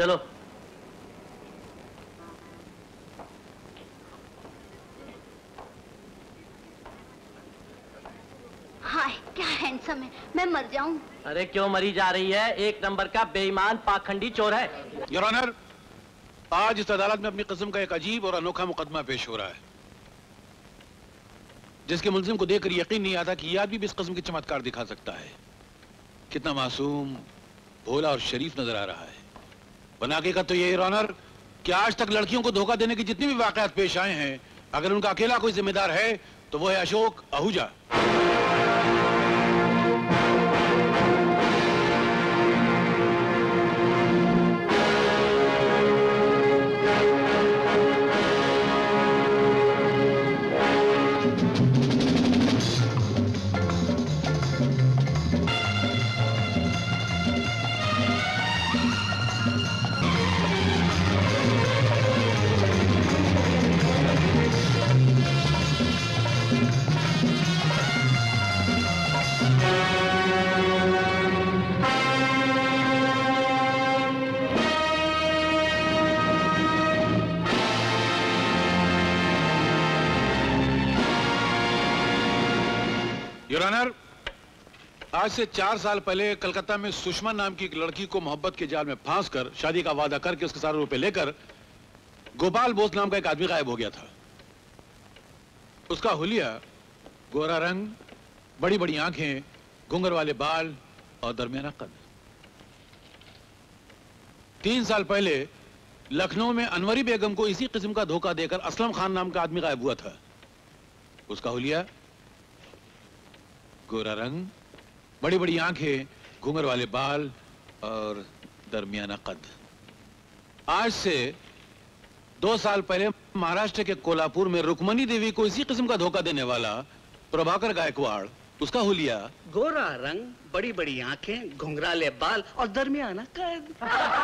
चलो। हाय, क्या हैंडसम है, मैं मर जाऊं। अरे क्यों मरी जा रही है, एक नंबर का बेईमान पाखंडी चोर है। योर ऑनर, आज इस अदालत में अपनी किस्म का एक अजीब और अनोखा मुकदमा पेश हो रहा है, जिसके मुल्जिम को देखकर यकीन नहीं आता कि यह आदमी भी इस किस्म के चमत्कार दिखा सकता है। कितना मासूम, भोला और शरीफ नजर आ रहा है। बना के का तो ये योर ऑनर कि आज तक लड़कियों को धोखा देने के जितने भी वाकयात पेश आए हैं, अगर उनका अकेला कोई जिम्मेदार है तो वो है अशोक आहूजा। योर ऑनर, आज से 4 साल पहले कलकत्ता में सुषमा नाम की एक लड़की को मोहब्बत के जाल में फांसकर शादी का वादा करके उसके सारे रुपए लेकर गोपाल बोस नाम का एक आदमी गायब हो गया था। उसका हुलिया, गोरा रंग, बड़ी बड़ी आंखें, घुंघर वाले बाल और दरमियाना कद। 3 साल पहले लखनऊ में अनवरी बेगम को इसी किस्म का धोखा देकर असलम खान नाम का आदमी गायब हुआ था। उसका हुलिया, गोरा रंग, बड़ी बड़ी आंखें, घुंघर वाले बाल और दरमियाना कद। आज से 2 साल पहले महाराष्ट्र के कोल्हापुर में रुक्मणी देवी को इसी किस्म का धोखा देने वाला प्रभाकर गायकवाड़, उसका हुलिया, गोरा रंग, बड़ी बड़ी आंखें, घुंघराले बाल और दरमियाना कद।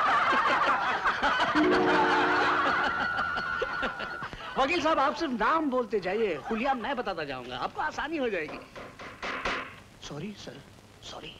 वकील साहब, आप सिर्फ नाम बोलते जाइए, हुलिया मैं बताता जाऊंगा, आपको आसानी हो जाएगी। Sorry sir, sorry.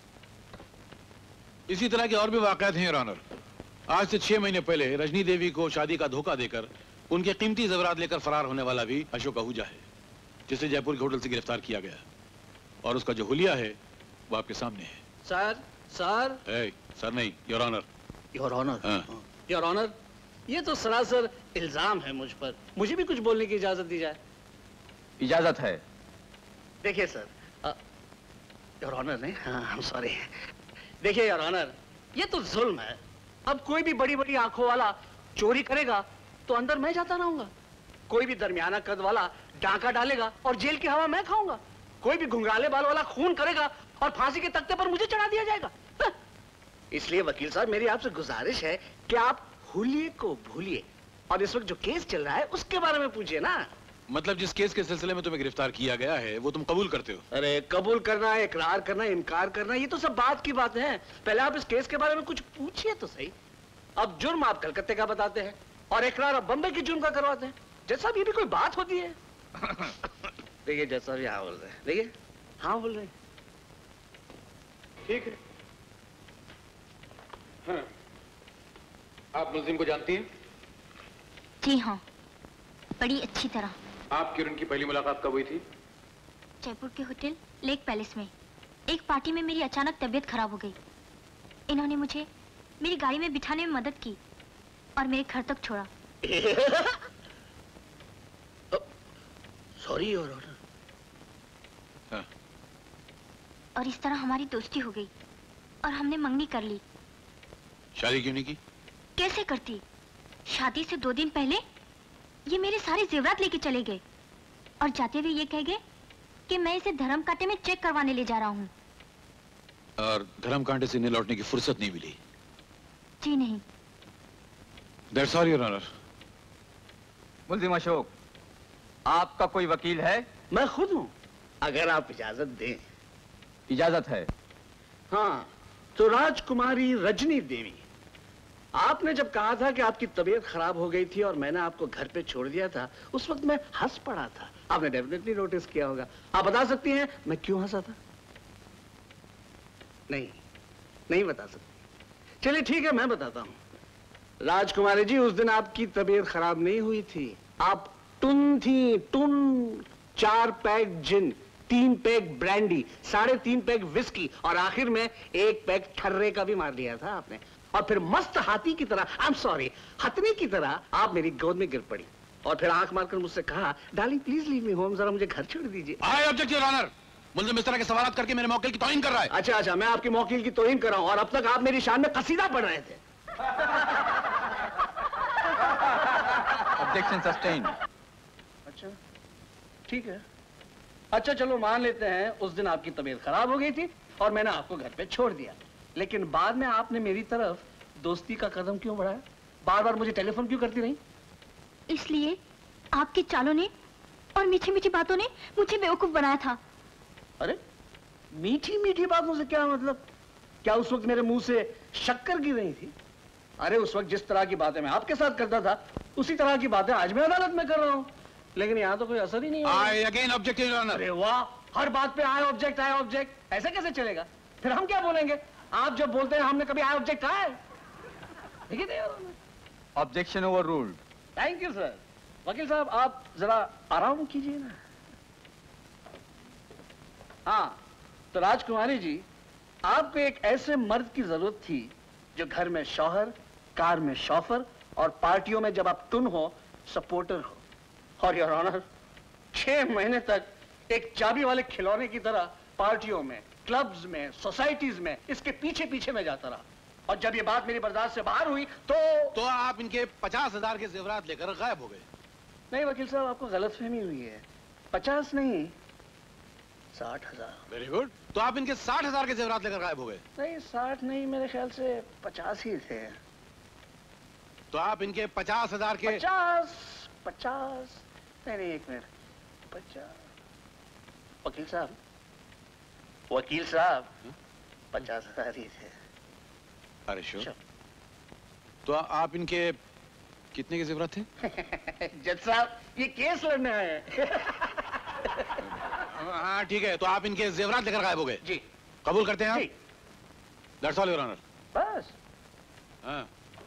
इसी तरह के और भी वाकयात हैं योर ऑनर। आज से 6 महीने पहले रजनी देवी को शादी का धोखा देकर उनके कीमती जेवरात लेकर फरार होने वाला भी अशोक आहूजा है, जिसे जयपुर के होटल से गिरफ्तार किया गया। और उसका जो हुलिया है वो आपके सामने है। Sir, sir. सर नहीं, your honour. Your honour, your honour, ये तो सरासर इल्जाम है मुझ पर। मुझे भी कुछ बोलने की इजाजत दी जाए। इजाजत है। देखिए सर, योर ऑनर ने, हाँ सॉरी। देखिए योर ऑनर, ये तो जुल्म है। अब कोई भी बड़ी बड़ी आंखों वाला चोरी करेगा तो अंदर मैं जाता रहूंगा, कोई भी दरमियाना कद वाला डांका डालेगा और जेल की हवा मैं खाऊंगा, कोई भी घुंघराले बाल वाला खून करेगा और फांसी के तख्ते पर मुझे चढ़ा दिया जाएगा। इसलिए वकील साहब, मेरी आपसे गुजारिश है कि आप हुलिये को भूलिए और इस वक्त जो केस चल रहा है उसके बारे में पूछिए ना। मतलब जिस केस के सिलसिले में तुम्हें गिरफ्तार किया गया है वो तुम कबूल करते हो? अरे कबूल करना, इकरार करना, इनकार करना, ये तो सब बात की बात है। पहले आप इस केस के बारे में कुछ पूछिए तो सही। अब जुर्म आप कलकत्ते का बताते हैं और इकरार आप बम्बई के जुर्म का करवाते हैं। जैसा ये भी कोई बात होती है? देखिए जैसा भी हाँ बोल रहे हैं, देखिए हाँ बोल रहे हैं। ठीक है। हाँ। आप मुल्जिम को जानती हैं? जी हाँ, बड़ी अच्छी तरह। आपकी और उनकी पहली मुलाकात कब हुई थी? जयपुर के होटल लेक पैलेस में। एक पार्टी में मेरी अचानक तबीयत खराब हो गई। इन्होंने मुझे मेरी गाड़ी में बिठाने में मदद की और मेरे घर तक छोड़ा। Sorry your honour. हाँ। और इस तरह हमारी दोस्ती हो गई और हमने मंगनी कर ली। शादी क्यों नहीं की? कैसे करती? शादी से 2 दिन पहले ये मेरे सारे जेवरात लेके चले गए और जाते हुए ये कह गए कि मैं इसे धर्म कांटे में चेक करवाने ले जा रहा हूँ। और धर्म कांटे से इन्हें लौटने की फुर्सत नहीं मिली? जी नहीं। That's all, Your Honor. मुल्जिम Ashok, आपका कोई वकील है? मैं खुद हूँ, अगर आप इजाजत दें। इजाजत है। हाँ, तो राजकुमारी रजनी देवी, आपने जब कहा था कि आपकी तबीयत खराब हो गई थी और मैंने आपको घर पे छोड़ दिया था, उस वक्त मैं हंस पड़ा था। आपने डेफिनेटली नोटिस किया होगा। आप बता सकती हैं मैं क्यों हंसा था? नहीं, नहीं बता सकती। चलिए ठीक है, मैं बताता हूँ। राजकुमारी जी, उस दिन आपकी तबीयत खराब नहीं हुई थी। आप टुन थी, टुन। 4 peg gin, 3 peg brandy, 3.5 peg whisky और आखिर में 1 पैक ठर्रे का भी मार लिया था आपने। और फिर मस्त हाथी की तरह, आई एम सॉरी, हथनी की तरह आप मेरी गोद में गिर पड़ी और फिर आंख मारकर मुझसे कहा, darling please leave me home, जरा मुझे घर छोड़ दीजिए। I object your honour. मुल्जिम इस तरह के सवाल करके मेरे मौकिल की तौहीन कर रहा है। अच्छा, मैं आपकी मौकिल की तौहीन कर रहा हूं और अब तक आप मेरी शान में कसीदा पढ़ रहे थे। Objection sustain. अच्छा, ठीक है। अच्छा चलो मान लेते हैं उस दिन आपकी तबीयत खराब हो गई थी और मैंने आपको घर पे छोड़ दिया, लेकिन बाद में आपने मेरी तरफ दोस्ती का कदम क्यों बढ़ाया? बार बार मुझे टेलीफोन क्यों करती रही? इसलिए आपकी चालों ने और मीठी मीठी बातों ने मुझे बेवकूफ बनाया था। अरे मीठी मीठी बातों से क्या मतलब? क्या उस वक्त मेरे मुंह से शक्कर गिर रही थी? अरे उस वक्त जिस तरह की बातें मैं आपके साथ करता था उसी तरह की बातें आज मैं अदालत में कर रहा हूं, लेकिन यहाँ तो कोई असर ही नहीं है। I again object your honour. अरे वाह, हर बात पे आई ऑब्जेक्ट, ऐसे कैसे चलेगा? फिर हम क्या बोलेंगे? आप जब बोलते हैं हमने कभी आई ऑब्जेक्ट कहा है? Objection overruled. Thank you sir. वकील साहब आप जरा आराम कीजिए ना। हाँ, तो राजकुमारी जी, आपको एक ऐसे मर्द की जरूरत थी जो घर में शौहर, कार में शौफर और पार्टियों में जब आप टुन हो सपोर्टर हो। और योर ऑनर, 6 महीने तक एक चाबी वाले खिलौने की तरह पार्टियों में, क्लब्स में, सोसाइटीज में इसके पीछे पीछे में जाता रहा और जब ये बात मेरी बर्दाश्त से बाहर हुई तो आप इनके 50,000 के जेवरात लेकर गायब हो गए। नहीं वकील साहब, आपको गलतफहमी हुई है। 50 नहीं, 60,000। Very good. तो आप इनके 60,000 के जेवरात लेकर गायब हो गए? नहीं 60 नहीं, मेरे ख्याल से 50 ही थे। तो आप इनके 50,000 के 50 नहीं, एक मिनट, 50। वकील साहब 50,000 ही थे। अरे श्योर। तो आप इनके कितने के जेवरात थे? जज साहब ये केस लड़ने आए हैं। हाँ ठीक है, तो आप इनके जेवरात लेकर गायब हो गए? जी। कबूल करते हैं आप? जी। That's all your honour. बस। हाँ।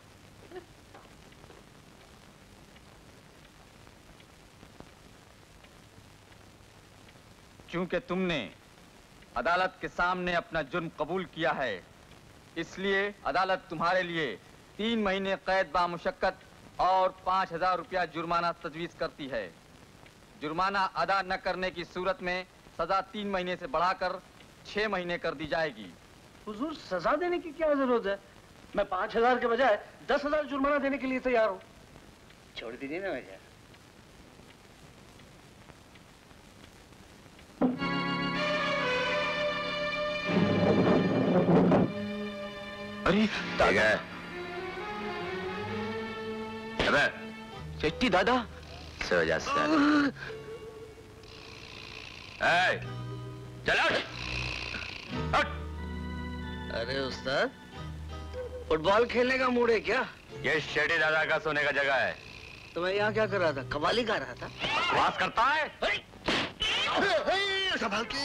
क्योंकि तुमने अदालत के सामने अपना जुर्म कबूल किया है, इसलिए अदालत तुम्हारे लिए 3 महीने कैद बामुशक्कत और 5,000 रुपया जुर्माना तजवीज करती है। जुर्माना अदा न करने की सूरत में सजा 3 महीने से बढ़ाकर 6 महीने कर दी जाएगी। हुजूर, सजा देने की क्या जरूरत है? मैं 5,000 के बजाय 10,000 जुर्माना देने के लिए तैयार हूँ। छोड़ दीजिए ना मुझे। अरे दादा, अबे शेट्टी दादा, सो जा सर। चल हट। अरे उस्ताद, फुटबॉल खेलने का मूड है क्या? ये शेट्टी दादा का सोने का जगह है। तो मैं यहाँ क्या कर रहा था? कव्वाली गा रहा था। बकवास करता है? संभाल के।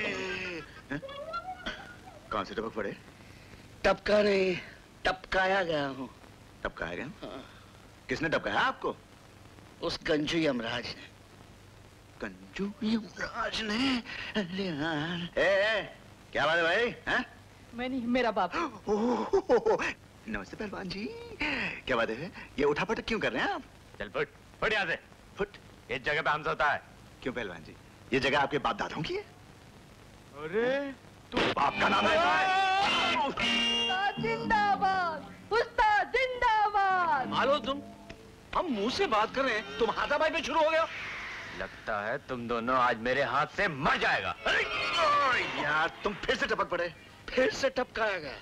कौन से टपक पड़े? टपका नहीं, टपकाया गया हूँ। टपकाया गया? हाँ। किसने टपकाया आपको? उस गंजू यमराज ने। गंजू यमराज ने? अरे यार। क्या बात है भाई? हैं? मैं नहीं, मेरा बाप। नमस्ते पहलवान जी। क्या बात है? ये उठा पटक क्यों कर रहे हैं आप? चल फुट, फुट यहाँ से। फुट। इस जगह पे हमसे होता है। क्यों पहलवान जी? ये जगह आपके बाप दादों की है? अरे तू बाप का नाम है? उस्ताद जिंदाबाद, उस्ताद जिंदाबाद। मालो तुम, हम मुंह से बात कर रहे हैं, तुम हाथापाई पे शुरू हो गया। लगता है तुम दोनों आज मेरे हाथ से मर जाएगा। यार तुम फिर से टपक पड़े। फिर से टपकाया गया।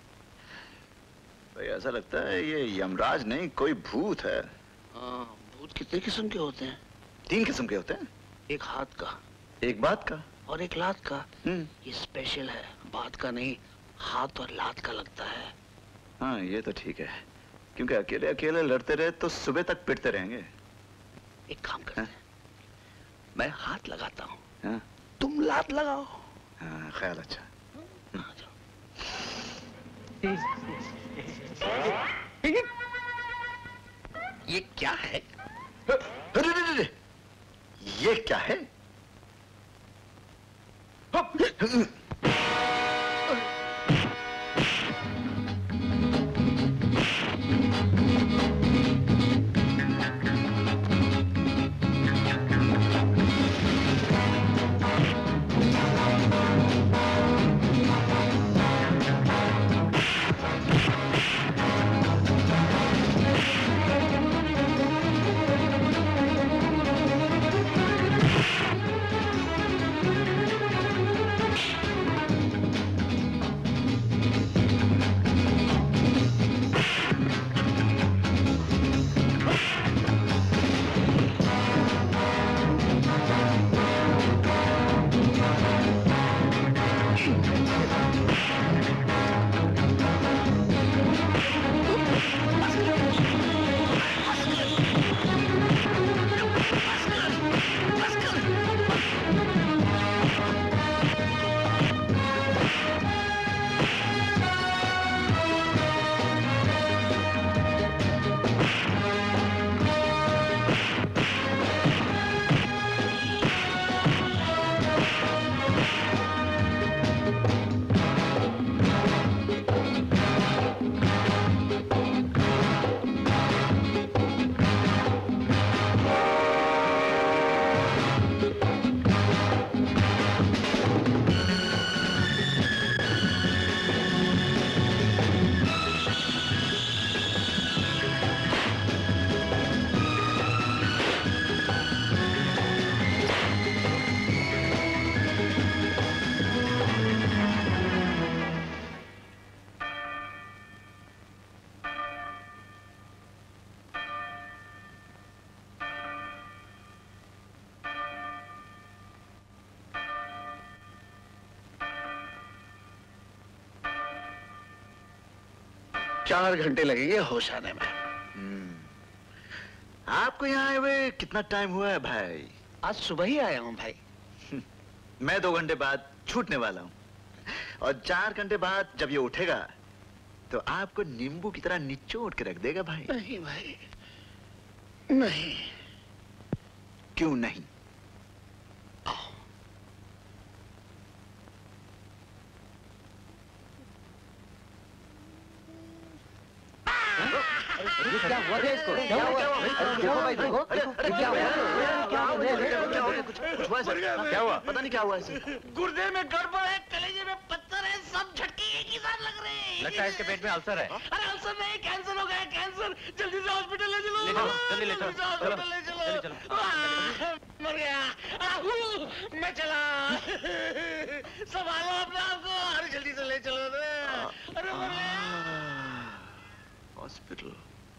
भाई ऐसा लगता है ये यमराज नहीं, कोई भूत है। हाँ, भूत कितने किस्म के होते हैं? 3 किस्म के होते हैं। एक हाथ का, एक बात का और एक लात का। ये स्पेशल है, बात का नहीं, हाथ और लात का लगता है। हाँ ये तो ठीक है, क्योंकि अकेले अकेले लड़ते रहे तो सुबह तक पिटते रहेंगे। एक काम करते हैं, मैं हाथ लगाता हूँ, हाँ? तुम लात लगाओ। हाँ ख्याल अच्छा। ये क्या है? अरे, अरे, अरे, ये क्या है? चार घंटे लगेंगे होश आने में। आपको यहाँ आए हुए कितना टाइम हुआ है भाई? आज सुबह ही आया हूँ भाई। मैं 2 घंटे बाद छूटने वाला हूँ, और 4 घंटे बाद जब ये उठेगा तो आपको नींबू की तरह निचोड़ के रख देगा भाई। नहीं भाई, नहीं। क्यों नहीं? क्या हुआ था इसको? क्या हुआ? देखो भाई, देखो क्या हुआ? कुछ हुआ सर? क्या हुआ? पता नहीं क्या हुआ इसे। गुर्दे में गड़बड़ है, कलेजे में पत्थर है, सब झटके एक ही साथ लग रहे हैं। लगता है इसके पेट में अल्सर है। अरे अल्सर नहीं, कैंसर हो गया, कैंसर। जल्दी से हॉस्पिटल ले चलो। ले चलो, जल्दी ले चलो। हॉस्पिटल ले चलो। मर गया। मैं चला। संभालो अपने आप को। अरे जल्दी से ले चलो। अरे मर गया। हॉस्पिटल।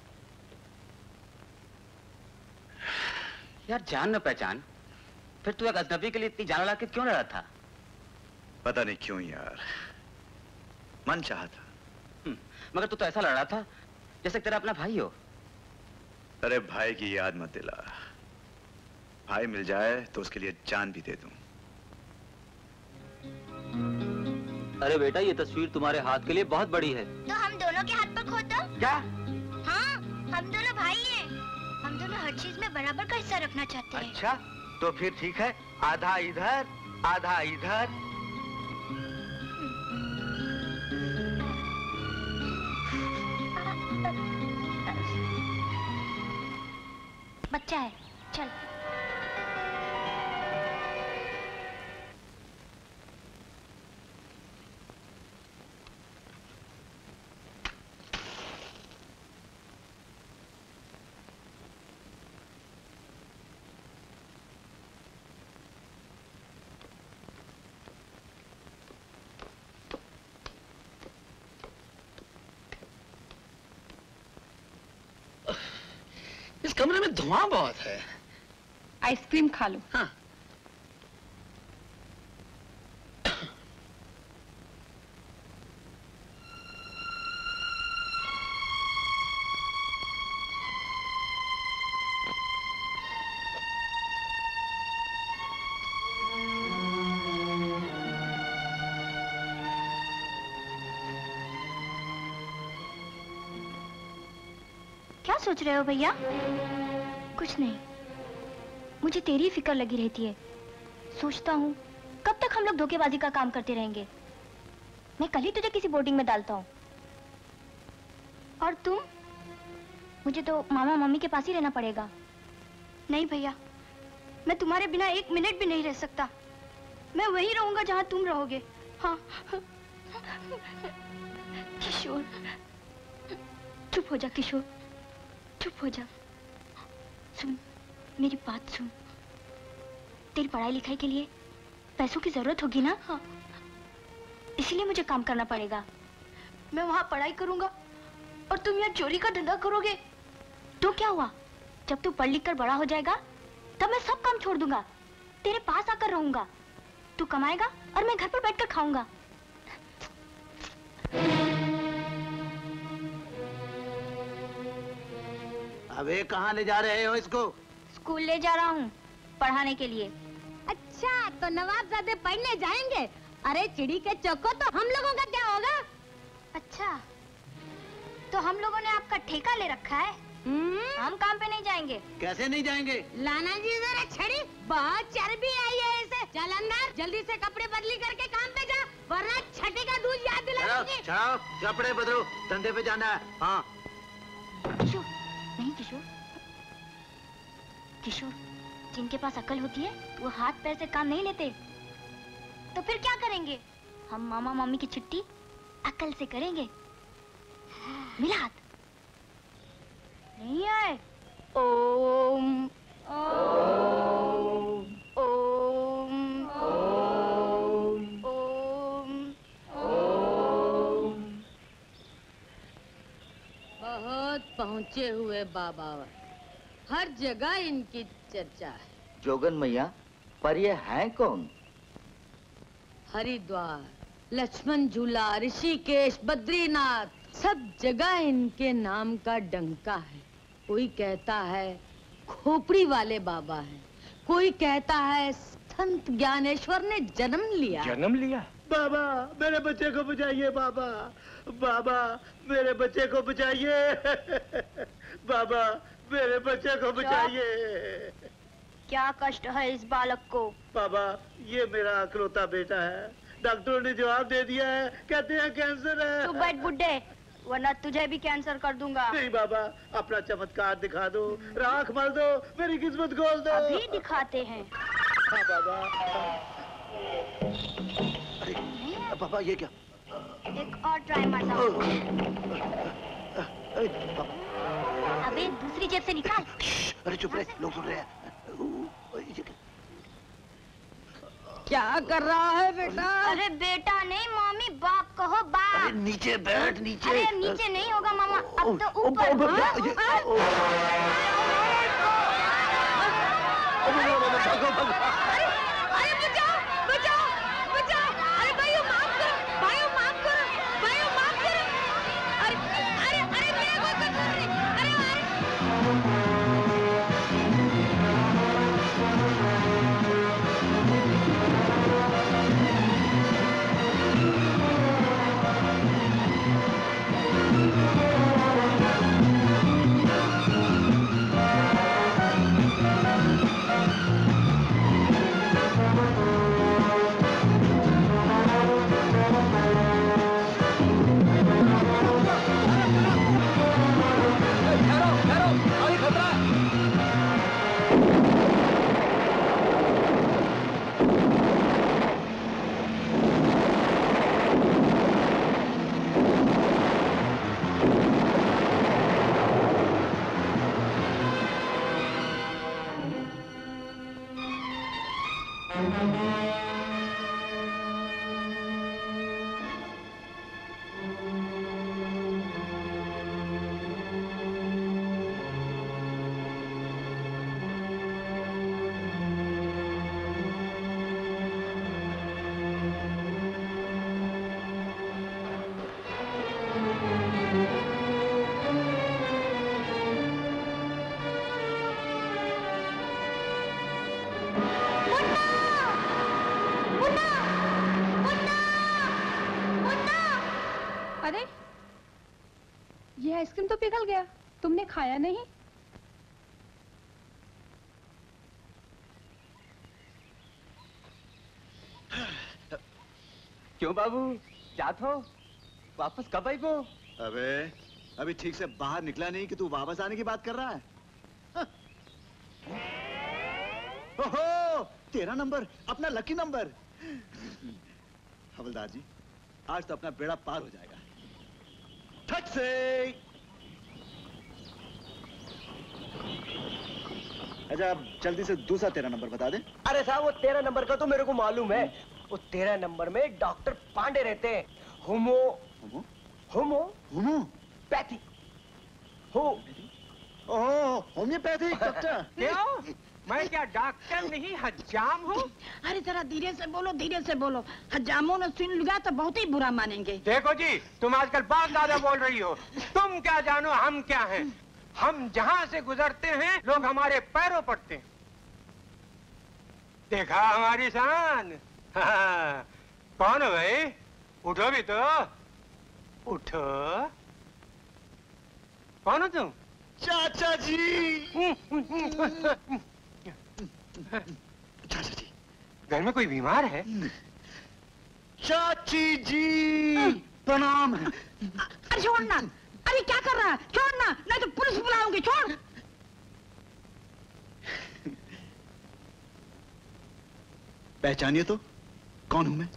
यार जान न पहचान, फिर तू एक अजनबी के लिए इतनी जान लगा के क्यों लड़ा था? पता नहीं क्यों यार, मन चाहा था। मगर तू तो ऐसा लड़ा था जैसे तेरा अपना भाई हो। अरे भाई की याद मत दिला। भाई मिल जाए तो उसके लिए जान भी दे दूं। अरे बेटा, ये तस्वीर तुम्हारे हाथ के लिए बहुत बड़ी है। तो हम दोनों के हाथ पर खो दो। क्या? हाँ, हम दोनों भाई हैं। हम दोनों हर चीज में बराबर का हिस्सा रखना चाहते हैं। अच्छा, तो फिर ठीक है, आधा इधर आधा इधर। बच्चा है, चल। इस कमरे में धुआं बहुत है। आइसक्रीम खा लो। हाँ। क्या? क्या सोच रहे हो भैया? कुछ नहीं, मुझे तेरी फिक्र लगी रहती है। सोचता हूँ कब तक हम लोग धोखेबाजी का काम करते रहेंगे। मैं कल ही तुझे किसी बोर्डिंग में डालता हूँ। और तुम? मुझे तो मामा मम्मी के पास ही रहना पड़ेगा। नहीं भैया, मैं तुम्हारे बिना एक मिनट भी नहीं रह सकता। मैं वहीं रहूंगा जहाँ तुम रहोगे। हाँ। किशोर, चुप हो जा किशोर, चुप हो जा। सुन, मेरी बात सुन। तेरी पढ़ाई लिखाई के लिए पैसों की जरूरत होगी ना? हाँ। इसीलिए मुझे काम करना पड़ेगा। मैं वहाँ पढ़ाई करूंगा और तुम यहाँ चोरी का धंधा करोगे। तो क्या हुआ? जब तू पढ़ लिख कर बड़ा हो जाएगा तब मैं सब काम छोड़ दूंगा, तेरे पास आकर रहूंगा। तू कमाएगा और मैं घर पर बैठकर खाऊंगा। अबे कहाँ ले जा रहे हो इसको? स्कूल ले जा रहा हूँ पढ़ाने के लिए। अच्छा, तो नवाबजादे पढ़ने जाएंगे? अरे चिड़ी के चौको, तो हम लोगों का क्या होगा? अच्छा, तो हम लोगों ने आपका ठेका ले रखा है। हम काम पे नहीं जाएंगे। कैसे नहीं जाएंगे? लाना जी जरा छड़ी, बहुत चर्बी आई है इसे। चल अंदर, जल्दी से कपड़े बदली करके काम पे जा, वरना छठी का दूध याद दिलाएंगे। चलो, कपड़े बदलो, धंधे पे जाना है। हाँ। किशोर, नहीं किशोर, किशोर, जिनके पास अकल होती है वो हाथ पैर से काम नहीं लेते। तो फिर क्या करेंगे? हम मामा मम्मी की छुट्टी अकल से करेंगे। मिला हाथ। नहीं आए। ओम ओम ओम ओम ओम। बहुत पहुँचे हुए बाबा, हर जगह इनकी चर्चा है। जोगन मैया, पर ये हैं कौन? हरिद्वार, लक्ष्मण झूला, ऋषिकेश, बद्रीनाथ, सब जगह इनके नाम का डंका है। कोई कहता है खोपड़ी वाले बाबा हैं, कोई कहता है संत ज्ञानेश्वर ने जन्म लिया। जन्म लिया? बाबा मेरे बच्चे को बचाइए, बाबा बाबा मेरे बच्चे को बचाइए। बाबा मेरे बच्चे को बचाइए। क्या कष्ट है इस बालक को? बाबा ये मेरा अकलौता बेटा है, डॉक्टरों ने जवाब दे दिया है, कहते हैं कैंसर है। तू बैठ बुड्ढे, वरना तुझे भी कैंसर कर दूंगा। नहीं बाबा, अपना चमत्कार दिखा दो, राख मल दो, मेरी किस्मत खोल दो। अभी दिखाते हैं। हाँ बाबा। अरे बाबा ये क्या? एक और ट्राई मारता हूँ। अबे दूसरी जेब से निकाल। अरे चुप रहे, लोग सुन रहे हैं। क्या कर रहा है बेटा? अरे बेटा नहीं मामी, बाप कहो बाप। अरे नीचे बैठ, नीचे। अरे नीचे नहीं होगा मामा, अब तो ऊपर। अरे बचाओ बचाओ बचाओ! अरे भाइयों माफ करो, भाइयों माफ करो, भाइयों माफ करो। अरे अरे अरे मेरे को तो कर रही। अरे अरे ये आइसक्रीम तो पिघल गया। तुमने खाया नहीं? क्यों बाबू, जात हो? वापस कब आई वो? अबे अभी ठीक से बाहर निकला नहीं कि तू वापस आने की बात कर रहा है। हाँ। ओहो, तेरा नंबर, अपना लकी नंबर। हवलदार जी, आज तो अपना बेड़ा पार हो जाएगा। ठट से। अच्छा, अब जल्दी से दूसरा तेरा नंबर बता दे। अरे साहब, वो 13 नंबर का तो मेरे को मालूम है। वो 13 नंबर में डॉक्टर पांडे रहते हैं। होम्योपैथी। Homeopathic doctor. क्यों? मैं क्या डॉक्टर नहीं हजाम हूँ? अरे जरा धीरे से बोलो, धीरे से बोलो। हजामों ने सुन लिया तो बहुत ही बुरा मानेंगे। देखो जी, तुम आजकल बहुत ज्यादा बोल रही हो। तुम क्या जानो हम क्या हैं? हम जहाँ से गुजरते हैं लोग हमारे पैरों पड़ते हैं। देखा हमारी शान? हाँ। कौन हो भाई? उठो भी तो, उठो। कौन हो तुम? चाचा जी। चाचा जी, घर में कोई बीमार है? चाची जी, प्रणाम। अरे छोड़ना, अरे क्या कर रहा है? छोड़ना, नहीं तो पुलिस बुलाऊंगी। छोड़। पहचानिए तो, कौन हूं मैं?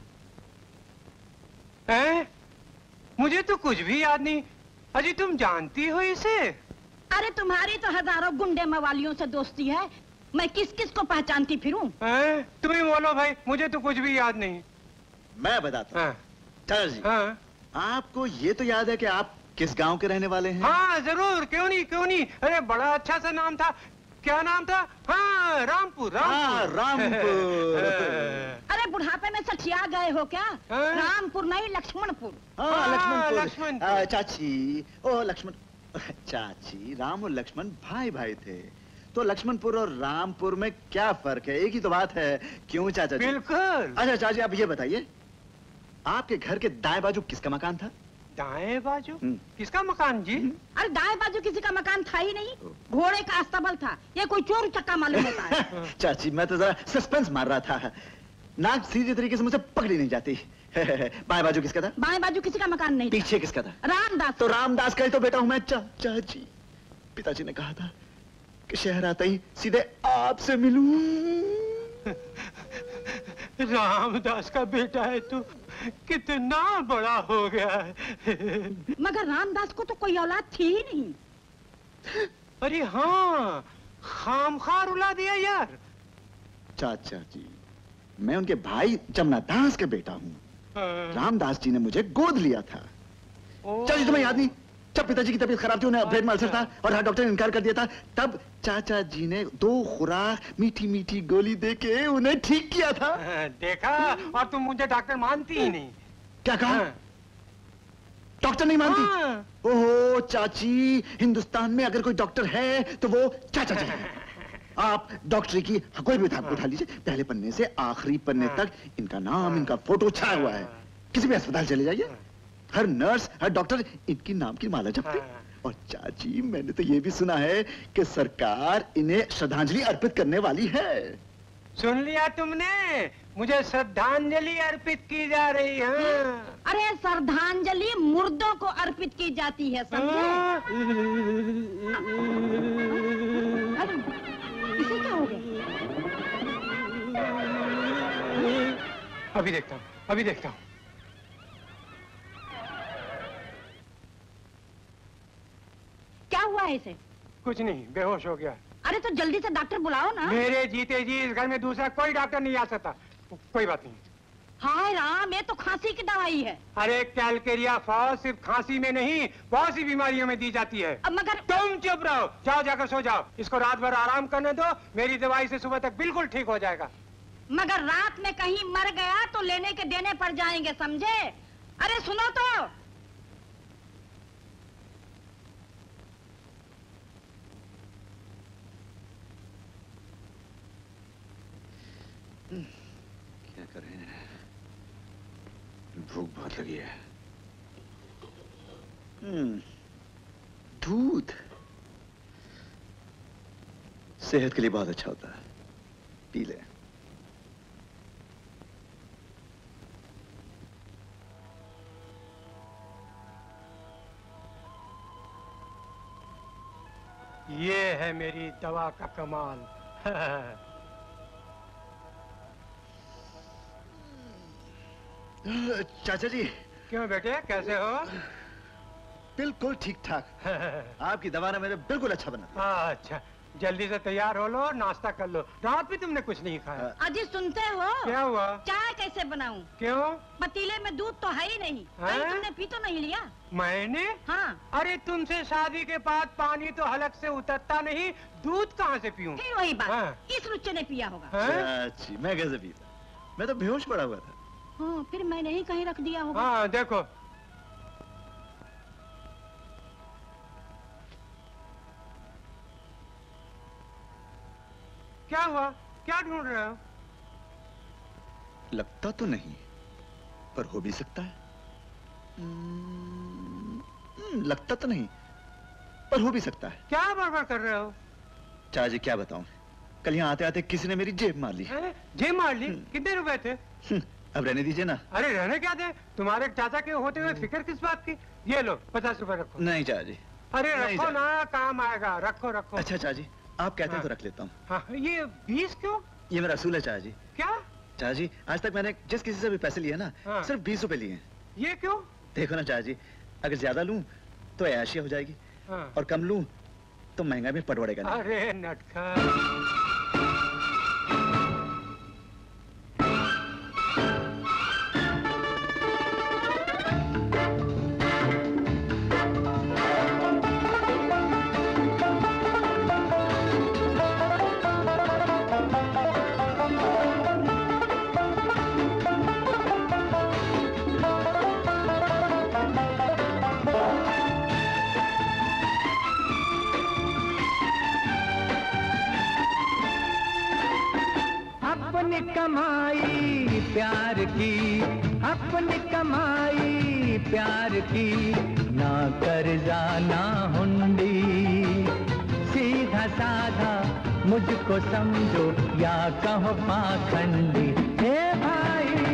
मुझे तो कुछ भी याद नहीं। अजी तुम जानती हो इसे? अरे तुम्हारी तो हजारों गुंडे मवालियों से दोस्ती है। मैं किस किस को पहचानती फिरूं? तुम ही बोलो भाई, मुझे तो कुछ भी याद नहीं। मैं बताता हूँ। चाचा जी, आपको ये तो याद है कि आप किस गांव के रहने वाले हैं? हाँ जरूर, क्यों नहीं क्यों नहीं। अरे बड़ा अच्छा सा नाम था। क्या नाम था? हाँ, रामपुर। हाँ, रामपुर। अरे बुढ़ापे में सठिया गए हो क्या? रामपुर नहीं, लक्ष्मणपुर। हाँ, लक्ष्मणपुर। चाची, ओ लक्ष्मण। चाची, राम और लक्ष्मण भाई भाई थे, तो लक्ष्मणपुर और रामपुर में क्या फर्क है? एक ही तो बात है। क्यों चाचा जी? बिल्कुल। अच्छा चाची, आप ये बताइए, आपके घर के दाएं बाजू किसका मकान था? दाएं बाजू किसका मकान जी? अरे दाएं बाजू किसी का मकान था ही नहीं। घोड़े का अस्तबल था। ये कोई चोर चक्का मालूम होता है। चाची, मैं तो जरा सस्पेंस मार रहा था। नाक सीधे तरीके से मुझे पकड़ी नहीं जाती। बाएं बाजू किसका था? बाएं बाजू किसी का मकान नहीं। पीछे किसका था? रामदास। तो रामदास का ही तो बेटा हूं मैं। चाची, पिताजी ने कहा था कि शहर आता ही सीधे आपसे मिलूं। रामदास का बेटा है तू? कितना बड़ा हो गया है। मगर रामदास को तो कोई औलाद थी ही नहीं। अरे हाँ, खामखा रुला दिया यार। चाचा जी, मैं उनके भाई जमनादास का बेटा हूँ। रामदास जी ने मुझे गोद लिया था। चाची, तुम्हें याद नहीं? जब पिताजी की तबीयत खराब थी, उन्हें ब्रेन में अल्सर था और हर डॉक्टर ने इनकार कर दिया था, तब चाचा जी ने 2 खुराक मीठी मीठी गोली देके उन्हें ठीक किया था। देखा? और तुम मुझे डॉक्टर मानती ही नहीं। क्या कहा? डॉक्टर नहीं मानती? ओहो चाची, हिंदुस्तान में अगर कोई डॉक्टर है तो वो चाचा जी है। आप डॉक्टरी की कोई भी किताब उठा लीजिए, पहले पन्ने से आखिरी पन्ने तक इनका नाम, इनका फोटो छाया हुआ है। किसी भी अस्पताल चले जाइए, हर नर्स, हर डॉक्टर इनकी नाम की माला जपते। और चाची, मैंने तो ये भी सुना है कि सरकार इन्हें श्रद्धांजलि अर्पित करने वाली है। सुन लिया तुमने? मुझे श्रद्धांजलि अर्पित की जा रही है। अरे श्रद्धांजलि मुर्दों को अर्पित की जाती है, समझे? अरे इसे क्या हो गया? अभी देखता हूँ, अभी देखता हूँ। क्या हुआ है इसे? कुछ नहीं, बेहोश हो गया। अरे तो जल्दी से डॉक्टर बुलाओ ना। मेरे जीते जी इस घर में दूसरा कोई डॉक्टर नहीं आ सकता। कोई बात नहीं। हाय राम, ये तो खांसी की दवाई है। अरे कैलकेरिया फॉस सिर्फ खांसी में नहीं, बहुत सी बीमारियों में दी जाती है। अब मगर तुम चुप रहो, जाओ जाकर सो जाओ। इसको रात भर आराम करने दो, मेरी दवाई से सुबह तक बिल्कुल ठीक हो जाएगा। मगर रात में कहीं मर गया तो लेने के देने पड़ जाएंगे, समझे? अरे सुनो तो। क्या करें, भूख बहुत लगी है। दूध। सेहत के लिए बहुत अच्छा होता है, पी ले। ये है मेरी दवा का कमाल। चाचा जी। क्यों बेटे, कैसे हो? बिल्कुल ठीक ठाक। आपकी दवा ने मेरे बिल्कुल अच्छा बना। अच्छा, जल्दी से तैयार हो लो, नाश्ता कर लो। रात भी तुमने कुछ नहीं खाया। अजी सुनते हो? क्या हुआ? चाय कैसे बनाऊं? क्यों? पतीले में दूध तो है ही नहीं। तुमने पी तो नहीं लिया? मैंने? हाँ। अरे तुमसे शादी के बाद पानी तो हलक से उतरता नहीं, दूध कहाँ से पीऊं? फिर वही बात। हाँ। इस रुच्चे ने पिया होगा। चाची, मैं कैसे पीता? मैं तो बेहोश पड़ा हुआ था। हाँ, फिर मैंने ही कहीं रख दिया होगा। हाँ, देखो। क्या हुआ? क्या ढूंढ रहे हो? लगता तो नहीं, पर हो भी सकता है। लगता तो नहीं, पर हो भी सकता है। क्या बड़बड़ कर रहे हो? चाचा जी क्या बताऊं, कल यहाँ आते आते किसी ने मेरी जेब मार ली। जेब मार ली? कितने रुपए थे? अब रहने दीजिए ना। अरे रहने क्या दे, तुम्हारे चाचा के होते हुए फिक्र किस बात की? ये लो 50 रुपए रखो। नहीं चाचा जी। अरे रखो ना, काम आएगा। रखो रखो। अच्छा चाचा जी, आप कहते हैं तो रख लेता हूँ। हाँ, ये 20 क्यों? ये मेरा असूल है चाचा जी। क्या? चाचा जी, आज तक मैंने जिस किसी से भी पैसे लिए ना, सिर्फ 20 रुपए लिए हैं। ये क्यों? देखो ना चाचा जी, अगर ज्यादा लूं तो ऐशी हो जाएगी, और कम लूं तो महंगा भी पड़वड़ेगा नहीं। अरे नटखट। कमाई प्यार की, अपनी कमाई प्यार की, ना कर्जा ना हुंडी, सीधा साधा मुझको समझो या कहो पाखंडी। हे भाई,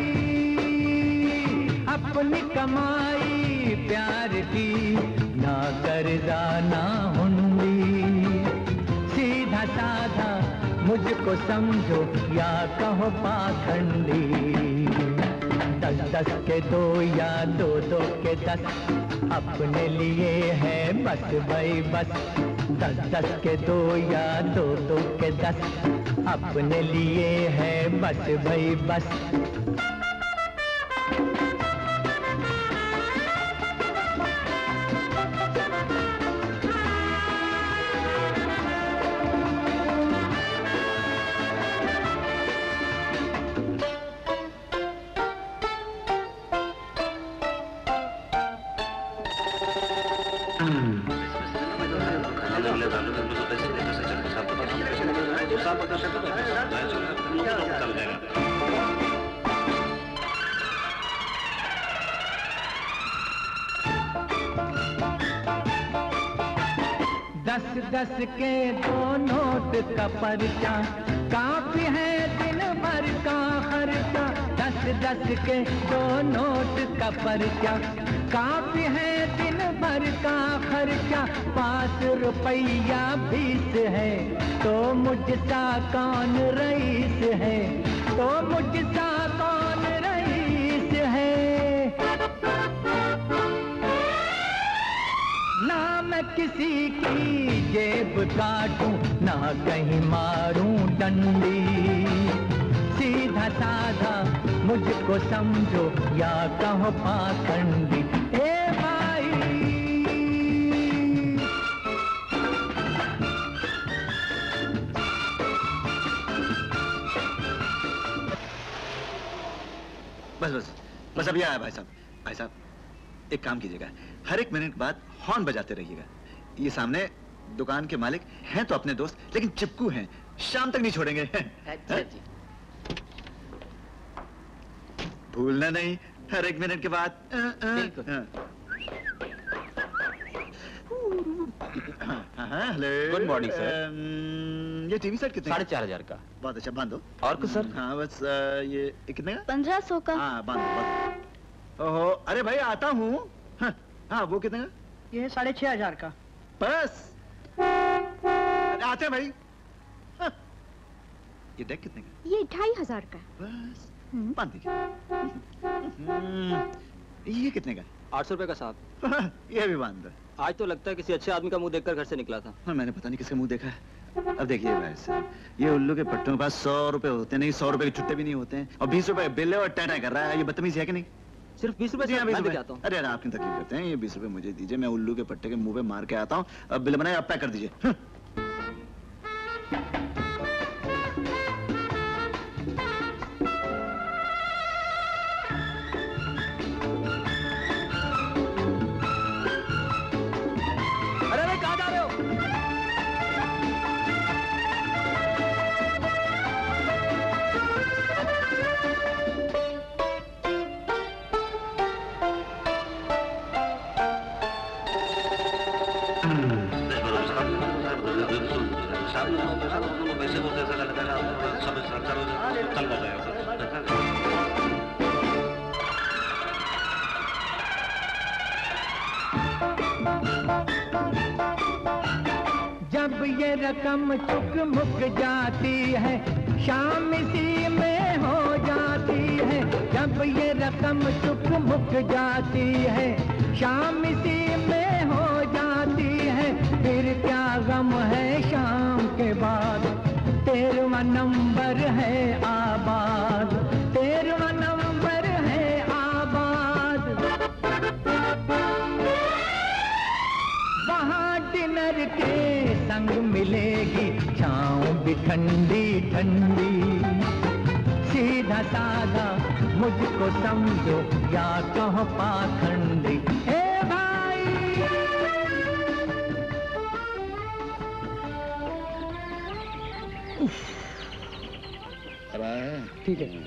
अपनी कमाई प्यार की, ना कर्जा ना हुंडी, सीधा साधा मुझको समझो या कहो पाखंडी। 10-10 के 2 या 2-2 के 10 अपने लिए है बस भाई बस। 10-10 के 2 या 2-2 के 10 अपने लिए है बस भाई बस। दस के 2 नोट का पर्चा काफी है दिन भर का खर्चा। 10 के 2 नोट का पर्चा काफी है दिन भर का खर्चा। 5 रुपया 20 है तो मुझसा कौन रईस है, तो मुझसा कौन रईस है। ना मैं किसी की जेब काटूं, ना कहीं मारूं डंडी, सीधा साधा मुझको समझो या कहो पाखंडी। ए भाई, बस बस बस अभी आया भाई साहब। भाई साहब एक काम कीजिएगा, हर 1 मिनट बाद हॉर्न बजाते रहिएगा। ये सामने दुकान के मालिक हैं तो अपने दोस्त, लेकिन चिपकू हैं, शाम तक नहीं छोड़ेंगे। अच्छा जी। भूलना नहीं, हर 1 मिनट के बाद। Hello, good morning sir. ये टीवी सेट कितने? 4,500 का। बहुत अच्छा, बांधो। और कुछ सर? हाँ बस ये कितने का? 1500 का। हाँ बांधो। ओहो, अरे भाई आता हूँ। हाँ वो कितने का? ये 6,500 का। बस अरे आते हैं भाई। ये डेक कितने का? ये 2,500 का। बस बांध दीजिए। ये कितने का? 800 रुपए का साहब। ये भी बांध दो। आज तो लगता है किसी अच्छे आदमी का मुंह देखकर घर से निकला था। हाँ, मैंने पता नहीं किसका मुंह देखा है। अब देखिए भाई साहब, ये उल्लू के पट्टों के पास 100 रुपए होते नहीं, 100 रुपए के छुट्टे भी नहीं होते हैं, और 20 रुपए बिल और टाटा कर रहा है। ये बदतमीजी है कि नहीं? सिर्फ 20 रुपए से मैं लेके आता हूँ। अरे आप क्यों तकलीफ करते हैं? ये 20 रुपए मुझे दीजिए, मैं उल्लू के पट्टे के मुंह पे मार के आता हूँ। अब बिल बनाए, आप पैक कर दीजिए। जब ये रकम चुक मुक जाती है, शाम इसी में हो जाती है। जब ये रकम चुक मुक जाती है, शाम इसी में हो जाती है। फिर क्या गम है शाम के बाद, 13वां नंबर है आबाद, 13वां नंबर है आबाद। वहाँ डिनर के संग मिलेगी छाँव भी ठंडी ठंडी। सीधा साधा मुझको समझो या कहो पाखंडी। ए भाई ठीक है।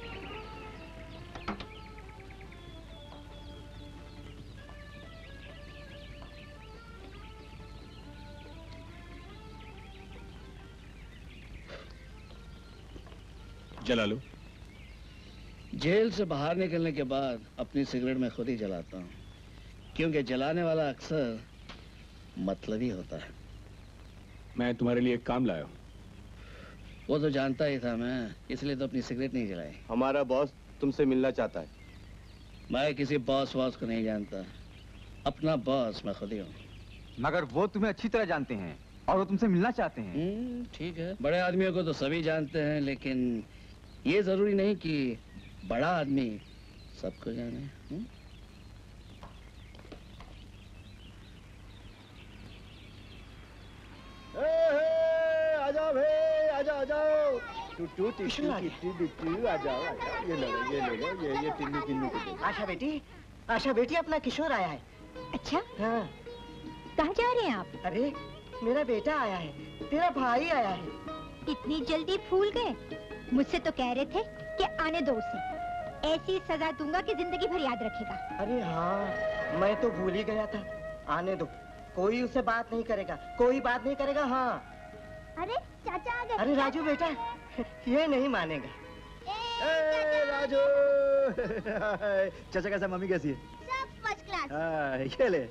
जला लो। जेल से बाहर निकलने के बाद अपनी सिगरेट मैं खुद ही जलाता हूँ, क्योंकि जलाने वाला अक्सर मतलबी होता है। मैं तुम्हारे लिए एक काम लाया हूँ। वो तो जानता ही था मैं, इसलिए तो अपनी सिगरेट नहीं जलाई। हमारा बॉस तुमसे मिलना चाहता है। मैं किसी बॉस वॉस को नहीं जानता, अपना बॉस मैं खुद ही हूँ। मगर वो तुम्हें अच्छी तरह जानते हैं और वो तुमसे मिलना चाहते हैं। ठीक है, बड़े आदमियों को तो सभी जानते हैं, लेकिन ये जरूरी नहीं कि बड़ा आदमी सबको जाने। आ जाओ भाई, आ जाओ, आ जाओ। टूटू टिश्यू किट्टू बिट्टू, आ जाओ, आ जाओ। ये लो, ये ले लो, ये टिन्नू टिन्नू को दे। आशा बेटी, आशा बेटी, अपना किशोर आया है। अच्छा, हाँ। कहाँ जा रहे हैं आप? अरे मेरा बेटा आया है, तेरा भाई आया है। इतनी जल्दी फूल गए? मुझसे तो कह रहे थे कि आने दो उसे, ऐसी सजा दूंगा कि जिंदगी भर याद रखेगा। अरे हाँ, मैं तो भूल ही गया था। आने दो, कोई उससे बात नहीं करेगा, कोई बात नहीं करेगा। हाँ। अरे चाचा आ गए। अरे राजू बेटा, ये नहीं मानेगा। राजू। चाचा कैसा, मम्मी कैसी है? सब फर्स्ट क्लास। ये ले।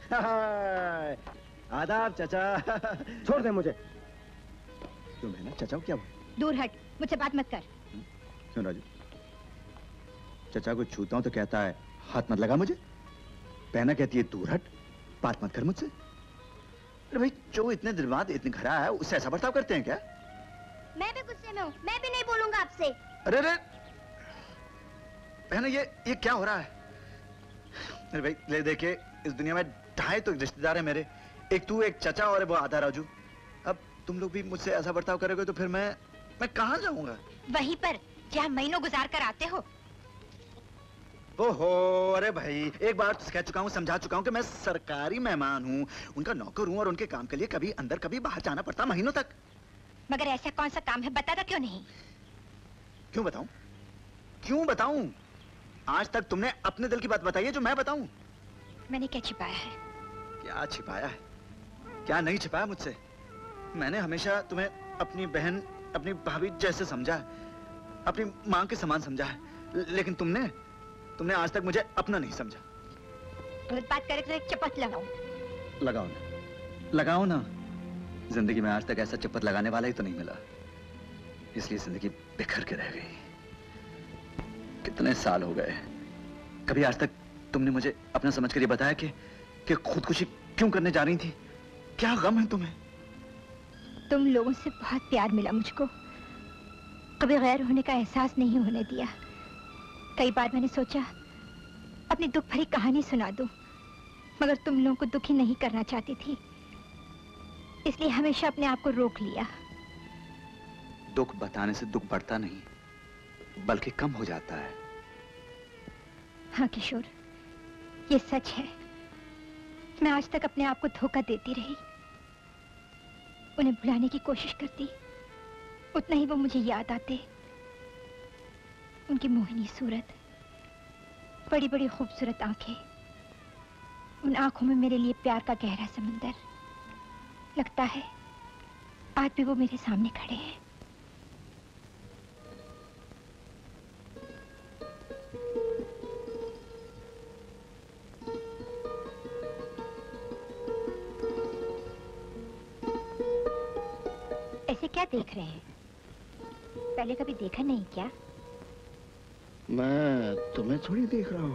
आदाब चाचा। छोड़ दे मुझे। तुम है ना चाचा को क्या? दूर हट, मुझसे बात मत कर। क्यों राजू? चाचा को छूता हूं तो कहता है हाथ मत लगा मुझे। पहना कहती है दूर हट, बात मत कर मुझसे। अरे भाई, जो इतने दिन बाद इतने घर आया है, उससे ऐसा बर्ताव करते हैं क्या? मैं भी गुस्से में हूँ, मैं भी नहीं बोलूंगा आपसे। अरे अरे बहना, ये क्या हो रहा है? अरे भाई ले, देखे इस दुनिया में 2.5 तो रिश्तेदार है मेरे, एक तू, एक चाचा और वो आधा राजू। अब तुम लोग भी मुझसे ऐसा बर्ताव करोगे तो फिर मैं कहाँ जाऊंगा? वहीं पर जहाँ महीनों गुजार कर आते हो। ओहो, अरे भाई, एक बार तो कह चुका हूँ, समझा चुका हूँ कि मैं सरकारी मेहमान हूँ, उनका नौकर हूँ, और उनके काम के लिए कभी अंदर कभी बाहर जाना पड़ता महीनों तक। मगर ऐसा कौन सा काम है, बताता क्यों नहीं? क्यों बताऊं? क्यों बताऊं? आज तक तुमने अपने दिल की बात बताई है जो मैं बताऊं। मैंने क्या छिपाया है? क्या छिपाया है? क्या नहीं छिपाया मुझसे? मैंने हमेशा तुम्हें अपनी बहन, अपनी भाभी जैसे समझा है, अपनी माँ के समान समझा है, लेकिन तुमने आज तक मुझे अपना नहीं समझा। गलत बात करे तो एक चपत लगाऊं। लगाओ ना। जिंदगी में आज तक ऐसा चपत लगाने वाला ही तो नहीं मिला, इसलिए जिंदगी बिखर के रह गई। कितने साल हो गए, कभी आज तक तुमने मुझे अपना समझकर ये बताया कि खुदकुशी क्यों करने जा रही थी? क्या गम है तुम्हें? तुम लोगों से बहुत प्यार मिला मुझको, कभी गैर होने का एहसास नहीं होने दिया। कई बार मैंने सोचा अपनी दुख भरी कहानी सुना दूं, मगर तुम लोगों को दुखी नहीं करना चाहती थी, इसलिए हमेशा अपने आप को रोक लिया। दुख बताने से दुख बढ़ता नहीं, बल्कि कम हो जाता है। हाँ किशोर, ये सच है। मैं आज तक अपने आप को धोखा देती रही, उन्हें भुलाने की कोशिश करती, उतना ही वो मुझे याद आते। उनकी मोहिनी सूरत, बड़ी बड़ी खूबसूरत आंखें, उन आंखों में मेरे लिए प्यार का गहरा समंदर। लगता है आज भी वो मेरे सामने खड़े हैं। ऐसे क्या देख रहे हैं? पहले कभी देखा नहीं क्या? मैं तुम्हें थोड़ी देख रहा हूँ,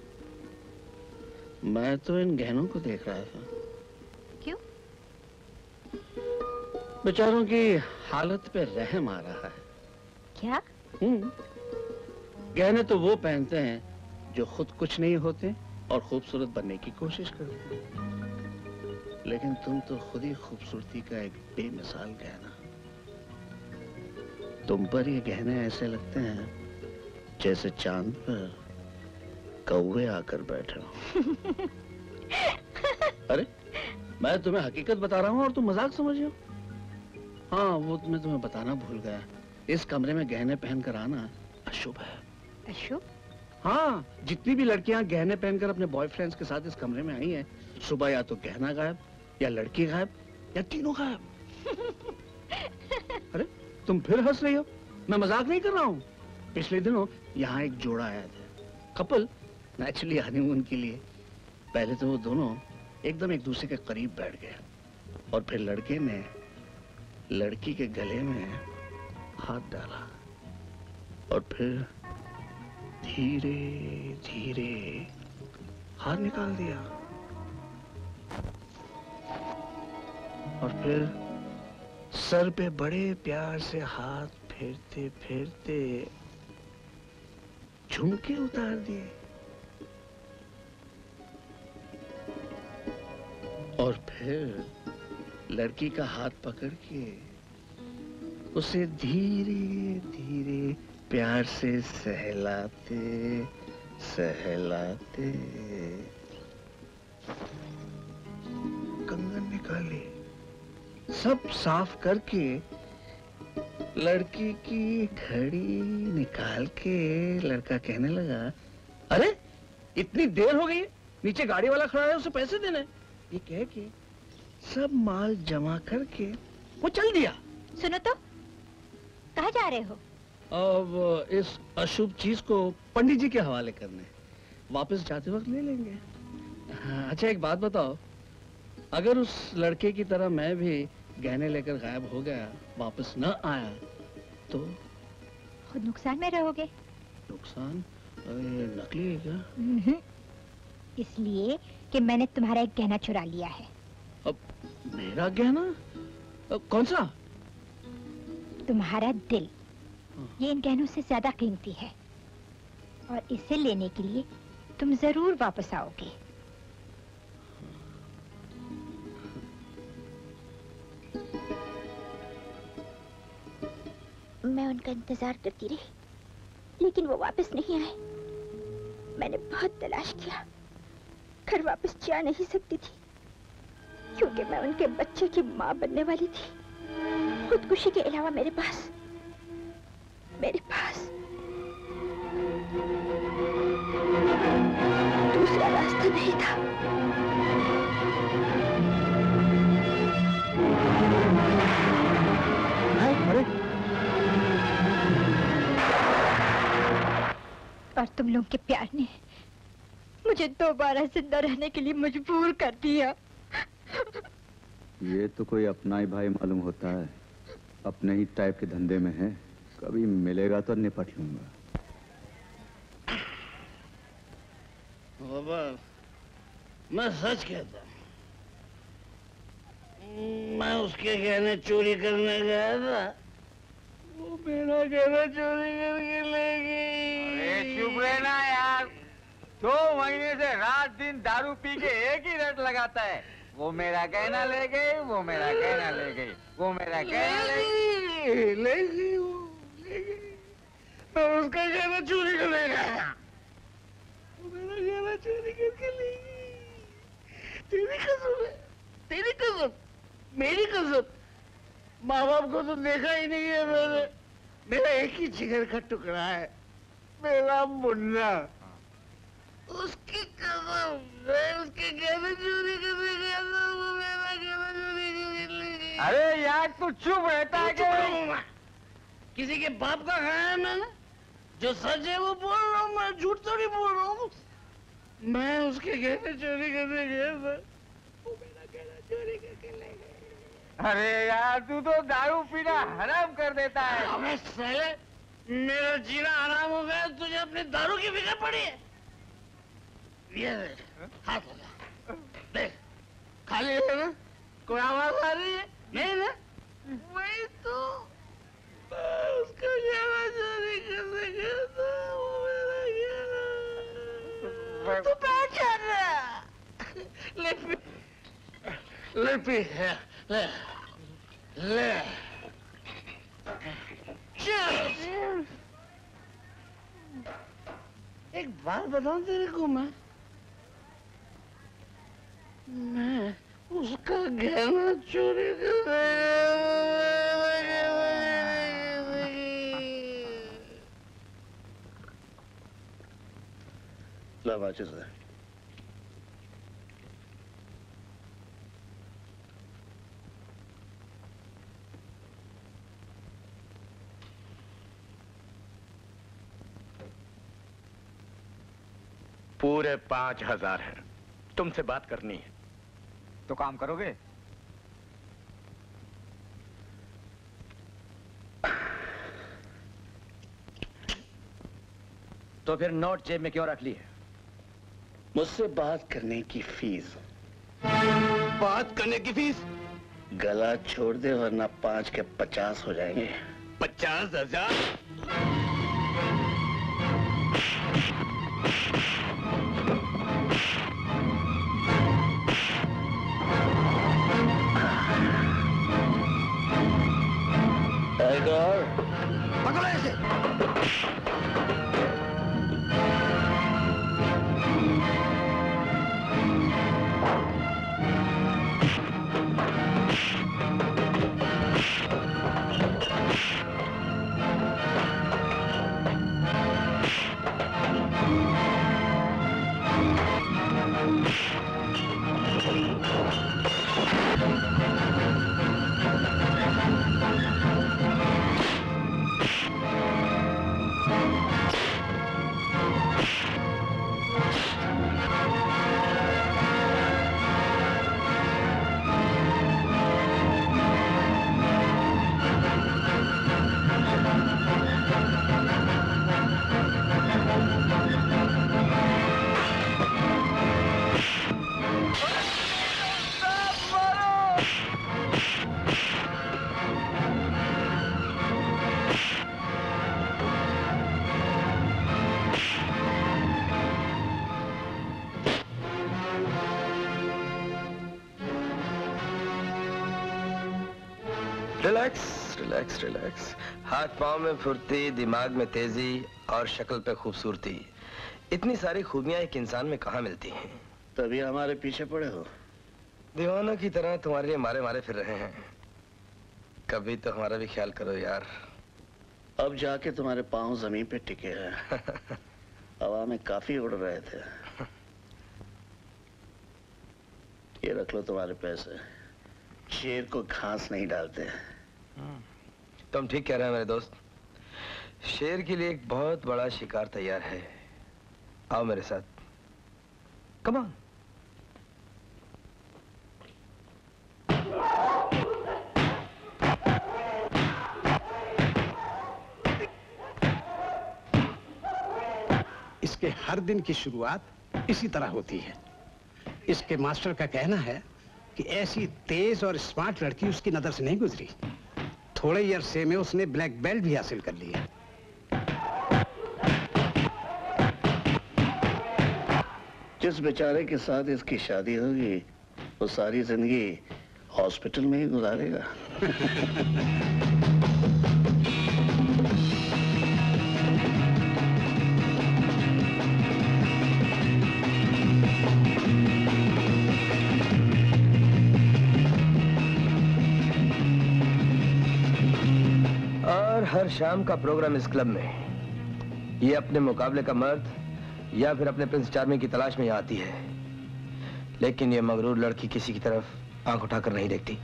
मैं तो इन गहनों को देख रहा था। क्यों? बेचारों की हालत पे रहम आ रहा है। क्या? गहने तो वो पहनते हैं जो खुद कुछ नहीं होते और खूबसूरत बनने की कोशिश करते हैं, लेकिन तुम तो खुद ही खूबसूरती का एक बेमिसाल गहना। तुम पर ये गहने ऐसे लगते हैं जैसे चांद पर कौवे आकर बैठे हो। अरे मैं तुम्हें हकीकत बता रहा हूँ और तुम मजाक समझ रहे हो। हाँ, वो मैं तुम्हें बताना भूल गया, इस कमरे में गहने पहनकर आना अशुभ है। अशुभ? हाँ, जितनी भी लड़कियां गहने पहनकर अपने बॉयफ्रेंड्स के साथ इस कमरे में आई हैं, सुबह या तो गहना गायब, या लड़की गायब, या तीनों गायब। अरे तुम फिर हंस रही हो? मैं मजाक नहीं कर रहा हूँ। पिछले दिनों यहाँ एक जोड़ा आया था, कपल, नेचुरली हनीमून के लिए। पहले तो वो दोनों एकदम एक दूसरे के करीब बैठ गए, और फिर लड़के ने लड़की के गले में हाथ डाला, और फिर धीरे धीरे हाथ निकाल दिया, और फिर सर पे बड़े प्यार से हाथ फेरते फेरते झुमके उतार दिए, और फिर लड़की का हाथ पकड़ के उसे धीरे धीरे प्यार से सहलाते सहलाते कंगन निकाले, सब साफ करके लड़की की घड़ी निकाल के लड़का कहने लगा, अरे इतनी देर हो गई, नीचे गाड़ी वाला खड़ा है, उसे पैसे देने। ये कह के सब माल जमा करके वो चल दिया। सुनो तो, कहाँ जा रहे हो? अब इस अशुभ चीज को पंडित जी के हवाले करने, वापस जाते वक्त ले लेंगे। हाँ, अच्छा एक बात बताओ, अगर उस लड़के की तरह मैं भी गहने लेकर गायब हो गया, वापस न आया, तो खुद नुकसान में रहोगे। नुकसान? अरे नकली है क्या? इसलिए कि मैंने तुम्हारा एक गहना चुरा लिया है। अब मेरा गहना? कौन सा? तुम्हारा दिल। ये इन गहनों से ज्यादा कीमती है, और इसे लेने के लिए तुम जरूर वापस आओगे। मैं उनका इंतजार करती रही, लेकिन वो वापस नहीं आए। मैंने बहुत तलाश किया, घर वापस जा नहीं सकती थी, क्योंकि मैं उनके बच्चे की माँ बनने वाली थी। खुदकुशी के अलावा मेरे पास दूसरा रास्ता नहीं था। और तुम लोग के प्यार ने मुझे दोबारा जिंदा रहने के लिए मजबूर कर दिया। ये तो कोई अपना ही भाई मालूम होता है, अपने ही टाइप के धंधे में है, कभी मिलेगा तो निपट लूंगा। बाबा, मैं सच कहता हूँ, मैं उसके गहने चोरी करने गया था, वो मेरा गहना चोरी करके ले गई। अरे चुप रहना यार, 2 महीने से रात दिन दारू पी के एक ही रट लगाता है। वो मेरा गहना ले गई, वो मेरा गहना ले गई, वो मेरा गहना ले गई, ले गई, मैं उसका गहना चोरी करने गया, वो मेरा गहना चोरी करके ले गई। तेरी कसम है, तेरी कसम, मेरी कसम, माँ बाप को तो देखा ही नहीं है मैंने, मेरा एक ही जिगर का टुकड़ा है, मेरा मुन्ना, उसकी कसम, मैं उसके गहने चोरी करने गया था, वो मेरा गहना चोरी करके ले गई। अरे यार तू चुप रहता है क्या? किसी के बाप का खाया है मैंने? जो सच है वो बोल रहा हूँ, मैं झूठ थोड़ी बोल रहा हूँ। मैं उसके गहने चोरी करने गया था, वो मेरा गहना चोरी करके ले गया। अरे यार तू तो दारू पीना हराम कर देता है। अबे साले, मेरा जीना हराम हो गया, तुझे अपनी दारू की फिक्र पड़ी है? ये देख, हाथ लगा, देख, खाली है ना? कोई आवाज आ रही है? नहीं ना? वही तो, उसका गहना चोरी करने गया था, वो मेरा गहना। तू पहचान रहा? ले पी, ले पी, ले, ले, चल। एक बात बताऊं तेरे को, मैं उसका गहना चोरी कर ला माचिस है। पूरे 5000 है, तुमसे बात करनी है। तो काम करोगे? तो फिर नोट जेब में क्यों रख ली है? मुझसे बात करने की फीस। बात करने की फीस? गला छोड़ दे वरना 5 के 50 हो जाएंगे। 50,000? पकड़ो ऐसे। Relax relax relax. हाथ पांव में फुर्ती, दिमाग में तेजी और शक्ल पे खूबसूरती, इतनी सारी खूबियां एक इंसान में कहाँ मिलती हैं? तभी हमारे पीछे पड़े हो। दीवानों की तरह तुम्हारे लिए मारे मारे फिर रहे हैं। कभी तो हमारा भी ख्याल करो यार। अब जाके तुम्हारे पांव जमीन पे टिके हैं। हवा में काफी उड़ रहे थे। ये रख लो तुम्हारे पैसे। शेर को घास नहीं डालते। तुम ठीक कह रहे हो मेरे दोस्त। शेर के लिए एक बहुत बड़ा शिकार तैयार है। आओ मेरे साथ, कम ऑन। इसके हर दिन की शुरुआत इसी तरह होती है। इसके मास्टर का कहना है कि ऐसी तेज और स्मार्ट लड़की उसकी नजर से नहीं गुजरी। थोड़े ही अरसे में उसने ब्लैक बेल्ट भी हासिल कर लिया। जिस बेचारे के साथ इसकी शादी होगी वो सारी जिंदगी हॉस्पिटल में ही गुजारेगा। और हर शाम का प्रोग्राम इस क्लब में ये अपने मुकाबले का मर्द या फिर अपने प्रिंस चार्मिंग की तलाश में यहाँ आती है, लेकिन ये मगरूर लड़की किसी की तरफ आंख उठाकर नहीं देखती।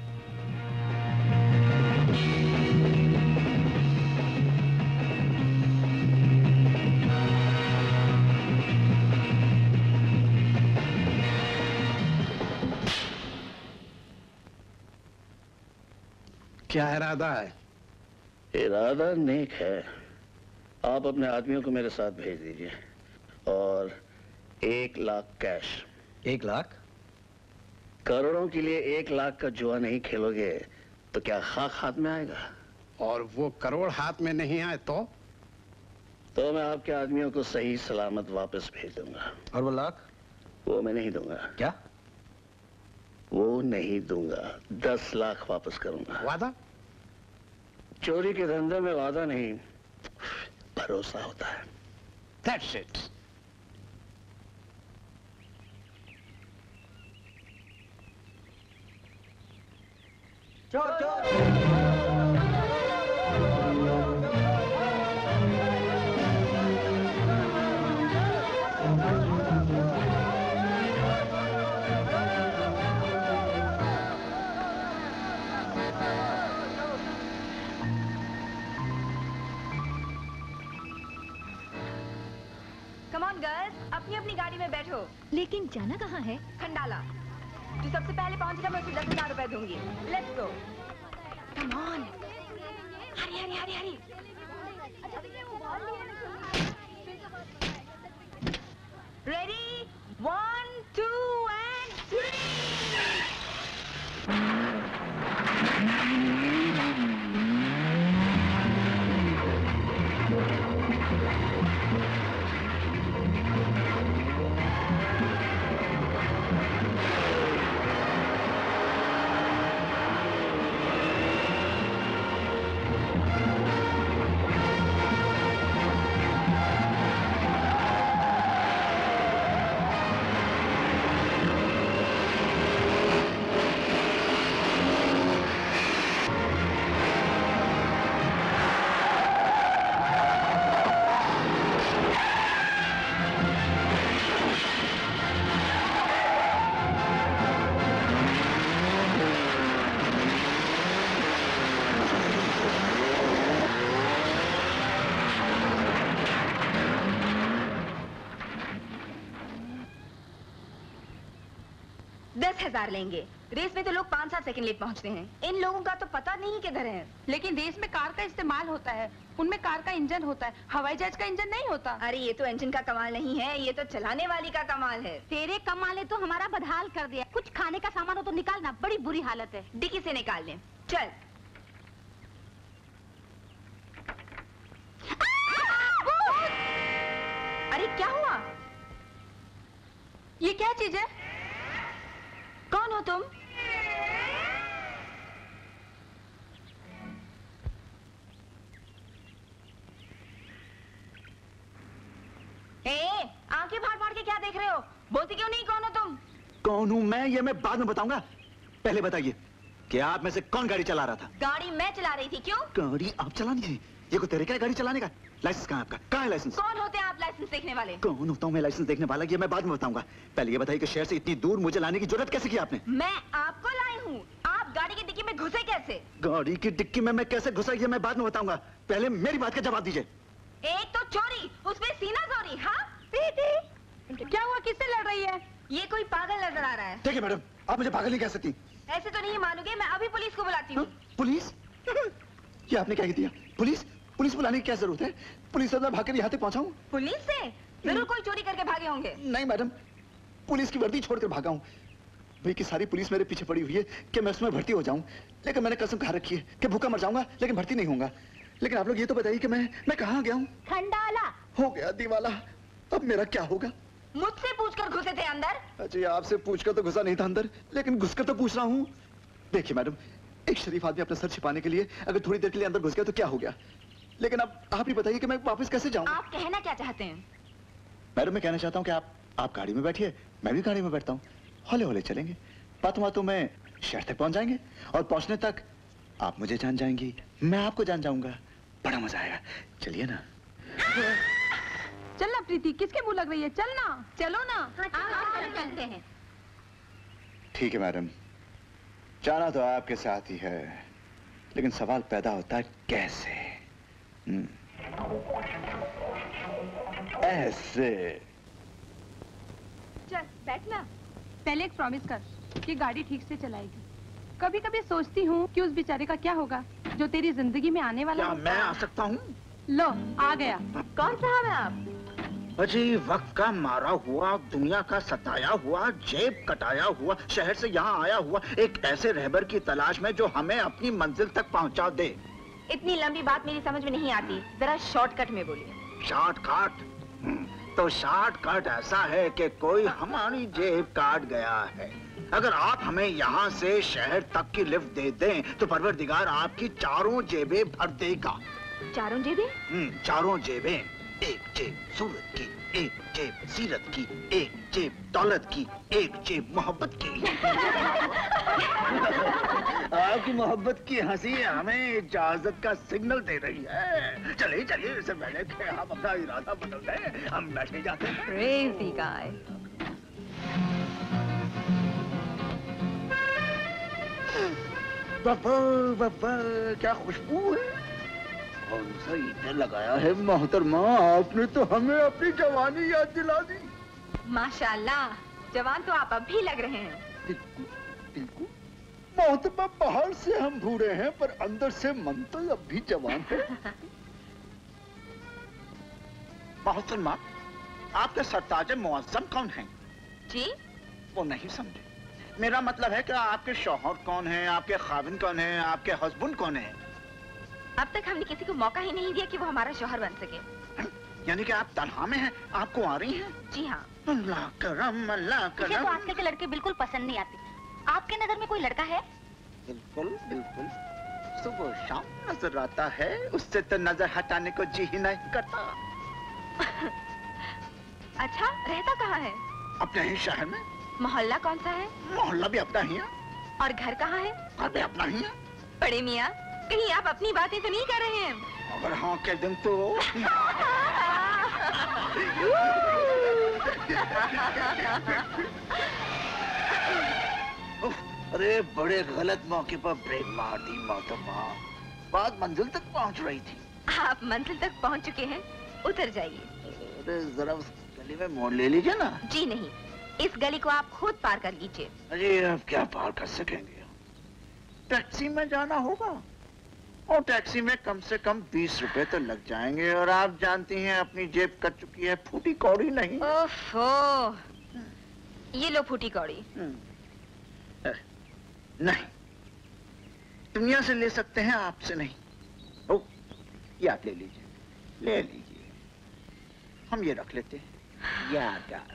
क्या इरादा है? इरादा नेक है। आप अपने आदमियों को मेरे साथ भेज दीजिए और 1 लाख कैश। 1 लाख? करोड़ों के लिए 1 लाख का जुआ नहीं खेलोगे तो क्या खाक हाथ में आएगा? और वो करोड़ हाथ में नहीं आए तो मैं आपके आदमियों को सही सलामत वापस भेज दूंगा। और वो लाख? वो मैं नहीं दूंगा। क्या? वो नहीं दूंगा। 10 लाख वापस करूंगा। वादा? चोरी के धंधे में वादा नहीं, भरोसा होता है। That's it. चोर चोर। Come on girls, अपनी अपनी गाड़ी में बैठो। लेकिन जाना कहाँ है? खंडाला। जो सबसे पहले पहुंचेगा मैं उसे 10,000 रुपए दूंगी। Let's go. Come on. Hari Hari Hari Hari. Ready? 1, 2 and 3. $10,000 लेंगे। रेस में तो लोग 5-7 सेकंड लेट पहुंचते हैं। इन लोगों का तो पता नहीं कि घर है। लेकिन रेस में कार का इस्तेमाल होता है, उनमें कार का इंजन होता है, हवाई जहाज का इंजन नहीं होता। अरे ये तो इंजन का कमाल नहीं है, ये तो चलाने वाली का कमाल है। तेरे कमाल ने तो हमारा बदहाल कर दिया। कुछ खाने का सामान हो तो निकालना, बड़ी बुरी हालत है। डिक्की से निकाल लें। चल। अरे क्या हुआ? ये क्या चीज है? कौन हो तुम? आंखें फाड़ फाड़ के क्या देख रहे हो? बोलती क्यों नहीं? कौन हो तुम? कौन हूं मैं ये मैं बाद में बताऊंगा। पहले बताइए कि आप में से कौन गाड़ी चला रहा था? गाड़ी मैं चला रही थी। क्यों? गाड़ी आप चलानी थी? ये कोई तरीका है गाड़ी चलाने का? लाइसेंस कहाँ है आपका? कहाँ है लाइसेंस? कौन होते हैं आप लाइसेंस देखने वाले? कौन होता हूँ मैं लाइसेंस देखने वाला? ये मैं बाद में बताऊंगा। पहले ये बताइए कि शहर से इतनी दूर मुझे लाने की जरूरत कैसे की आपने? मैं आपको लाई हूँ। आप गाड़ी की डिक्की में घुसे कैसे? गाड़ी की डिक्की में मैं कैसे घुसा ये मैं बाद में बताऊंगा। पहले मेरी बात का जवाब दीजिए। एक तो चोरी, उसमें सीना चोरी। हाँ? क्या हुआ, किससे लड़ रही है? ये कोई पागल नजर आ रहा है। देखिए मैडम, आप मुझे पागल नहीं कह सकती। ऐसे तो नहीं मानोगे, मैं अभी पुलिस को बुलाती हूँ। पुलिस? ये आपने क्या कह दिया? पुलिस? पुलिस बुलाने की क्या जरूरत है? पुलिस से भाग कर यहाँ तक पहुँचाऊँ? पुलिस से? जरूर कोई चोरी करके भागे होंगे। नहीं मैडम, पुलिस की वर्दी छोड़कर भागा हूँ। भाई की सारी पुलिस मेरे पीछे पड़ी हुई है कि मैं उसमें भर्ती हो जाऊं, लेकिन मैंने कसम खा रखी है कि भूखा मर जाऊंगा लेकिन भर्ती नहीं होऊंगा। लेकिन आप लोग ये तो बताइए कि मैं कहाँ गया हूँ? खंडाला हो गया दीवाला। अब मेरा क्या होगा? मुझसे पूछकर घुसे थे अंदर। अच्छा, आपसे पूछकर तो घुसा नहीं था अंदर, लेकिन घुसकर तो पूछ रहा हूँ। देखिए मैडम, एक शरीफ आदमी अपना सर छिपाने के लिए अगर थोड़ी देर के लिए अंदर घुस गया तो क्या हो गया? लेकिन अब आप ही बताइए कि मैं वापस कैसे जाऊँ? आप कहना क्या चाहते हैं? मैडम मैं कहना चाहता हूँ कि आप गाड़ी में बैठिए, मैं भी गाड़ी में बैठता हूँ, हौले हौले चलेंगे, बातों में शहर तक पहुंच जाएंगे और पहुंचने तक आप मुझे जान जाएंगी, मैं आपको जान जाऊंगा, बड़ा मजा आएगा। चलिए ना। चल ना प्रीति, किसके मुंह लग रही है? चल ना, चलो ना। चलते हैं। ठीक है मैडम, जाना तो आपके साथ ही है, लेकिन सवाल पैदा होता है कैसे? ऐसे। चल बैठना। पहले एक प्रॉमिस कर कि गाड़ी ठीक से चलाएगी। कभी कभी सोचती हूँ कि उस बेचारे का क्या होगा जो तेरी जिंदगी में आने वाला। क्या मैं आ सकता हूँ? लो आ गया। कौन साहब है आप? अजी वक्त का मारा हुआ, दुनिया का सताया हुआ, जेब कटाया हुआ, शहर से यहाँ आया हुआ एक ऐसे रहबर की तलाश में जो हमें अपनी मंजिल तक पहुँचा दे। इतनी लंबी बात मेरी समझ में नहीं आती, जरा शॉर्टकट में बोलिए। शॉर्टकट? तो शॉर्टकट ऐसा है कि कोई हमारी जेब काट गया है। अगर आप हमें यहाँ से शहर तक की लिफ्ट दे दें तो परवरदिगार आपकी चारों जेबें भर देगा। चारों जेबें? चारों जेबें। एक जेब सूरत की, एक जेब सीरत की, एक जेब दौलत की, एक जेब मोहब्बत की। आपकी मोहब्बत की हंसी हमें इजाजत का सिग्नल दे रही है। चलिए चलिए, इससे पहले कि हम अपना इरादा बदल दें, हम बैठे जाते हैं। Crazy guy. बब्बा क्या खुशबू है? कौन सा ईंधन लगाया है मोहतरमा? आपने तो हमें अपनी जवानी याद दिला दी। माशाल्लाह, जवान तो आप अब भी लग रहे हैं। बिल्कुल बिल्कुल मोहतरमा, बाहर से हम बूढ़े हैं पर अंदर से मन तो अब भी जवान है। मोहतरमा, आपके सरताज मुअज्जम कौन हैं? जी? वो नहीं समझे। मेरा मतलब है कि आपके शौहर कौन है, आपके खाविन कौन है, आपके हस्बैंड कौन है? अब तक हमने किसी को मौका ही नहीं दिया कि वो हमारा शौहर बन सके। यानी कि आप तन्हा में हैं, आपको आ रही हैं? जी हाँ। अल्लाह करम, अल्लाह मुझे करम। तो आजकल के लड़के बिल्कुल पसंद नहीं आते। आपके नजर में कोई लड़का है? बिल्कुल बिल्कुल, सुबह शाम नजर आता है, उससे तो नजर हटाने को जी ही नहीं करता। अच्छा, रहता कहाँ है? अपने ही शहर में। मोहल्ला कौन सा है? मोहल्ला भी अपना ही है। और घर कहाँ है? घर भी अपना ही है। बड़े मियाँ, कहीं आप अपनी बातें तो नहीं कर रहे हैं? अगर हाँ कह दें तो। अरे बड़े गलत मौके पर ब्रेक मार दी मोहतरमा, बात मंजिल तक पहुंच रही थी। आप मंजिल तक पहुंच चुके हैं, उतर जाइए। अरे जरा उस गली में मोड़ ले लीजिए ना। जी नहीं, इस गली को आप खुद पार कर लीजिए। अरे अब क्या पार कर सकेंगे? टैक्सी में जाना होगा और टैक्सी में कम से कम 20 रुपए तो लग जाएंगे, और आप जानती हैं अपनी जेब कट चुकी है, फूटी कौड़ी नहीं। ओफो, ये लो फूटी कौड़ी। नहीं, दुनिया से ले सकते हैं, आपसे नहीं। ओ, ये आप ले लीजिए, ले लीजिए। हम ये रख लेते हैं यादगार।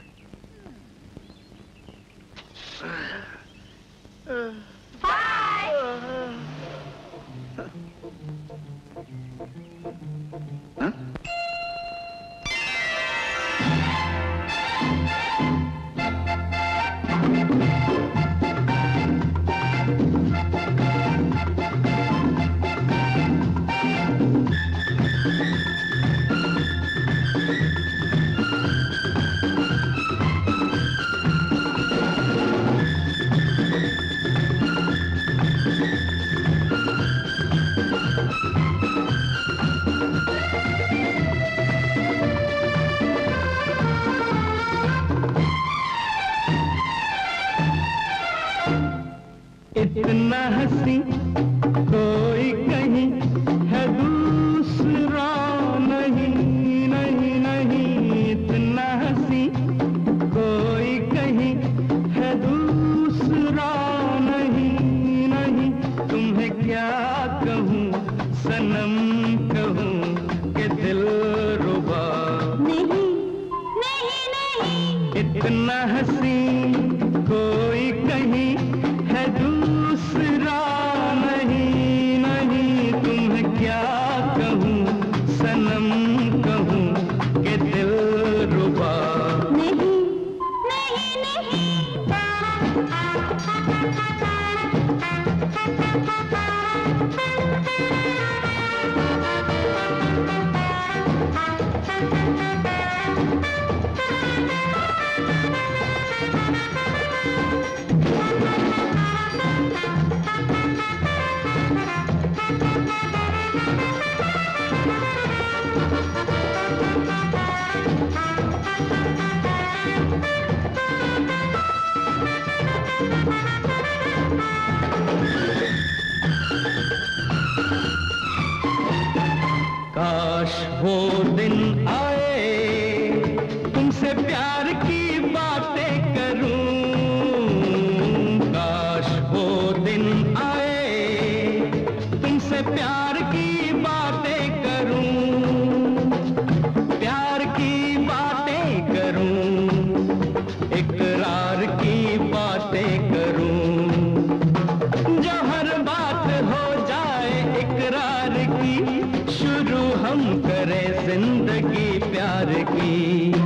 कहूँ सनम कहूँ कि दिल रुबा नहीं नहीं नहीं इतना हंसी कोई कहीं है दूसरा नहीं नहीं तुम्हें क्या कहूँ सनम कहूँ कि दिल रुबा नहीं नहीं नहीं काश वो दिन आए तुमसे प्यार की बातें करूं काश वो दिन आए तुमसे प्यार की बातें करूं प्यार की बातें करूं इकरार की बातें करूं जो हर बात हो जाए इकरार की शुरू हम करें जिंदगी प्यार की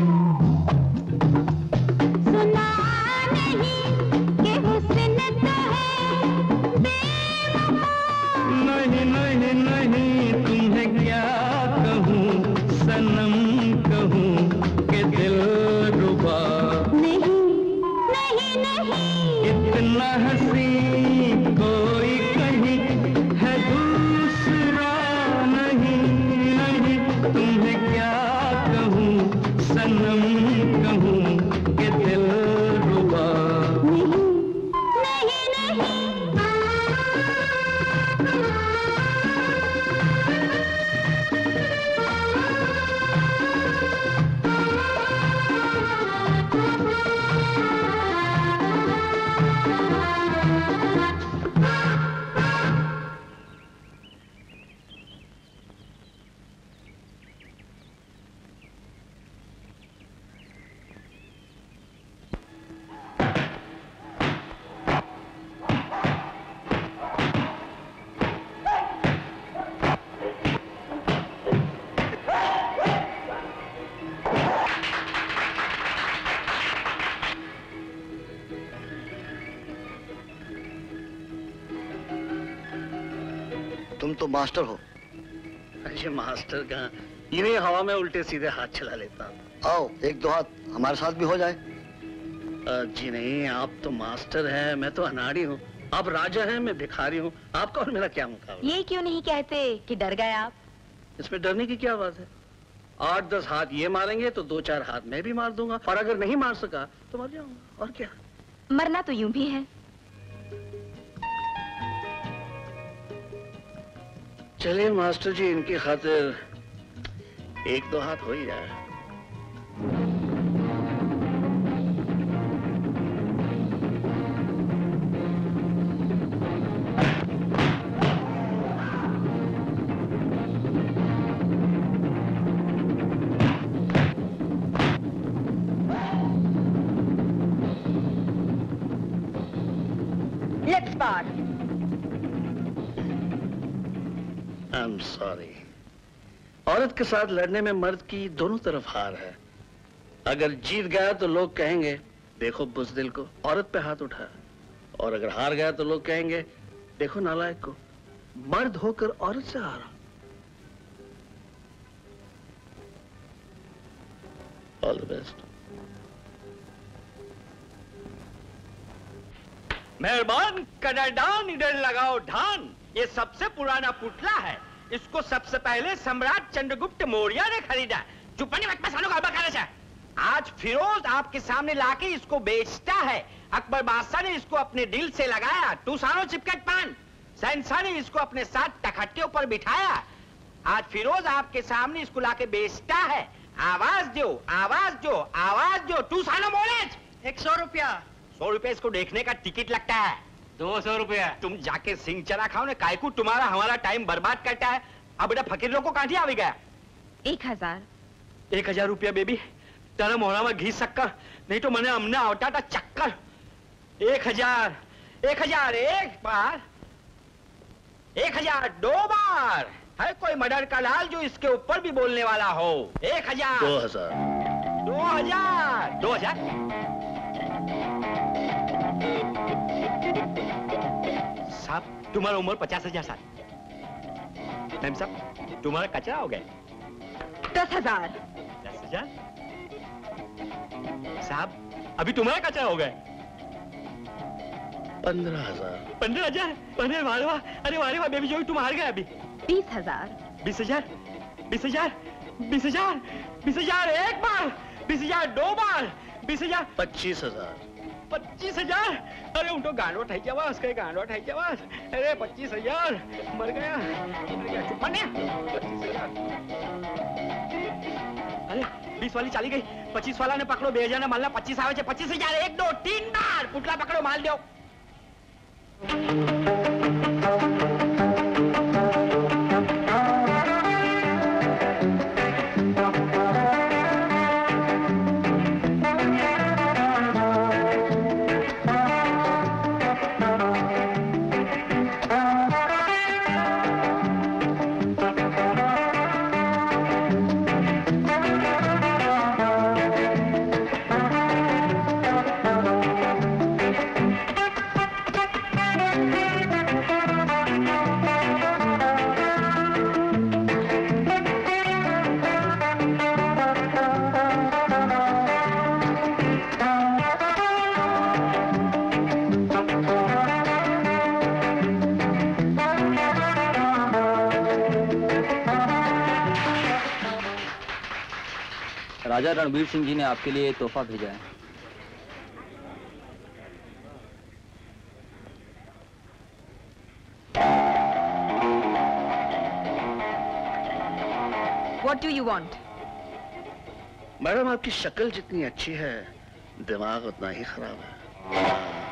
सुना नहीं कि हुस्न तो है बेवफा नहीं नहीं नहीं तुम्हें क्या कहूँ सनम कहूँ कि दिल रुबा नहीं नहीं नहीं इतना हंसी कोई कहीं है दूसरा नहीं नहीं तुम्हें क्या कहूँ सनम कहूँ कि दिल रुबा नहीं नहीं तुम तो मास्टर हो। अरे मास्टर कहाँ, इन्हीं हवा में उल्टे सीधे हाथ चला लेता हूँ। आओ एक दो हाथ हमारे साथ भी हो जाए। जी नहीं, आप तो मास्टर हैं, मैं तो अनाड़ी हूँ। आप राजा हैं, मैं भिखारी हूँ। आपका और मेरा क्या मुकाबला? ये क्यों नहीं कहते कि डर गए आप? इसमें डरने की क्या बात है? 8-10 हाथ ये मारेंगे तो 2-4 हाथ मैं भी मार दूंगा, और अगर नहीं मार सका तो मर जाऊंगा, और क्या। मरना तो यूं भी है। चलिए मास्टर जी, इनकी खातिर 1-2 हाथ हो ही जाए। Let's start. I'm sorry. औरत के साथ लड़ने में मर्द की दोनों तरफ हार है। अगर जीत गया तो लोग कहेंगे देखो बुज़दिल को, औरत पे हाथ उठा, और अगर हार गया तो लोग कहेंगे देखो नालायक को, मर्द होकर औरत से हारा। All the best. मेहरबान कनाडान, इधर लगाओ ढान। ये सबसे पुराना पुतला है, इसको सबसे पहले सम्राट चंद्रगुप्त मौर्य ने खरीदा। चुपने मत सालों का बखाना। आज फिरोज आपके सामने लाके इसको बेचता है। अकबर बादशाह ने इसको अपने दिल से लगाया, टूसानो चिपकट पान। शहंशाह ने इसको अपने साथ तखत के ऊपर बिठाया। आज फिरोज आपके सामने इसको लाके बेचता है। आवाज दो, आवाज दो, आवाज दो, टूसानो मोलेज। 100 रुपया। 100 रुपए इसको देखने का टिकट लगता है। 200 रुपया। तुम जाके सिंह चना खाओ ना, कायकू तुम्हारा हमारा टाइम बर्बाद करता है। अब बेटा फकीर लोग को काठी आ गया। 1000। 1000 रुपया बेबी, तेरा मोहरा में घी शक्कर, नहीं तो मैंने हमने आवता था चक्कर। 1000, 1000 एक बार, 1000 2 बार। है कोई मर्डर का लाल जो इसके ऊपर भी बोलने वाला हो? 1000 2000 2000 2000। साहब तुम्हारा उम्र 50,000 साल। मैम साहब तुम्हारा कचरा हो गया। 10,000। 10,000। साहब अभी तुम्हारा कचरा हो गया। 15,000। 15,000। अरे वाह वाह, अरे वाह वाह बेबी, जो तुम हार गए अभी। 20,000। 20,000 20,000 20,000 20,000 एक बार, 20,000 2 बार, 20,000 25,000। 25,000। अरे उनको गांडो ठाई के आवाज, कहीं गांडो ठाई के आवाज। अरे 25,000 मर गया, मर गया। चुप माने 25,000। अरे 20 वाली चली गई, 25 वाला ने पकड़ो, 2000 ने मालना 25 आवे। 25,000 1 2 3 बार पुटला पकड़ो, माल दो। राजा रणबीर सिंह जी ने आपके लिए तोहफा भेजा है। What do you want? Madam आपकी शक्ल जितनी अच्छी है, दिमाग उतना ही खराब है।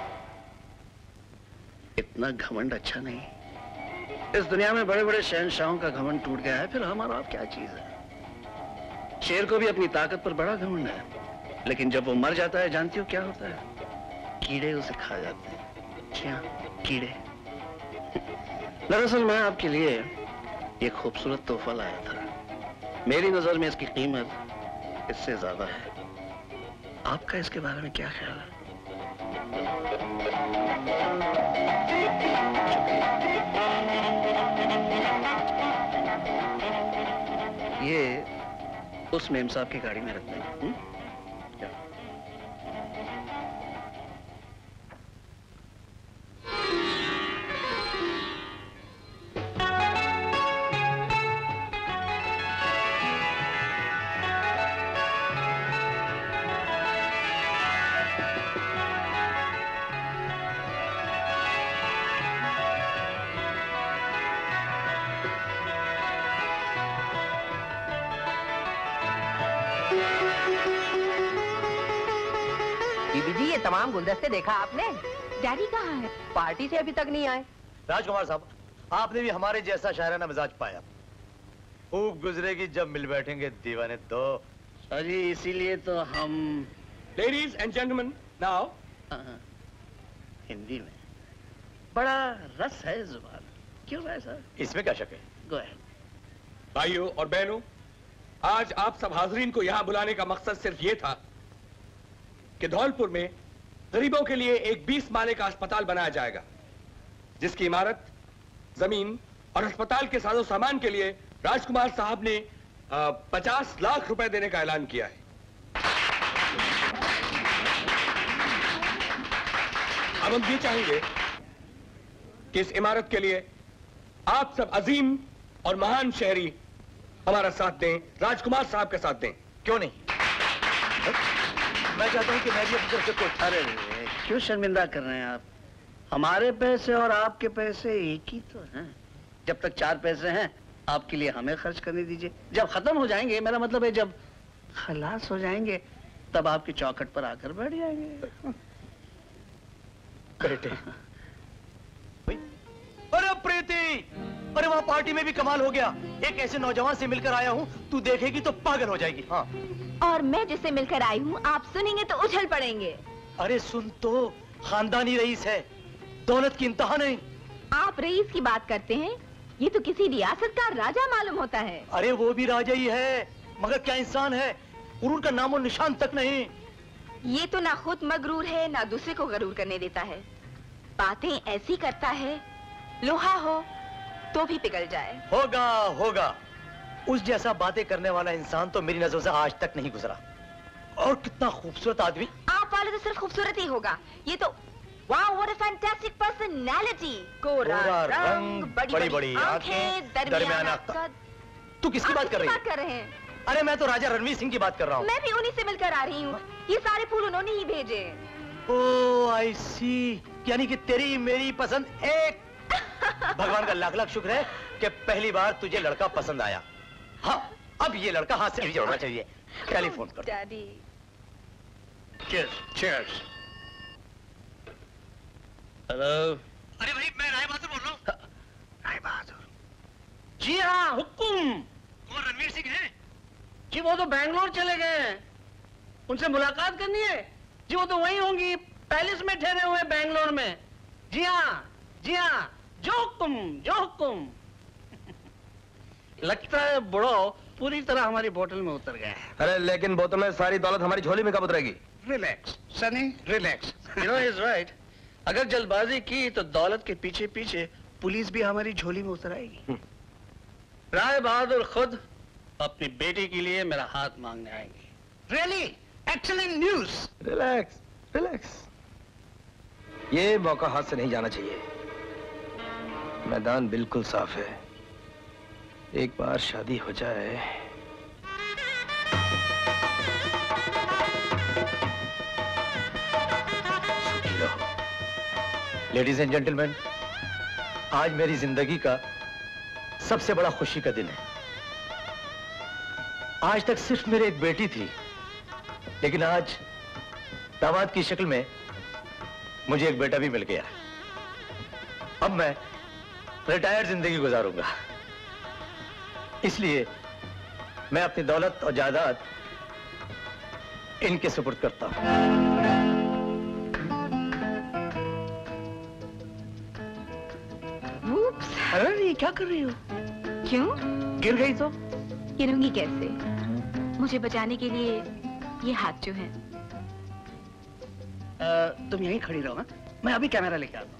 इतना घमंड अच्छा नहीं। इस दुनिया में बड़े बड़े शहंशाहों का घमंड टूट गया है, फिर हमारा आप क्या चीज है। शेर को भी अपनी ताकत पर बड़ा घमंड है, लेकिन जब वो मर जाता है जानती हो क्या होता है? कीड़े उसे खा जाते हैं। जी हाँ, कीड़े। दरअसल मैं आपके लिए एक खूबसूरत तोहफा लाया था। मेरी नजर में इसकी कीमत इससे ज्यादा है। आपका इसके बारे में क्या ख्याल है? ये उस मेम साहब की गाड़ी में रख दें। तमाम गुलदस्ते देखा आपने? डैडी कहाँ है? पार्टी से अभी तक नहीं आए। राजकुमार साहब, आपने भी हमारे जैसा शायराना मिजाज पाया। खूब गुजरेगी जब मिल बैठेंगे दीवाने दो। अजी इसीलिए तो हम ladies and gentlemen now Hindi में बड़ा रस है जुबान। क्यों भाई साहब? इसमें क्या शक है? Go ahead. भाइयों और बहनों, आज आप सब हाजरीन को यहाँ बुलाने का मकसद सिर्फ ये था कि धौलपुर में गरीबों के लिए एक 20 माले का अस्पताल बनाया जाएगा, जिसकी इमारत, जमीन और अस्पताल के साजो सामान के लिए राजकुमार साहब ने 50 लाख रुपए देने का ऐलान किया है। अब हम ये चाहेंगे कि इस इमारत के लिए आप सब अजीम और महान शहरी हमारा साथ दें, राजकुमार साहब का साथ दें। क्यों नहीं? मैं चाहता हूं कि मैं भी अपनी तरफ से कुछ। अरे क्यों शर्मिंदा कर रहे हैं आप? हमारे पैसे और आपके पैसे एक ही तो हैं। जब तक 4 पैसे हैं आपके लिए हमें खर्च करने दीजिए। जब खत्म हो जाएंगे, मेरा मतलब है जब खलास हो जाएंगे, तब आपकी चौखट पर आकर बैठ जाएंगे। बेटे, थी। अरे वहाँ पार्टी में भी कमाल हो गया। एक ऐसे नौजवान से मिलकर आया हूँ, तू देखेगी तो पागल हो जाएगी। हाँ। और मैं जिससे मिलकर आई हूँ, आप सुनेंगे तो उछल पड़ेंगे। अरे सुन तो, खानदानी रईस है, दौलत की इंतहा नहीं। आप रईस की बात करते हैं, ये तो किसी रियासत का राजा मालूम होता है। अरे वो भी राजा ही है, मगर क्या इंसान है, गुरूर का नामो निशान तक नहीं। ये तो ना खुद मगरूर है, ना दूसरे को गरूर करने देता है। बातें ऐसी करता है, लोहा हो तो भी पिघल जाए। होगा होगा, उस जैसा बातें करने वाला इंसान तो मेरी नजरों से आज तक नहीं गुजरा। और कितना खूबसूरत आदमी। आप वाले तो सिर्फ खूबसूरत ही होगा, ये तो वाह, व्हाट अ फैंटास्टिक पर्सनालिटी। गोरा रंग, बड़ी बड़ी आंखें, दरमियाना कद। तू किसकी बात कर रहे हैं? अरे मैं तो राजा रणवीर सिंह की बात कर रहा हूँ। मैं भी उन्हीं से मिलकर आ रही हूँ। ये सारे फूल उन्होंने ही भेजे। ओह आई सी, यानी कि तेरी मेरी पसंद एक। भगवान का लाख लाख शुक्र है कि पहली बार तुझे लड़का पसंद आया। हाँ, अब ये लड़का हाथ से जोड़ना चाहिए। टेलीफोन कर। डैडी। Cheers, cheers. हेलो। अरे भाई, मैं राय बहादुर बोल रहा हूँ। राय बहादुर? जी हाँ, हुक्म। कौन, रणवीर सिंह है? जी वो तो बैंगलोर चले गए हैं, उनसे मुलाकात करनी है। जी वो तो वहीं होंगी, पैलेस में ठहरे हुए बैंगलोर में। जी हाँ, जी हाँ, जो हुक्म। लगता है बुढ़ो पूरी तरह हमारी बोतल में उतर गया है। अरे लेकिन बोतल में सारी दौलत हमारी झोली में कब उतरेगी? Relax Sunny, relax. You know is right. अगर जल्दबाजी की तो दौलत के पीछे पीछे पुलिस भी हमारी झोली में उतर आएगी। राय बहादुर खुद अपनी बेटी के लिए मेरा हाथ मांगने आएंगे। Really excellent news. Relax, relax. ये मौका हाथ से नहीं जाना चाहिए। मैदान बिल्कुल साफ है। एक बार शादी हो जाए। सुखी रहो। लेडीज एंड जेंटलमैन, आज मेरी जिंदगी का सबसे बड़ा खुशी का दिन है। आज तक सिर्फ मेरी एक बेटी थी, लेकिन आज दामाद की शक्ल में मुझे एक बेटा भी मिल गया। अब मैं रिटायर्ड जिंदगी गुजारूंगा, इसलिए मैं अपनी दौलत और जायदाद इनके सुपुर्द करता हूं। अरे क्या कर रही हो? क्यों? गिर गई तो? गिरूंगी कैसे? मुझे बचाने के लिए ये हाथ जो है। तुम यहीं खड़ी रहो। हाँ? मैं अभी कैमरा लेके आता हूँ।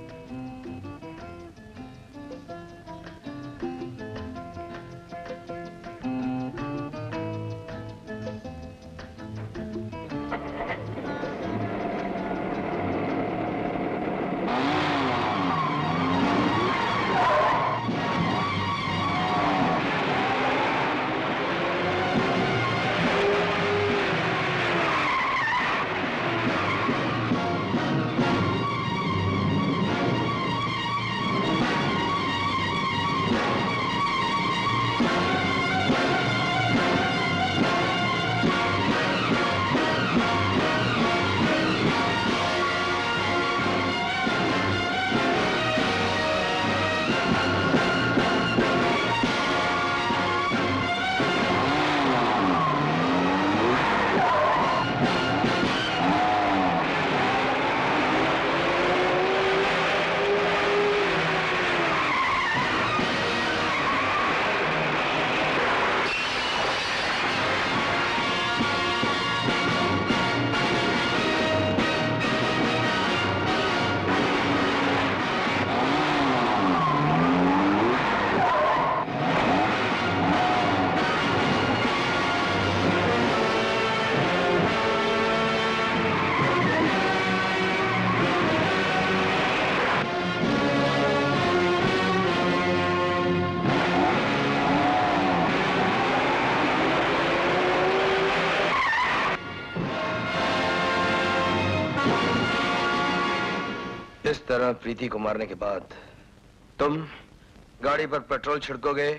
इस तरह प्रीति को मारने के बाद तुम गाड़ी पर पेट्रोल छिड़कोगे,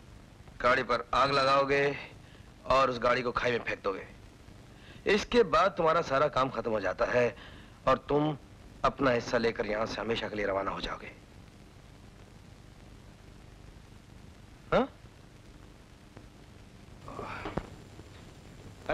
गाड़ी पर आग लगाओगे और उस गाड़ी को खाई में फेंक दोगे। इसके बाद तुम्हारा सारा काम खत्म हो जाता है और तुम अपना हिस्सा लेकर यहां से हमेशा के लिए रवाना हो जाओगे।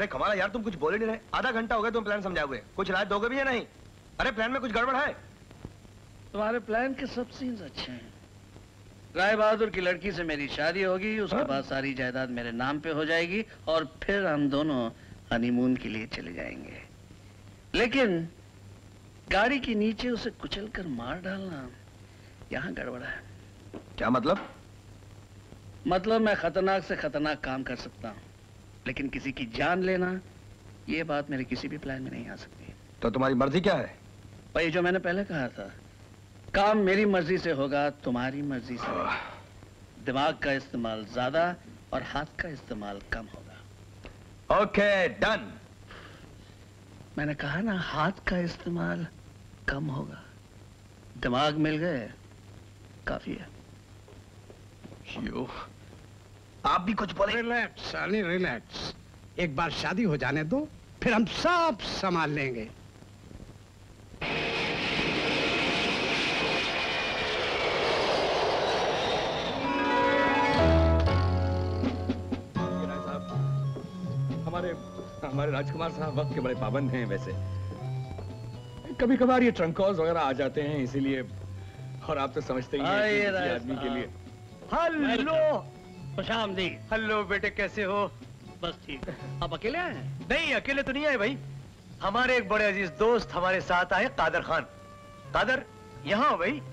अरे कमाल है यार, तुम कुछ बोले नहीं रहे। आधा घंटा हो गया तुम प्लान समझाए हुए, कुछ राय दोगे भी या नहीं? अरे प्लान में कुछ गड़बड़ है? तुम्हारे प्लान के सब सीन्स अच्छे हैं। राय बहादुर की लड़की से मेरी शादी होगी, उसके बाद सारी जायदाद मेरे नाम पे हो जाएगी और फिर हम दोनों हनीमून के लिए चले जाएंगे। लेकिन गाड़ी के नीचे उसे कुचल कर मार डालना, यहाँ गड़बड़ा है। क्या मतलब? मतलब मैं खतरनाक से खतरनाक काम कर सकता हूँ, लेकिन किसी की जान लेना, ये बात मेरे किसी भी प्लान में नहीं आ सकती। तो तुम्हारी मर्जी क्या है? भाई जो मैंने पहले कहा था, काम मेरी मर्जी से होगा, तुम्हारी मर्जी से नहीं। दिमाग का इस्तेमाल ज्यादा और हाथ का इस्तेमाल कम होगा। Okay done. मैंने कहा ना, हाथ का इस्तेमाल कम होगा। दिमाग मिल गए काफी है। यो, आप भी कुछ बोले? रिलैक्स साली रिलैक्स, एक बार शादी हो जाने दो, फिर हम सब संभाल लेंगे। हमारे राजकुमार साहब वक्त के बड़े पाबंद हैं वैसे। कभी कभार ये ट्रंक कॉल्स वगैरह आ जाते हैं, इसीलिए। और आप तो समझते ही हैं कि किसी आदमी के लिए। हेलो खुशामदी। हेलो बेटे, कैसे हो? बस ठीक। आप अकेले आए हैं? नहीं, अकेले तो नहीं आए भाई। हमारे एक बड़े अजीज दोस्त हमारे साथ आए, कादर खान। कादर, यहाँ हो भाई।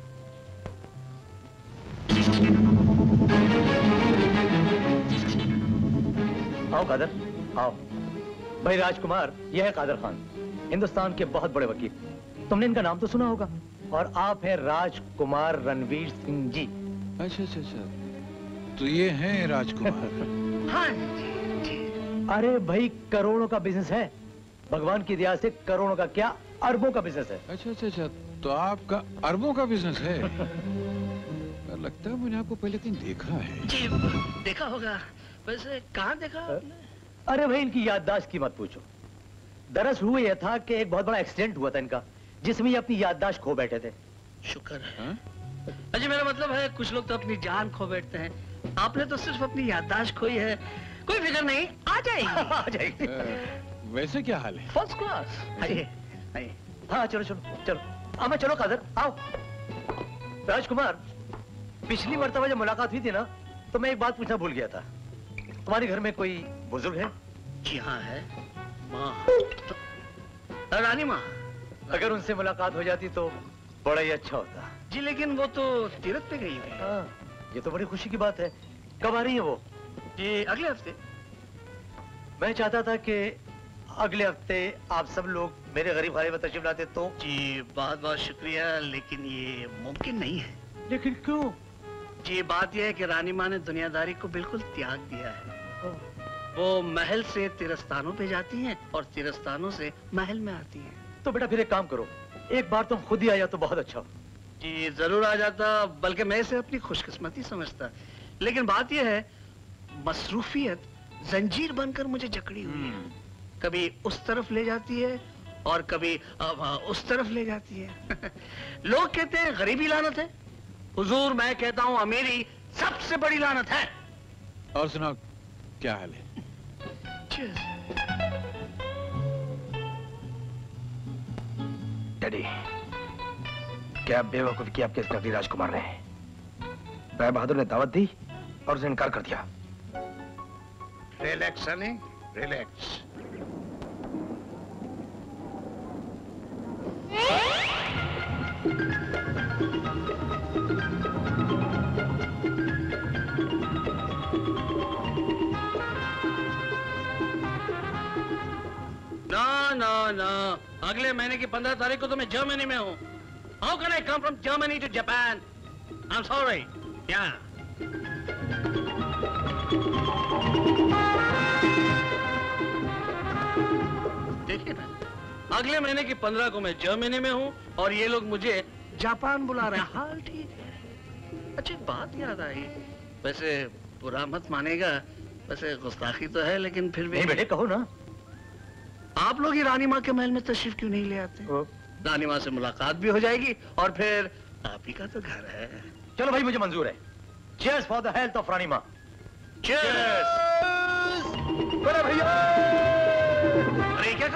आओ कादर, आओ। भाई राजकुमार, यह है कादर खान, हिंदुस्तान के बहुत बड़े वकील। तुमने इनका नाम तो सुना होगा। और आप हैं राजकुमार रणवीर सिंह जी। अच्छा अच्छा अच्छा, तो ये हैं राजकुमार। हाँ जी। अरे भाई, करोड़ों का बिजनेस है। भगवान की दया से करोड़ों का क्या, अरबों का बिजनेस है। अच्छा अच्छा अच्छा, तो आपका अरबों का बिजनेस है। लगता है मैंने आपको पहले कहीं देखा है। जी देखा होगा, वैसे कहाँ देखा आपने? अरे भाई, इनकी याददाश्त की मत पूछो। दरअसल हुआ यह था कि एक बहुत बड़ा एक्सीडेंट हुआ था इनका, जिसमें ये अपनी याददाश्त खो बैठे थे। शुक्र है। अजी मेरा मतलब है, कुछ लोग तो अपनी जान खो बैठते हैं, आपने तो सिर्फ अपनी याददाश्त खोई है। कोई फिक्र नहीं, आ जाएगी। आ जाएगी। वैसे क्या हाल है? First class. आइए आइए। हाँ चलो चलो चलो। हाँ मैं चलो कादर, आओ। राजकुमार, पिछली मर्तबा जब मुलाकात हुई थी ना, तो मैं एक बात पूछना भूल गया था। तुम्हारे घर में कोई बुजुर्ग है? जी हाँ है, माँ, रानी माँ। अगर उनसे मुलाकात हो जाती तो बड़ा ही अच्छा होता। जी लेकिन वो तो तीरथ पे गई हुई है। ये तो बड़ी खुशी की बात है। कब आ रही है वो? जी अगले हफ्ते। मैं चाहता था कि अगले हफ्ते आप सब लोग मेरे गरीब खाने में तशरीफ लाते तो। जी बहुत बहुत शुक्रिया, लेकिन ये मुमकिन नहीं है। लेकिन क्यों? जी बात यह है कि रानी माँ ने दुनियादारी को बिल्कुल त्याग दिया है। वो महल से तीरस्थानों पे जाती हैं और तीरस्थानों से महल में आती हैं। तो बेटा फिर एक काम करो, एक बार तुम खुद ही आया तो बहुत अच्छा। जी जरूर आ जाता, बल्कि मैं इसे अपनी खुशकिस्मती समझता। लेकिन बात यह है, मसरूफियत जंजीर बनकर मुझे जकड़ी हुई है। कभी उस तरफ ले जाती है और कभी उस तरफ ले जाती है। लोग कहते हैं गरीबी लानत है, हुजूर मैं कहता हूँ अमीरी सबसे बड़ी लानत है। और सुनाओ, क्या हाल है? डैडी, क्या बेवकूफ की आपके कभी राजकुमार ने? राय बहादुर ने दावत दी और उसे इनकार कर दिया। Relax Sunny, relax. ना ना ना, अगले महीने की 15 तारीख को तो मैं जर्मनी में हूँ। How can I come from Germany to Japan? I am sorry. या देखिए ना, अगले महीने की 15 को मैं जर्मनी में हूँ और ये लोग मुझे जापान बुला रहे हैं। हाल ठीक है। अच्छा एक बात याद आई, वैसे बुरा मत मानेगा, वैसे गुस्ताखी तो है लेकिन फिर भी। नहीं बेटे कहो ना। आप लोग ही रानी माँ के महल में तशरीफ क्यों नहीं ले आते? रानी माँ से मुलाकात भी हो जाएगी और फिर आप ही का तो घर है। चलो भाई मुझे मंजूर है। Cheers for the health of Rani Maa. Cheers. भैया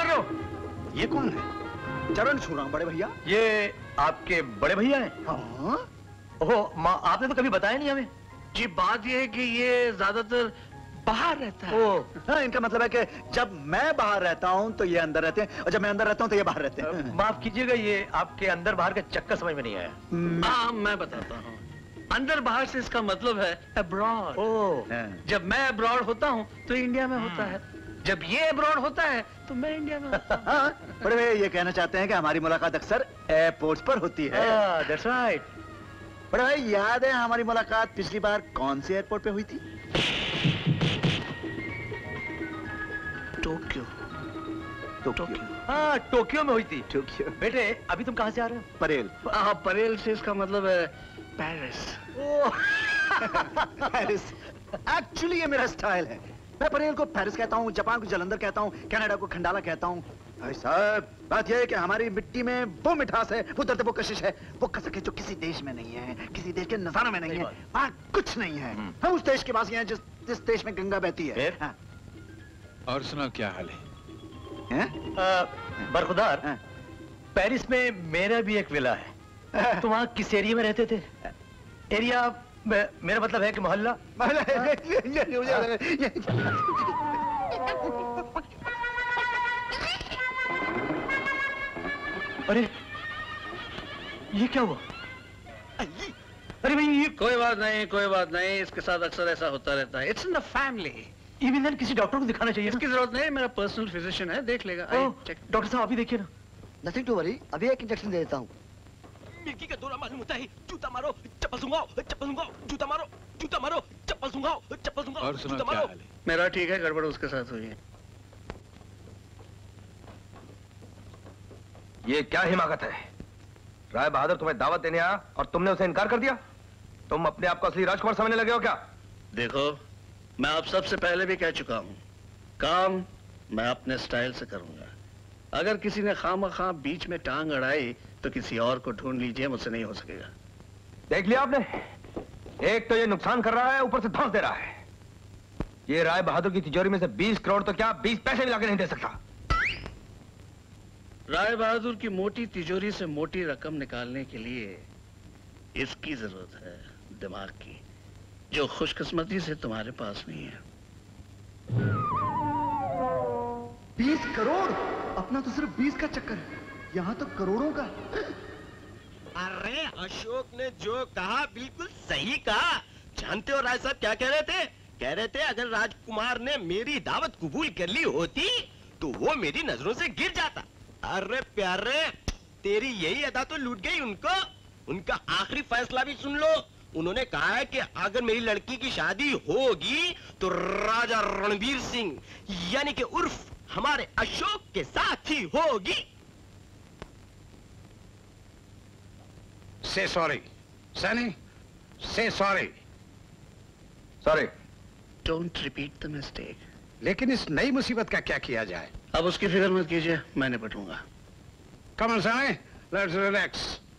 कर रहे हो? ये कौन है? चरण छू रहा हूँ बड़े भैया। ये आपके बड़े भैया हैं? हाँ। ओहो, माँ आपने तो कभी बताया नहीं हमें। जी बात ये है कि ये ज्यादातर बाहर रहता है। हाँ, इनका मतलब है कि जब मैं बाहर रहता हूँ तो ये अंदर रहते हैं, और जब मैं अंदर रहता हूँ तो ये बाहर रहते हैं। माफ कीजिएगा, ये आपके अंदर बाहर का चक्कर समझ में नहीं आया। हाँ मैं बताता हूँ। अंदर बाहर से इसका मतलब है अब्रॉड। जब मैं अब्रॉड होता हूँ तो इंडिया में होता है, जब ये अब्रॉड होता है तो मैं इंडिया में होता हूँ। बड़े भैया ये कहना चाहते हैं कि हमारी मुलाकात अक्सर एयरपोर्ट्स पर होती है। That's right। बड़े भाई याद है हमारी मुलाकात पिछली बार कौन से एयरपोर्ट पे हुई थी? टोक्यो। हाँ, टोक्यो में हुई थी। टोक्यो। बेटे अभी तुम कहाँ से आ रहे हो? परेल। हाँ, परेल से इसका मतलब है पेरिस। पेरिस एक्चुअली ये मेरा स्टाइल है। मैं परेल को पेरिस कहता हूँ, जापान को जलंधर कहता हूँ, कनाडा को खंडाला कहता हूँ। भाई साहब बात यह है कि हमारी मिट्टी में वो मिठास है, वो दर्द, वो कशिश है, वो कसक है जो किसी देश में नहीं है, किसी देश के नजारों में नहीं है। वहाँ कुछ नहीं है। हम उस देश के वासी हैं जिस देश में गंगा बहती है। हाँ। और सुना क्या हाल है? बरखुदार, पेरिस में मेरा भी एक विला है। तो वहाँ किस एरिया में रहते थे? एरिया मेरा मतलब है कि मोहल्ला। अरे ये क्या हुआ? अरे भाई ये कोई बात नहीं, कोई बात नहीं, इसके साथ अक्सर ऐसा होता रहता है। It's in the family. Even किसी डॉक्टर को दिखाना चाहिए। इसकी जरूरत नहीं, मेरा पर्सनल फिजिशियन है, देख लेगा। डॉक्टर साहब अभी देखिए ना। नथिंग टू वरी, अभी एक इंजेक्शन दे देता हूँ। मिर्गी का दौरा मालूम होता है। जूता मारो, चप्पल सूंघाओ, चप्पल सूंघाओ, जूता मारो, जूता मारो, चप्पल सूंघाओ, चप्पल सूंघाओ। और सुना क्या हाल है? मेरा ठीक है, गड़बड़ उसके साथ हुई है। ये क्या हिमाकत है? राय बहादुर तुम्हें दावत देने आया और तुमने उसे इनकार कर दिया? तुम अपने आप को असली राजकुमार समझने लगे हो क्या? देखो मैं आप सबसे पहले भी कह चुका हूँ, काम मैं अपने स्टाइल से करूंगा। अगर किसी ने खामखा बीच में टांग अड़ाई तो किसी और को ढूंढ लीजिए, मुझसे नहीं हो सकेगा। देख लिया आपने? एक तो ये नुकसान कर रहा है, ऊपर से धौंस दे रहा है। ये राय बहादुर की तिजोरी में से 20 करोड़ तो क्या 20 पैसे भी लाके नहीं दे सकता। राय बहादुर की मोटी तिजोरी से मोटी रकम निकालने के लिए इसकी जरूरत है, दिमाग की, जो खुशकिस्मती से तुम्हारे पास नहीं है। 20 करोड़? अपना तो सिर्फ 20 का चक्कर है, यहाँ तो करोड़ों का। अरे अशोक ने जो कहा बिल्कुल सही कहा। जानते हो राय साहब क्या कह रहे थे? कह रहे थे अगर राजकुमार ने मेरी दावत कबूल कर ली होती तो वो मेरी नजरों से गिर जाता। अरे प्यारे, तेरी यही अदा तो लूट गई उनको। उनका आखिरी फैसला भी सुन लो। उन्होंने कहा है कि अगर मेरी लड़की की शादी होगी तो राजा रणवीर सिंह यानी कि उर्फ हमारे अशोक के साथ ही होगी। Say sorry, Sunny. Say sorry. Sorry. Don't repeat the mistake. लेकिन इस नई मुसीबत का क्या किया जाए? अब उसकी फिक्र मत कीजिए, मैं निपटूंगा। Come on, Sunny. Let's relax.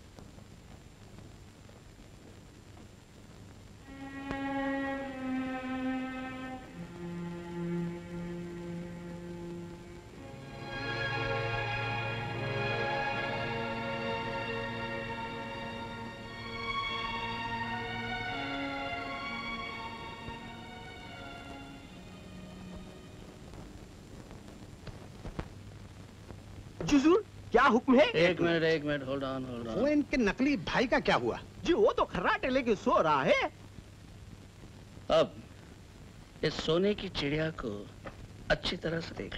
जुजूर क्या हुक्म है? एक मिनट, होल्ड ऑन। वो इनके नकली भाई का क्या हुआ? जी वो तो खर्राटे लेके सो रहा है। अब इस सोने की चिड़िया को अच्छी तरह से देख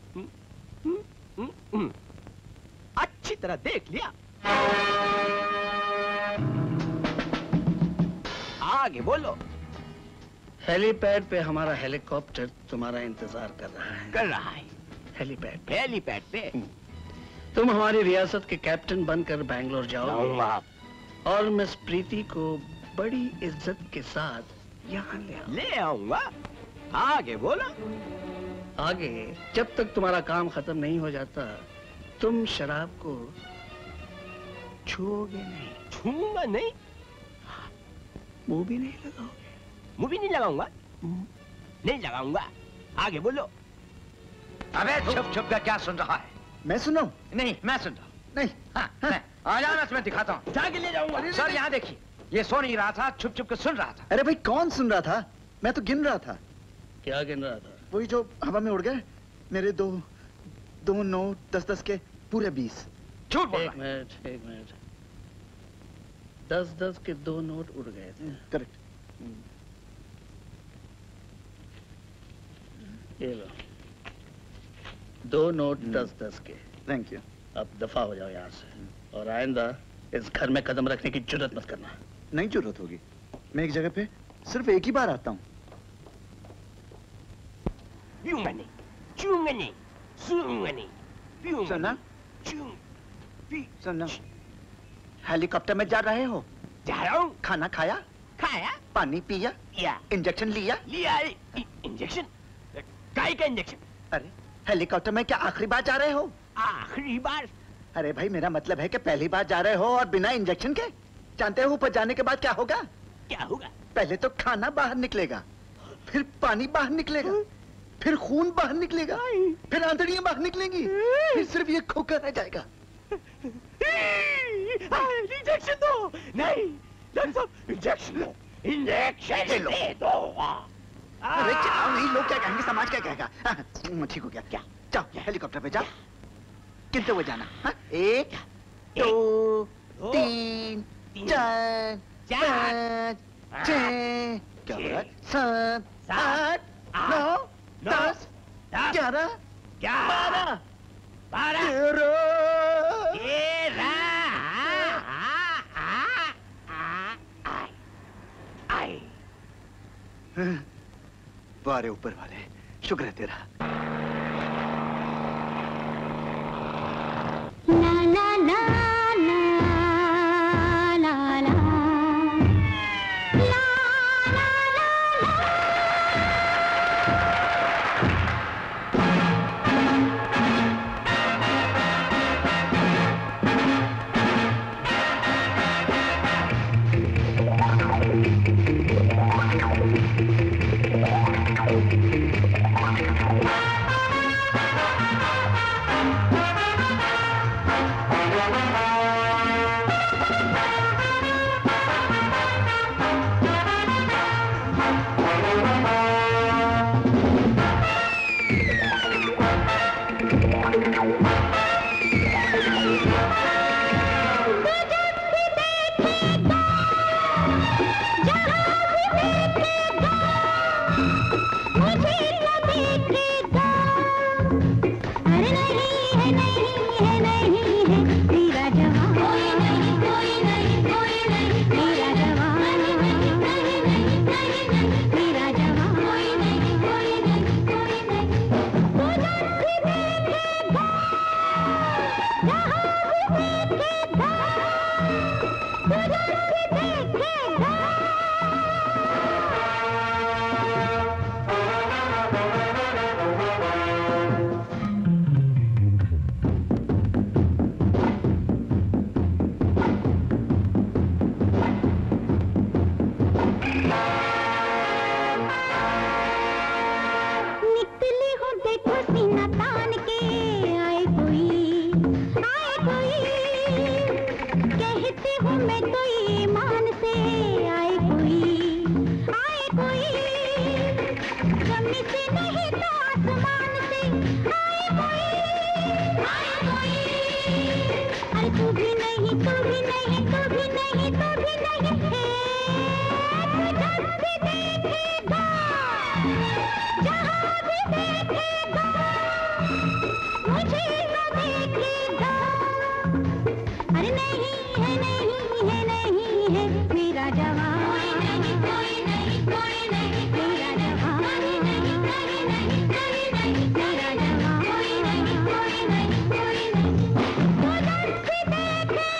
लो। अच्छी तरह देख लिया। आगे बोलो। हेलीपैड पे हमारा हेलीकॉप्टर तुम्हारा इंतजार कर रहा है। हेलीपैड पे तुम हमारी रियासत के कैप्टन बनकर बैंगलोर जाओगे और मिस प्रीति को बड़ी इज्जत के साथ यहाँ ले आऊंगा। आगे बोलो। आगे जब तक तुम्हारा काम खत्म नहीं हो जाता तुम शराब को छूओगे नहीं। छूऊंगा नहीं? मुंह भी नहीं लगाओगे? मुंह भी नहीं लगाऊंगा। नहीं लगाऊंगा। आगे बोलो। अबे छुप छुप कर क्या सुन रहा है? मैं सुन रहा हूँ? नहीं, मैं सुन रहा हूँ। नहीं। हाँ, मैं आ जाओ ना, मैं दिखाता हूँ। जाके ले जाऊंगा। सर यहाँ देखिए, ये सो नहीं रहा था, छुप छुप कर सुन रहा था। अरे भाई कौन सुन रहा था? मैं तो गिन रहा था। क्या गिन रहा था? वही जो हवा में उड़ गए मेरे दो नोट 10-10 के पूरे 20। झूठ बोल रहा है। एक मिनट 10-10 के 2 नोट उड़ गए थे। करेक्ट। ये लो 2 नोट 10-10 के। Thank you. अब दफा हो जाओ यहाँ से और आइंदा इस घर में कदम रखने की जुर्रत मत करना। नहीं जरूरत होगी, मैं एक जगह पे सिर्फ एक ही बार आता हूँ। सुनना, हेलीकॉप्टर में जा रहे हो? जा रहा हूँ। खाना खाया? खाया। पानी पिया? या। इंजेक्शन लिया? लिया। इंजेक्शन? काय का इंजेक्शन? अरे हेलीकॉप्टर में क्या आखिरी बार जा रहे हो? आखिरी बार? अरे भाई मेरा मतलब है कि पहली बार जा रहे हो और बिना इंजेक्शन के। जानते हो ऊपर जाने के बाद क्या होगा? क्या होगा? पहले तो खाना बाहर निकलेगा, फिर पानी बाहर निकलेगा, फिर खून बाहर निकलेगा, फिर आंतड़ियां बाहर निकलेंगी, फिर सिर्फ ये खोखा रह जाएगा। इंजेक्शन दो। नहीं डॉक्टर साहब, इंजेक्शन दो। इंजेक्शन दे दो। अरे जाओ नहीं, लोग क्या कहेंगे, समाज क्या कहेगा। ठीक हो गया। क्या? जाओ हेलीकॉप्टर पे जाओ। कितने हुए जाना? 1 2 3 4 5 6 7 8 9 10 11 12 वारे ऊपर वाले, शुक्र है तेरा। ला ला ला ला ला ला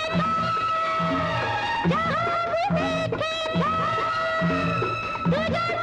जहाँ भी देखे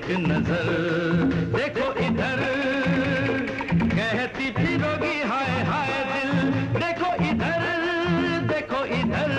एक नजर देखो इधर, कहती फिरोगी हाय हाय दिल, देखो इधर देखो इधर।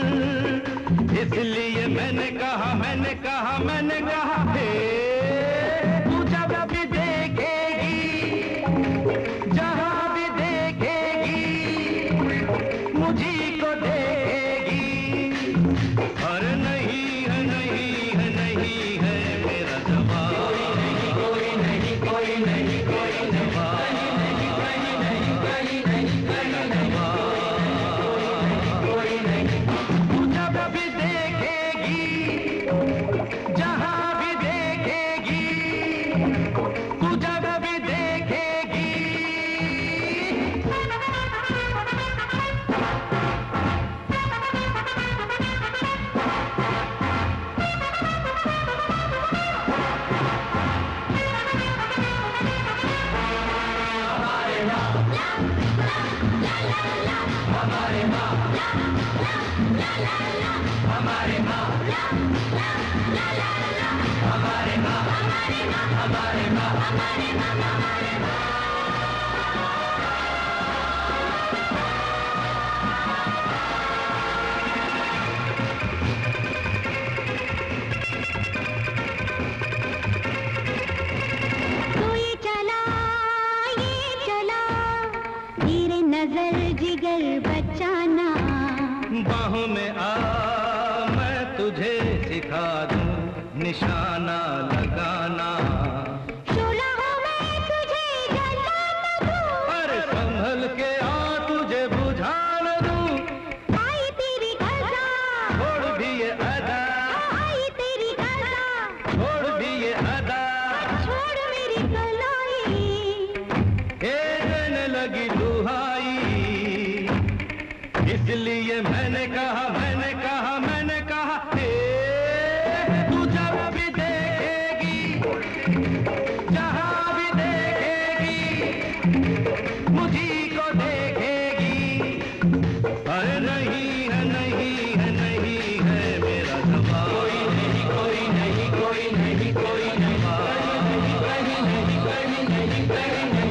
इसलिए मैंने कहा मैंने कहा मैंने कहा, हे तू जब भी देखेगी जहां भी देखेगी मुझी को देखेगी। और नहीं है नहीं है नहीं है मेरा जवाब, कोई नहीं कोई नहीं कोई जवाब, कोई नहीं कोई नहीं कोई जवाब, कोई नहीं। तू जब भी देखेगी जहां भी देखेगी, तू जब भी देखेगी। हमारे माँ हमारे माँ हमारे माँ हमारे माँ हमारे माँ। कोई चला ये चला, गिरे नजर जिगर बचाना। बाहों में आ मैं तुझे सिखा दूं निशाना लगाना। शोला हो मैं तुझे जला न दूं, अरे संभल के आ तुझे बुझा न दूं। आई तेरी अदा, छोड़ भी ये अदा, आई तेरी अदा, छोड़ भी ये अदा। छोड़ मेरी कलाई, हे देने लगी दुहाई। इसलिए मैंने कहा मैंने कहा मैंने कहा, हे तू जब भी देखेगी जहां भी देखेगी मुझी को देखेगी। अरे नहीं है नहीं है नहीं है मेरा जवाब, कोई नहीं कोई नहीं कोई नहीं कोई जवाब, कहीं नहीं कहीं नहीं कहीं नहीं।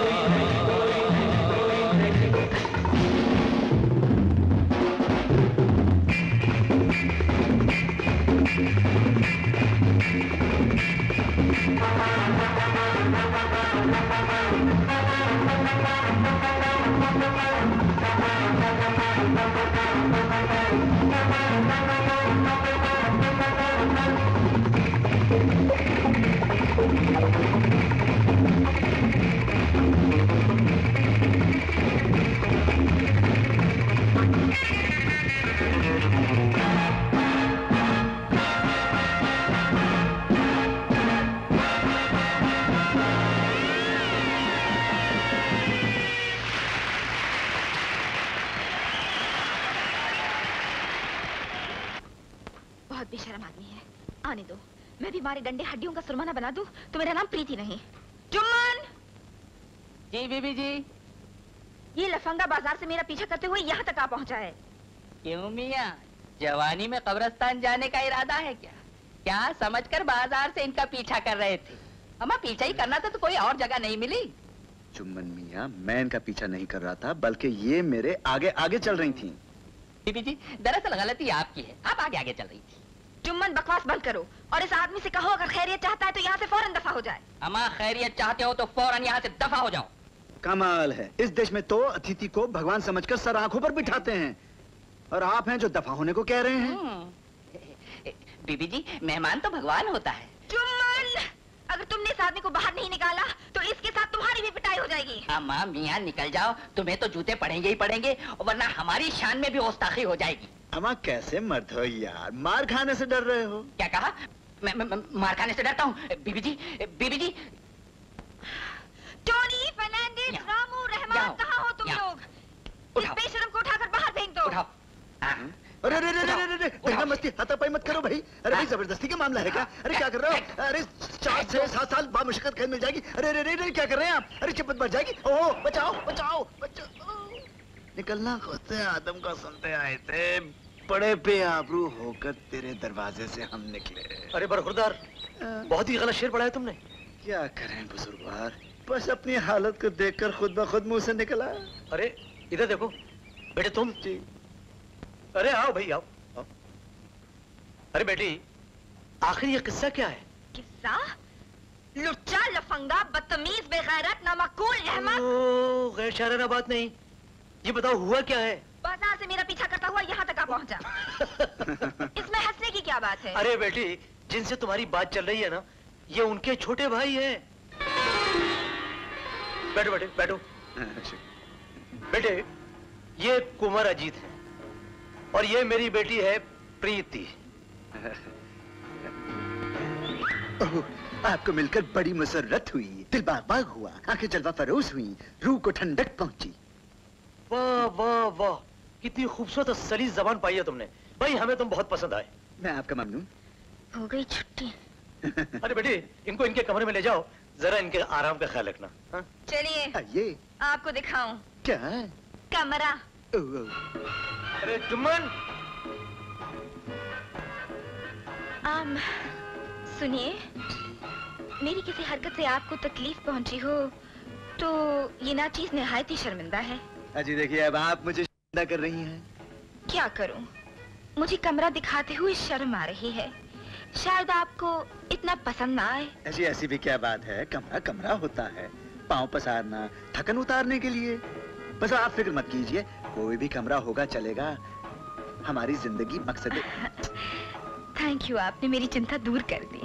बहुत बेशर्म आदमी है। आने दो, मैं भी मारे डंडे हड्डियों का सुरमाना बना दूं तो मेरा नाम प्रीति नहीं। चुम्मन! जी बीबी जी। ये लफंगा बाजार से मेरा पीछा करते हुए यहाँ तक आ पहुँचा है। क्यों मियाँ, जवानी में कब्रिस्तान जाने का इरादा है क्या? क्या समझकर बाजार से इनका पीछा कर रहे थे? हमें पीछा ही करना था तो कोई और जगह नहीं मिली। चुम्बन मियाँ, मैं इनका पीछा नहीं कर रहा था, बल्कि ये मेरे आगे आगे चल रही थी। बीबी जी, दरअसल गलती आपकी है, आप आगे आगे चल रही थी। चुम्बन, बकवास बंद करो और इस आदमी से कहो अगर खैरियत चाहता है तो यहाँ से फौरन दफा हो जाए। अम्मा खैरियत चाहते हो तो फौरन यहाँ से दफा हो जाओ। कमाल है, इस देश में तो अतिथि को भगवान समझकर सर आंखों पर बिठाते हैं, और आप हैं जो दफा होने को कह रहे हैं। बीबी जी, मेहमान तो भगवान होता है। चुम्बन, अगर तुमने इस आदमी को बाहर नहीं निकाला तो इसके साथ तुम्हारी भी पिटाई हो जाएगी। अम्मा मियाँ निकल जाओ, तुम्हें तो जूते पड़ेंगे ही पड़ेंगे, वरना हमारी शान में भी गुस्ताखी हो जाएगी। अम्मा कैसे मर्द हो यार, मार खाने से डर रहे हो? क्या कहा? मैं मार खाने से डरता हूँ? बीबी जी, बीबी जी। टोनी, फर्नांडिस, रामू, रहमान, कहाँ हो तुम लोग? इस बेशरम को उठाकर बाहर फेंक दो। उठाओ। अरे अरे अरे अरे अरे दंगा मस्ती हाथापाई मत करो भाई। अरे भाई जबरदस्ती का मामला है क्या? अरे क्या कर रहे हो? अरे 4 से 7 साल बाद मुशक्कत कैद मिल जाएगी। अरे अरे अरे क्या कर रहे हैं आप? अरे चिपत बढ़ जाएगी। ओह बचाओ बचाओ बचाओ। निकलना खुद से आदम का सुनते आए थे, बड़े बेआबरू होकर तेरे दरवाजे से हम निकले। अरे बरखुरदार, बहुत ही गलत शेर पढ़ा है तुमने। क्या करें बुजुर्गवार, बस अपनी हालत को देखकर खुद ब खुद मुंह से निकला। अरे इधर देखो बेटे तुम। जी। अरे आओ भाई आओ, आओ। अरे बेटी आखिर ये किस्सा क्या है? किस्सा? लुच्चा, लफंगा, बदतमीज, बेगैरत, नामकूल, अहमक। ओ, गैर शायराना बात नहीं, ये बताओ हुआ क्या है? बाजार से मेरा पीछा करता हुआ यहाँ तक आ पहुँचा। इसमें हंसने की क्या बात है? अरे बेटी जिनसे तुम्हारी बात चल रही है ना, ये उनके छोटे भाई हैं। बैठो बेटे बैठो। बेटे ये कुमार अजीत है और ये मेरी बेटी है प्रीति। आपको मिलकर बड़ी मसरत हुई, दिल बाग बाग हुआ, आंखें जलवा फरोज हुई, रूह को ठंडक पहुंची। वाह वाह वाह, कितनी खूबसूरत और सलीस जबान पाई है तुमने। भाई हमें तुम बहुत पसंद आए। मैं आपका ममनून। हो गई छुट्टी। अरे बेटी इनको इनके कमरे में ले जाओ, जरा इनके आराम का ख्याल रखना। चलिए आइए आपको दिखाऊं क्या कमरा। अरे जुम्मन। सुनिए, मेरी किसी हरकत से आपको तकलीफ पहुंची हो तो ये नाचीज निहायत ही शर्मिंदा है। अजी देखिए अब आप मुझे शर्मिंदा कर रही हैं। क्या करूं, मुझे कमरा दिखाते हुए शर्म आ रही है। शायद आपको इतना पसंद ना आए। ऐसी ऐसी भी क्या बात है, कमरा कमरा होता है, पाँव पसारना, थकन उतारने के लिए। बस आप फिक्र मत कीजिए, कोई भी कमरा होगा चलेगा, हमारी जिंदगी मकसद। थैंक यू, आपने मेरी चिंता दूर कर दी।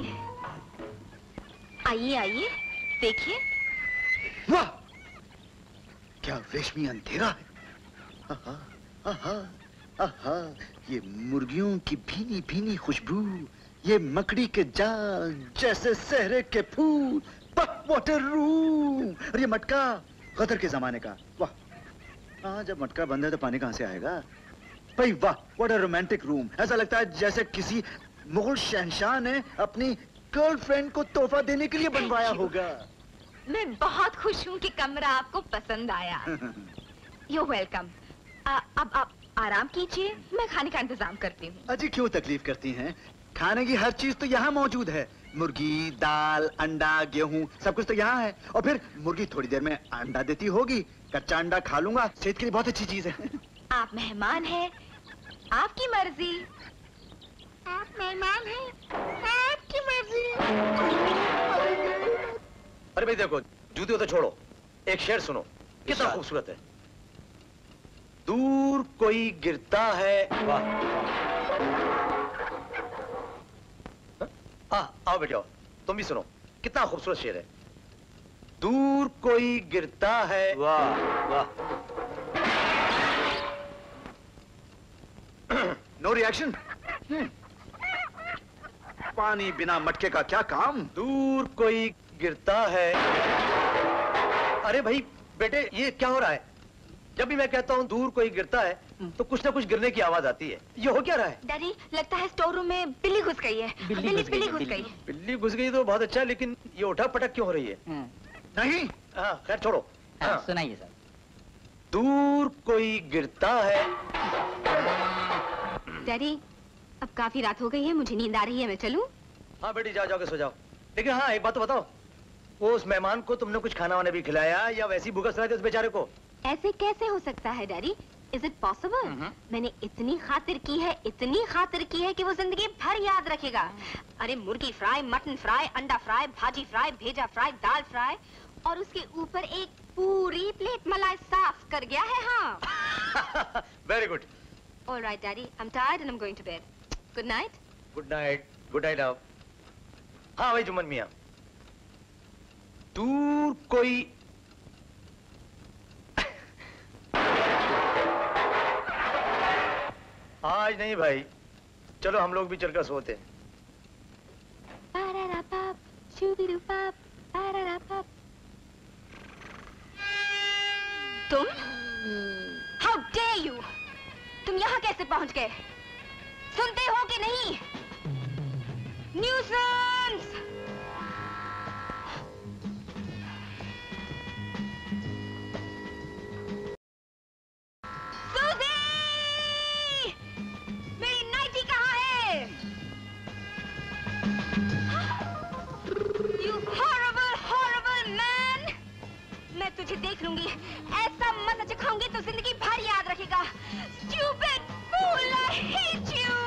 आइए आइए देखिए। वाह क्या रेशमी अंधेरा है। आहा, आहा, आहा, ये मुर्गियों की भीनी भीनी खुशबू, ये मकड़ी के जाल जैसे सहरे के फूल, वाटर रूम। और ये मटका गदर के जमाने का। वाह, हाँ जब मटका बंद है तो पानी कहाँ से आएगा भाई। वाह व्हाट अ रोमांटिक रूम। ऐसा लगता है जैसे किसी मुगल शहंशाह ने अपनी गर्लफ्रेंड को तोहफा देने के लिए बनवाया होगा। मैं बहुत खुश हूँ कि कमरा आपको पसंद आया। You welcome. अब आप आराम कीजिए, मैं खाने का इंतजाम करती हूँ। अजी क्यों तकलीफ करती हैं, खाने की हर चीज तो यहाँ मौजूद है। मुर्गी, दाल, अंडा, गेहूं सब कुछ तो यहाँ है। और फिर मुर्गी थोड़ी देर में अंडा देती होगी, कच्चा अंडा खा लूंगा, सेहत के लिए बहुत अच्छी चीज है। आप मेहमान हैं, आपकी मर्जी। आप मेहमान हैं, आपकी मर्जी। अरे भाई देखो जूते तो छोड़ो, एक शेर सुनो, कितना खूबसूरत है। दूर कोई गिरता है। वाह। आओ बेटे आओ, तुम भी सुनो, कितना खूबसूरत शेर है। दूर कोई गिरता है। वाह वाह। No reaction. पानी बिना मटके का क्या काम। दूर कोई गिरता है। अरे भाई बेटे ये क्या हो रहा है? जब भी मैं कहता हूँ दूर कोई गिरता है तो कुछ ना कुछ गिरने की आवाज आती है। ये हो क्या रहा है? डैडी लगता है स्टोर रूम में बिल्ली घुस गई है। बिल्ली घुस गई। बिल्ली घुस गई तो बहुत अच्छा, लेकिन ये उठा पटक क्यों हो रही है? नहीं हाँ खैर छोड़ो। हाँ सुनाइए सर। दूर कोई गिरता है। डैडी अब काफी रात हो गई है, मुझे नींद आ रही है, मैं चलूं? हाँ बेटी जाओ जाओ के सो जाओ। लेकिन हाँ एक बात तो बताओ, वो उस मेहमान को तुमने कुछ खाना वाना भी खिलाया या वैसी भूखा सुनाया उस बेचारे को? ऐसे कैसे हो सकता है डैडी? Is it possible? मैंने इतनी खातिर की है, इतनी खातिर की है कि वो जिंदगी भर याद रखेगा। अरे मुर्गी फ्राई, मटन फ्राई, अंडा फ्राई, भाजी फ्राई, भेजा फ्राई, दाल फ्राई और उसके ऊपर एक पूरी प्लेट मलाई साफ कर गया है। हाँ very good. All right, Daddy. I'm tired and I'm going to bed. Good night. Good night. Good night आओ। हाँ भाई जुम्मन मियाँ, दूर कोई आज नहीं भाई, चलो हम लोग भी चलकर सोते हैं। तुम? How dare you? तुम यहाँ कैसे पहुँच गए? सुनते हो कि नहीं? न्यूसेंस! सूजी! मेरी नाइटी कहाँ है? तुझे देख लूंगी, ऐसा मजा चखाऊंगी तो जिंदगी भर याद रखेगा। Stupid fool, I hate you.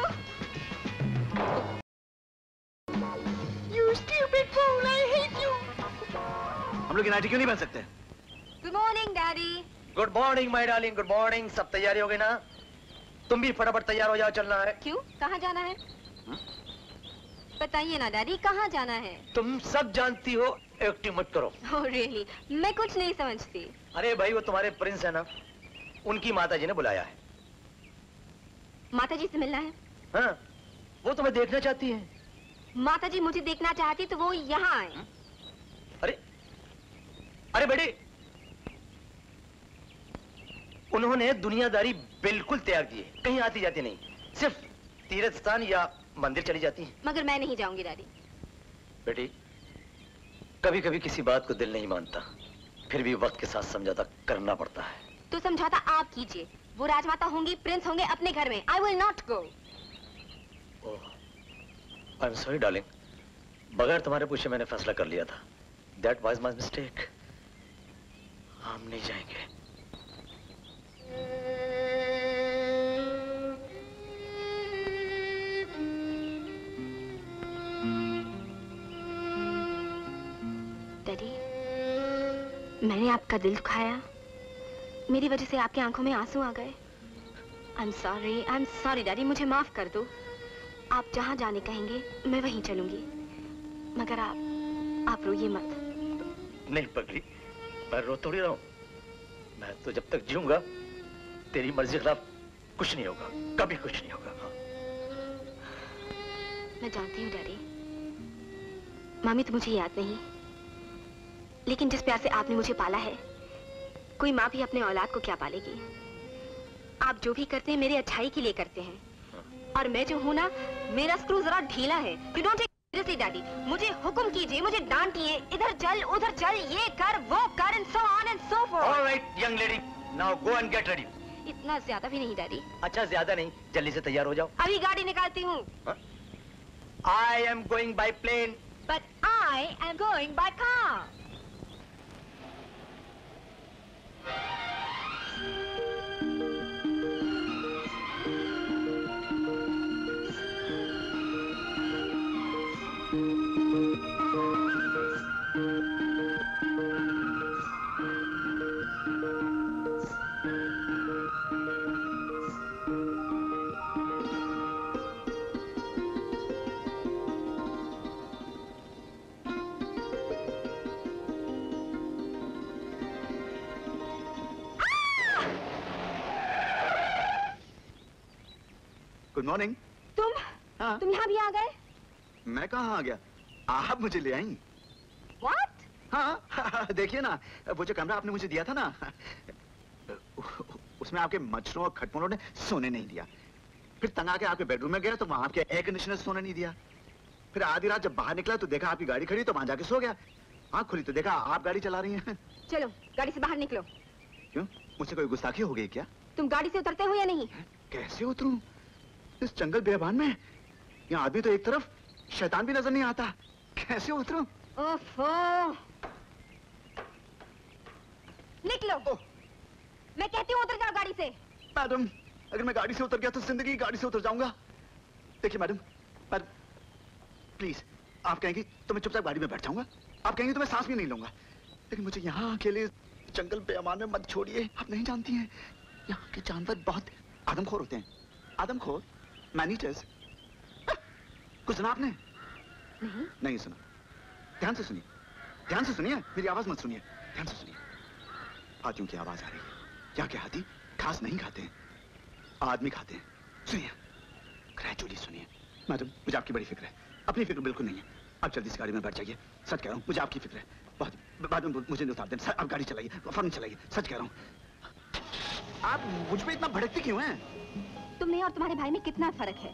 You stupid fool, I hate you. हम लोग नाटी क्यों नहीं बन सकते? Good morning, Daddy. Good morning my darling, good morning. सब तैयारी हो गई ना? तुम भी फटाफट तैयार हो जाओ, चलना है। क्यों? कहाँ जाना है? बताइए ना डैडी, कहाँ जाना है? तुम सब जानती हो, एक्टिंग मत करो। Oh really? मैं कुछ नहीं समझती। अरे भाई, वो तुम्हारे प्रिंस है ना, उनकी माताजी ने बुलाया है। माताजी से मिलना है? हाँ, वो तुम्हें देखना चाहती है। माताजी मुझे देखना चाहती तो वो यहाँ आए। अरे बेटे, उन्होंने दुनियादारी बिल्कुल त्याग दी है, कहीं आती जाती नहीं, सिर्फ तीर्थ स्थान या मंदिर चली जाती है। मगर मैं नहीं जाऊंगी डैडी। बेटी, कभी कभी किसी बात को दिल नहीं मानता, फिर भी वक्त के साथ समझौता करना पड़ता है। तो समझौता आप कीजिए। वो राजमाता होंगी, प्रिंस होंगे अपने घर में। I will not go. I am sorry darling, बगैर तुम्हारे पूछे मैंने फैसला कर लिया था। That was my mistake. हम नहीं जाएंगे। डैडी, मैंने आपका दिल दुखाया, मेरी वजह से आपकी आंखों में आंसू आ गए। आई एम सॉरी डैडी, मुझे माफ कर दो। आप जहां जाने कहेंगे मैं वहीं चलूंगी, मगर आप रोइए मत। नहीं पगली, मैं रो थोड़ी रहा हूं। मैं तो जब तक जीऊंगा तेरी मर्जी के खिलाफ कुछ नहीं होगा, कभी कुछ नहीं होगा। हाँ। मैं जानती हूँ डैडी, मामी तो मुझे याद नहीं, लेकिन जिस प्यार से आपने मुझे पाला है, कोई माँ भी अपने औलाद को क्या पालेगी। आप जो भी करते हैं मेरे अच्छाई के लिए करते हैं, और मैं जो हूँ ना, मेरा स्क्रू जरा ढीला है। You don't take seriously daddy. मुझे हुक्म कीजिए, मुझे डांटिए, इधर चल उधर चल, ये कर वो कर, and so on and so forth. All right young lady, now go and get ready. इतना ज्यादा भी नहीं डैडी। अच्छा, ज्यादा नहीं, जल्दी से तैयार हो जाओ। अभी गाड़ी निकालती हूँ। I am going by plane. But I am going by car. Good morning. तुम यहाँ भी आ गए? मैं कहाँ आ गया, आप मुझे ले आई। What? हाँ, देखिए ना, वो जो कमरा आपने मुझे दिया था ना, उसमें आपके मच्छरों और खटमलों ने सोने नहीं दिया। फिर तंग आके आपके बेडरूम में गया तो वहां आपके एयर कंडीशनर सोने नहीं दिया। फिर आधी रात जब बाहर निकला तो देखा आपकी गाड़ी खड़ी, तो वहां जाके सो गया। आँख खुली तो देखा आप गाड़ी चला रही हैं। चलो गाड़ी से बाहर निकलो। क्यों, मुझसे कोई गुस्ताखी हो गई क्या? तुम गाड़ी से उतरते हो या नहीं? कैसे उतरूं इस जंगल बेअबान में? यहाँ आदमी तो एक तरफ, शैतान भी नजर नहीं आता। कैसे उतरूं? ओफो, निकलो। मैं कहती हूँ उतर जाओ गाड़ी से। मैडम, अगर मैं गाड़ी से उतर गया तो जिंदगी गाड़ी से उतर जाऊंगा। देखिए मैडम, प्लीज, आप कहेंगी तो मैं चुपचाप गाड़ी में बैठ जाऊंगा, आप कहेंगी तो मैं सांस भी नहीं लूंगा, लेकिन मुझे यहाँ अकेले जंगल बेअमान में मत छोड़िए। आप नहीं जानती हैं, यहाँ के जानवर बहुत आदमखोर होते हैं। आदमखोर, मैनीटर्स। कुछ सुना आपने? नहीं सुना। ध्यान से सुनिए, ध्यान से सुनिए, मेरी आवाज मत सुनिए, ध्यान से सुनिए। हाथियों की आवाज आ रही है। यहाँ के हाथी घास नहीं खाते हैं, आदमी खाते हैं। सुनिए, ग्रेजुअली सुनिए। मैडम, मुझे आपकी बड़ी फिक्र है। अपनी फिक्र बिल्कुल नहीं है। आप जल्दी से गाड़ी में बैठ जाइए। सच कह रहा हूँ, मुझे आपकी फिक्र है बहुत। बाद में मुझे नहीं उतार देना। आप गाड़ी चलाइए, फौरन चलाइए। सच कह रहा हूँ। आप मुझ पे इतना भड़कती क्यों हैं? तुमने और तुम्हारे भाई में कितना फर्क है?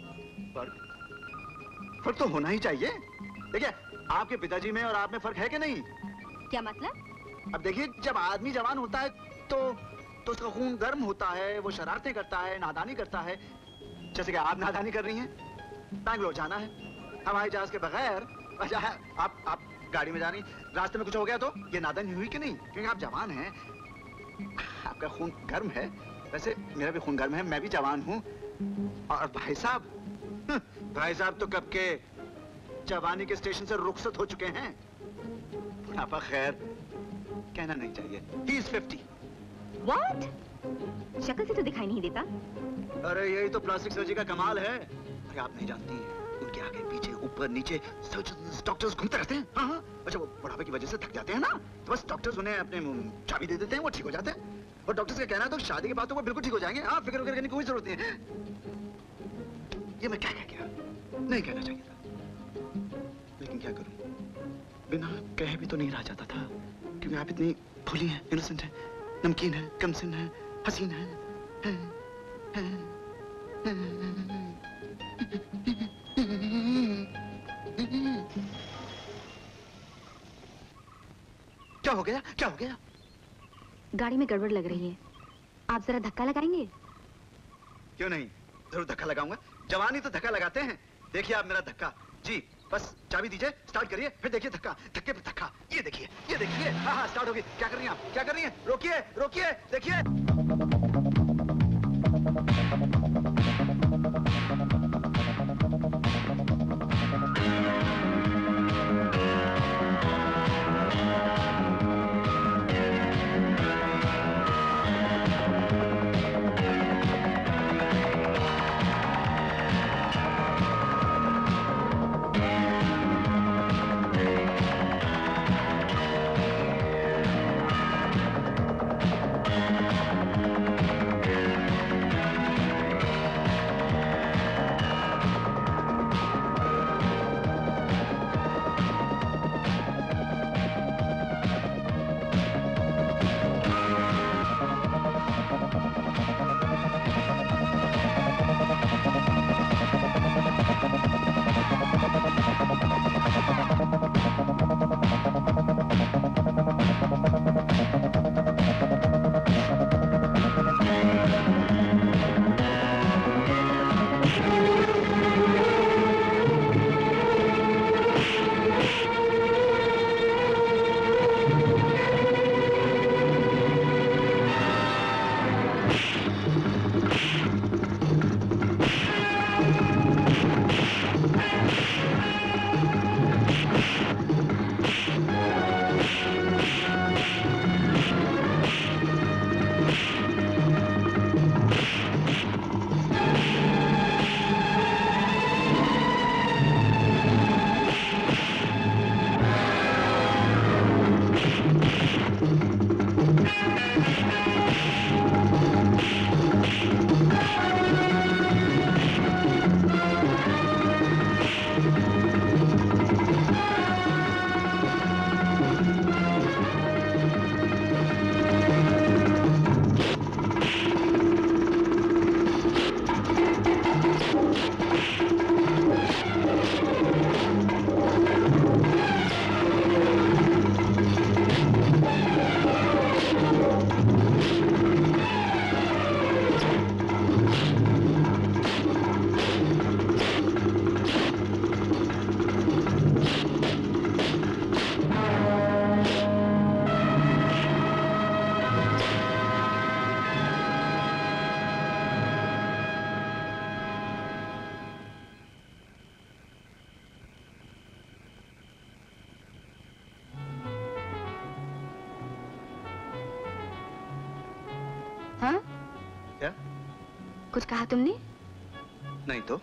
फर्क तो होना ही चाहिए। देखिए, आपके पिताजी में और आप में फर्क है कि नहीं? क्या मतलब? अब देखिए, जब आदमी जवान होता है तो उसका खून गर्म होता है, वो शरारतें करता है, नादानी करता है, जैसे कि आप नादानी कर रही हैं। बैंगलोर जाना है हवाई जहाज के बगैर। आप गाड़ी में जा रही, रास्ते में कुछ हो गया तो ये नादानी हुई कि नहीं? क्योंकि आप जवान हैं, आपका खून गर्म है। वैसे मेरा भी खून गर्म है, मैं भी जवान हूँ। और भाई साहब तो कब के जवानी के स्टेशन से रुखसत हो चुके हैं। बुढ़ापा खैर कहना नहीं चाहिए। He is 50. What? शक्ल से तो दिखाई नहीं देता। अरे यही तो प्लास्टिक सर्जरी का कमाल है। अरे आप नहीं जानती, उनके आगे पीछे ऊपर नीचे सर्जन्स डॉक्टर्स घूमते रहते हैं। हाँ। अच्छा वो बुढ़ापे की वजह से थक जाते हैं ना, तो बस डॉक्टर्स उन्हें अपने चाबी दे देते हैं, वो ठीक हो जाते हैं। और डॉक्टर्स का कहना है तो शादी के बाद तो वो बिल्कुल ठीक हो जाएंगे। हाँ, फिक्र करने की कोई जरूरत नहीं है। ये मैं क्या कह गया? नहीं कहना चाहिए था, लेकिन क्या करूं, बिना कहे भी तो नहीं रह जाता था। क्योंकि आप इतनी भोली हैं, इनोसेंट हैं, नमकीन हैं, कमसिन हैं, हसीन हैं। क्या हो गया? क्या हो गया? गाड़ी में गड़बड़ लग रही है, आप जरा धक्का लगाएंगे? क्यों नहीं, जरूर धक्का लगाऊंगा। जवानी तो धक्का लगाते हैं। देखिए आप मेरा धक्का जी, बस चाबी दीजिए, स्टार्ट करिए, फिर देखिए धक्का, धक्के पे धक्का। ये देखिए। हाँ, स्टार्ट होगी। क्या कर रही हैं आप? क्या कर रही हैं? रोकिए, देखिए। हाँ? क्या? कुछ कहा तुमने? नहीं तो।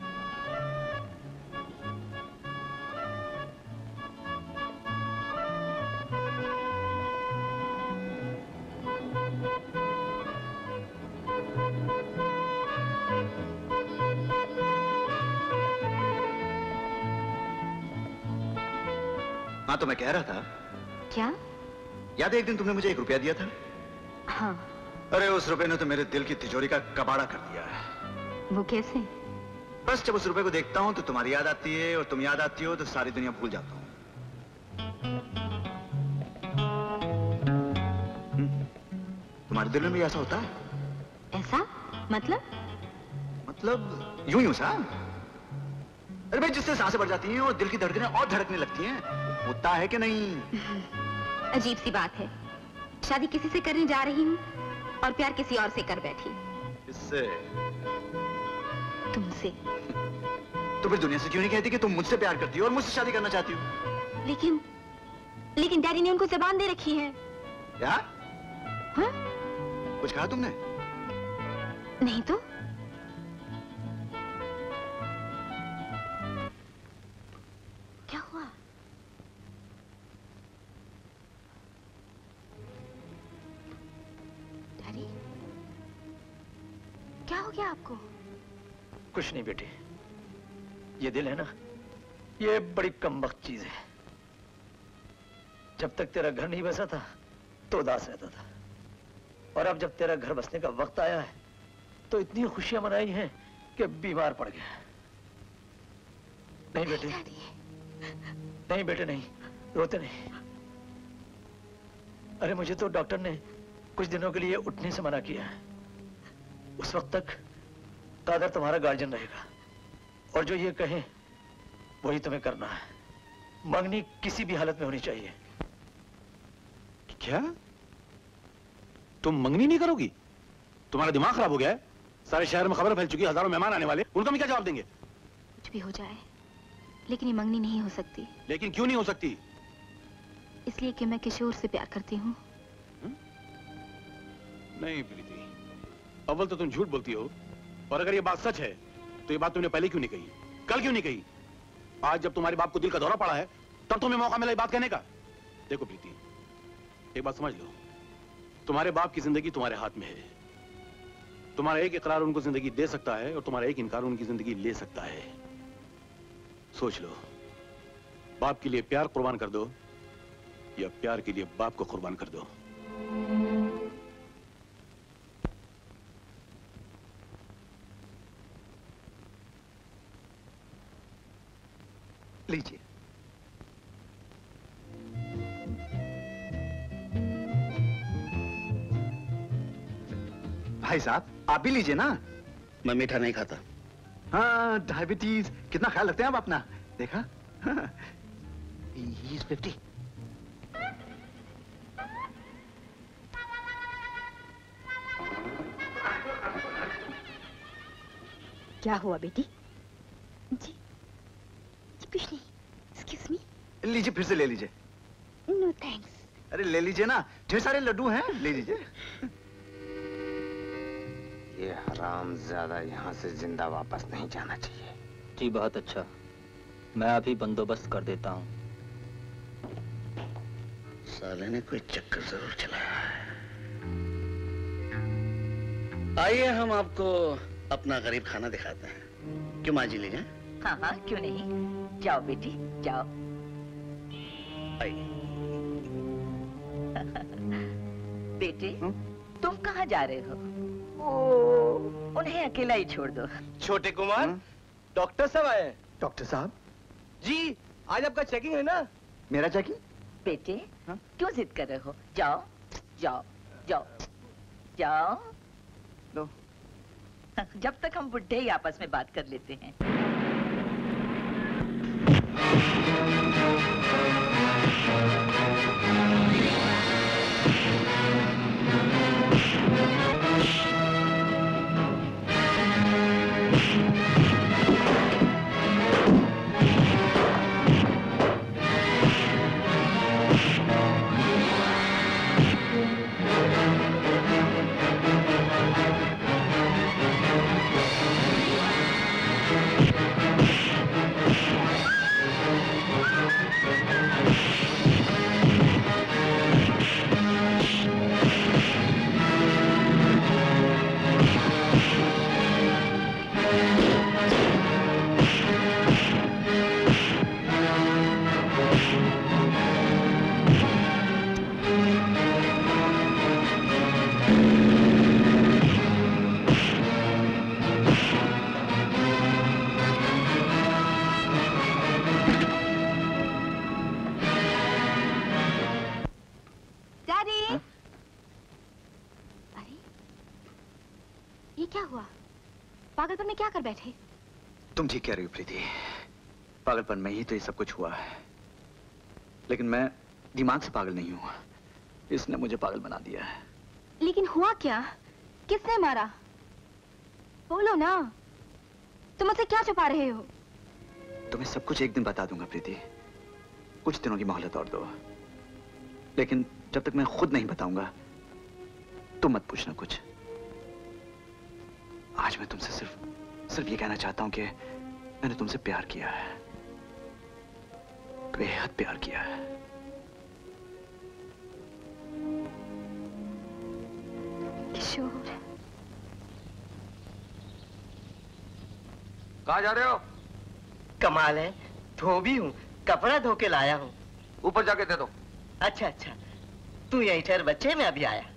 हाँ तो मैं कह रहा था। क्या? याद है एक दिन तुमने मुझे 1 रुपया दिया था? हाँ। अरे उस रुपए ने तो मेरे दिल की तिजोरी का कबाड़ा कर दिया है। वो कैसे? बस जब उस रुपए को देखता हूँ तो तुम्हारी याद आती है, और तुम याद आती हो तो सारी दुनिया भूल जाता हूँ। तुम्हारे दिल में भी ऐसा होता है? ऐसा? मतलब यूं सा। अरे भाई, जिससे सांसें बढ़ जाती हैं और दिल की धड़कनें और धड़कने लगती हैं, होता है कि नहीं? अजीब सी बात है, शादी किसी से करने जा रही हूँ और प्यार किसी और से कर बैठी। इससे? तुमसे। तो फिर दुनिया से क्यों नहीं कहती कि तुम मुझसे प्यार करती हो और मुझसे शादी करना चाहती हो? लेकिन डैडी ने उनको जबान दे रखी है। क्या? हाँ? कुछ कहा तुमने? नहीं तो। क्या हुआ? डैडी, क्या हो गया आपको? कुछ नहीं बेटी, ये दिल है ना, ये बड़ी कमबख्त चीज है। जब तक तेरा घर नहीं बसा था तो उदास रहता था, और अब जब तेरा घर बसने का वक्त आया है तो इतनी खुशियां मनाई हैं कि बीमार पड़ गया। नहीं बेटे, नहीं बेटे, नहीं, रोते नहीं। अरे मुझे तो डॉक्टर ने कुछ दिनों के लिए उठने से मना किया है। उस वक्त तक कादर तुम्हारा गार्जियन रहेगा, और जो ये कहें वही तुम्हें करना है। मंगनी किसी भी हालत में होनी चाहिए। क्या? तुम मंगनी नहीं करोगी? तुम्हारा दिमाग खराब हो गया है? सारे शहर में खबर फैल चुकी है, हजारों मेहमान आने वाले, उनका हम क्या जवाब देंगे? कुछ भी हो जाए, लेकिन ये मंगनी नहीं हो सकती। लेकिन क्यों नहीं हो सकती? इसलिए कि मैं किशोर से प्यार करती हूँ। नहीं प्रीति, अव्वल तो तुम झूठ बोलती हो, और अगर ये बात सच है तो ये बात तुमने पहले क्यों नहीं कही? कल क्यों नहीं कही? आज जब तुम्हारे बाप को दिल का दौरा पड़ा है तब तुम्हें मौका मिला ये बात कहने का। देखो प्रीति, एक बात समझ लो, तुम्हारे बाप की जिंदगी तुम्हारे हाथ में है। तुम्हारा एक इकरार उनको जिंदगी दे सकता है और तुम्हारा एक इनकार उनकी जिंदगी ले सकता है। सोच लो, बाप के लिए प्यार कुर्बान कर दो या प्यार के लिए बाप को कुर्बान कर दो। लीजिए। भाई साहब, आप भी लीजिए ना। मैं मीठा नहीं खाता। हाँ, डायबिटीज कितना ख्याल रखते हैं आप अपना, देखा? He is 50। क्या हुआ बेटी? जी कुछ नहीं। Excuse me. लीजिए, फिर से ले लीजिए। No thanks. अरे ले लीजिए ना, ढेर सारे लड्डू हैं, ले लीजिए। ये हरामजादा यहाँ से जिंदा वापस नहीं जाना चाहिए। जी बहुत अच्छा, मैं अभी बंदोबस्त कर देता हूँ। साले ने कोई चक्कर जरूर चलाया है। आइए हम आपको अपना गरीब खाना दिखाते हैं। क्यों माँ जी, ले जाएं? हाँ हाँ, क्यों नहीं। जाओ बेटी, जाओ। बेटे, तुम कहाँ जा रहे हो? उन्हें अकेला ही छोड़ दो। छोटे कुमार, डॉक्टर साहब आए। डॉक्टर साहब जी, आज आपका चेकिंग है ना? मेरा चेकिंग? बेटे, क्यों जिद कर रहे हो? जाओ जाओ जाओ जाओ। लो। जब तक हम बुढ़े ही आपस में बात कर लेते हैं। पागलपन में क्या कर बैठे? तुम ठीक कह रही हो प्रीति, पागलपन में ही तो ये सब कुछ हुआ है, लेकिन मैं दिमाग से पागल नहीं हूँ। इसने मुझे पागल बना दिया है। लेकिन हुआ क्या? किसने मारा? बोलो ना, तुम मुझसे क्या छुपा रहे हो? तुम्हें सब कुछ एक दिन बता दूंगा प्रीति। कुछ दिनों की मोहलत और दो, लेकिन जब तक मैं खुद नहीं बताऊंगा तुम मत पूछना कुछ। आज मैं तुमसे सिर्फ ये कहना चाहता हूं कि मैंने तुमसे प्यार किया है, बेहद प्यार किया है। किशोर, कहाँ जा रहे हो? कमाल है, धोबी हूँ, कपड़ा धो के लाया हूँ। ऊपर जाके दे दो। अच्छा अच्छा, तू यहीं ठहर बच्चे, मैं अभी आया।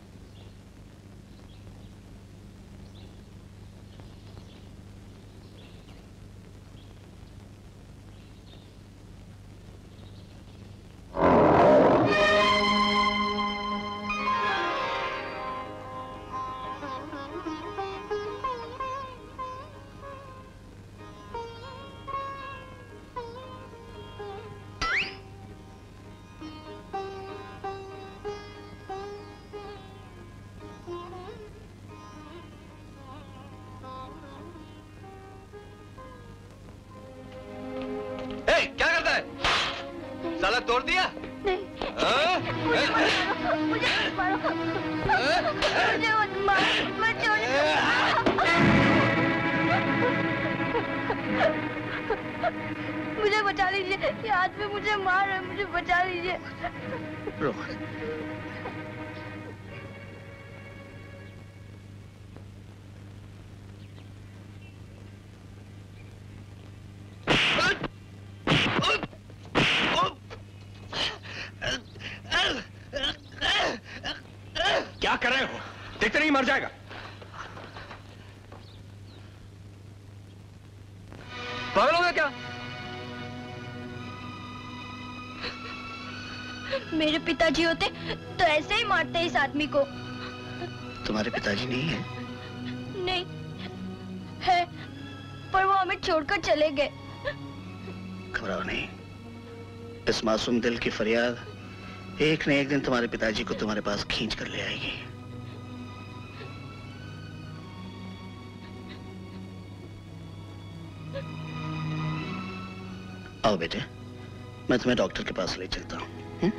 क्या करता है? साला तोड़ दिया? नहीं। मुझे मत मारो। मुझे मत मारो। मैं मुझे बचा लीजिए, ये आदमी मुझे मार रहा है, मुझे बचा लीजिए। क्या कर रहे हो? देखते नहीं मर जाएगा। पागल हो गया क्या? मेरे पिताजी होते तो ऐसे ही मारते इस आदमी को। तुम्हारे पिताजी नहीं है? नहीं है, पर वो हमें छोड़कर चले गए। घबराओ नहीं, इस मासूम दिल की फरियाद एक न एक दिन तुम्हारे पिताजी को तुम्हारे पास खींच कर ले आएगी। आओ बेटे, मैं तुम्हें डॉक्टर के पास ले चलता हूँ।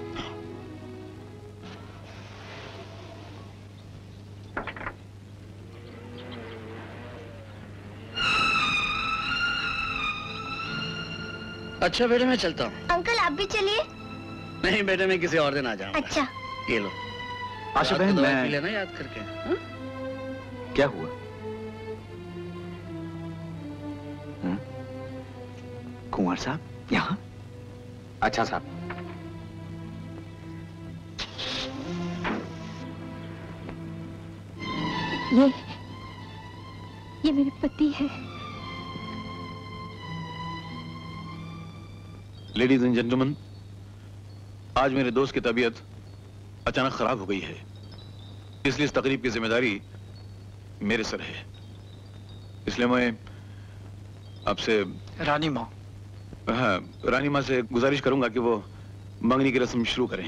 अच्छा बेटे, मैं चलता हूँ। अंकल आप भी चलिए। नहीं बेटे, मैं किसी और दिन आ जाऊंगा। अच्छा। ये लो। आशा बहन, मैं पी लेना याद करके। हा? क्या हुआ? कुंवर साहब यहाँ? अच्छा साहब। ये मेरे पति है। लेडीज एंड जेंटलमैन, आज मेरे दोस्त की तबीयत अचानक खराब हो गई है, इसलिए इस तकरीब की जिम्मेदारी मेरे सर है। इसलिए मैं आपसे रानी माँ, हाँ, रानी माँ से गुजारिश करूंगा कि वो मंगनी की रस्म शुरू करें।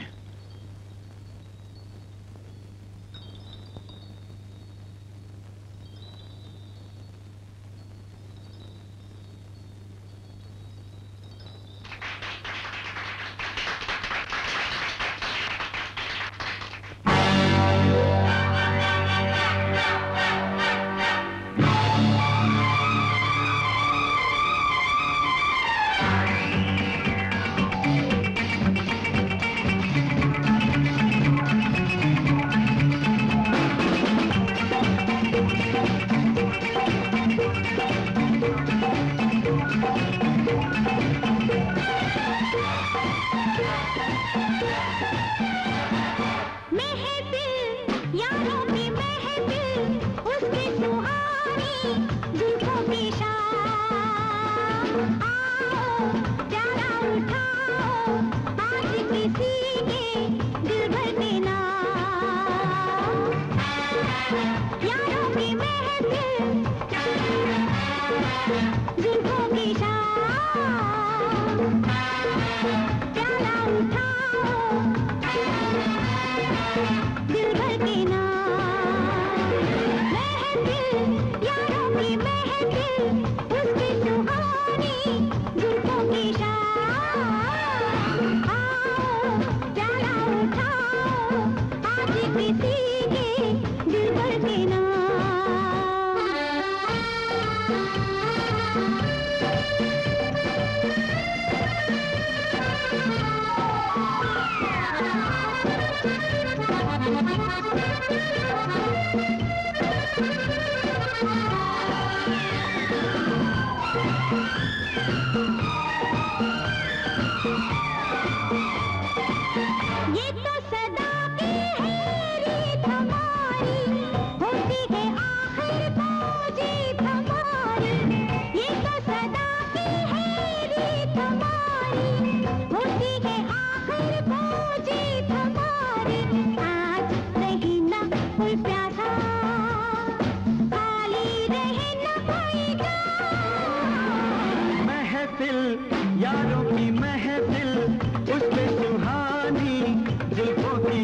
यारों की महफिल उस पे सुहानी जुल्फों की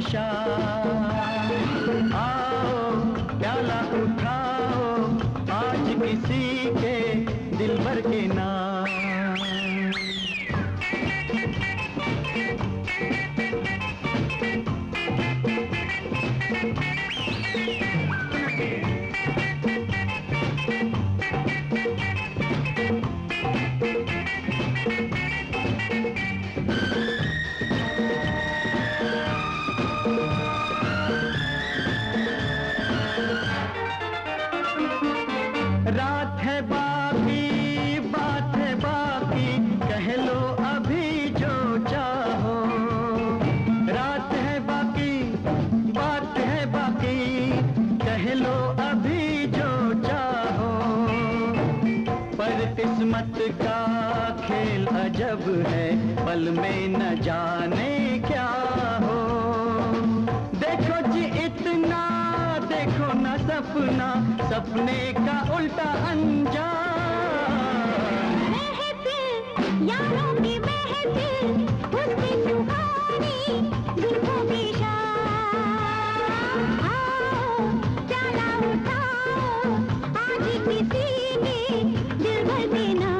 शान। आओ प्याला उठाओ आज किसी के दिलबर के नाम। रात है बाकी बात है बाकी कह लो अभी जो चाहो। रात है बाकी बात है बाकी कह लो अभी जो चाहो। पर किस्मत का खेल अजब है पल में न जाने क्या हो। देखो जी इतना देखो न सपना सपने का उल्टा अंजाम। महफिल यारों की महफिल उसकी सुहानी जुल्फों की शान। आओ प्याला उठाओ आज किसी के दिलबर के नाम।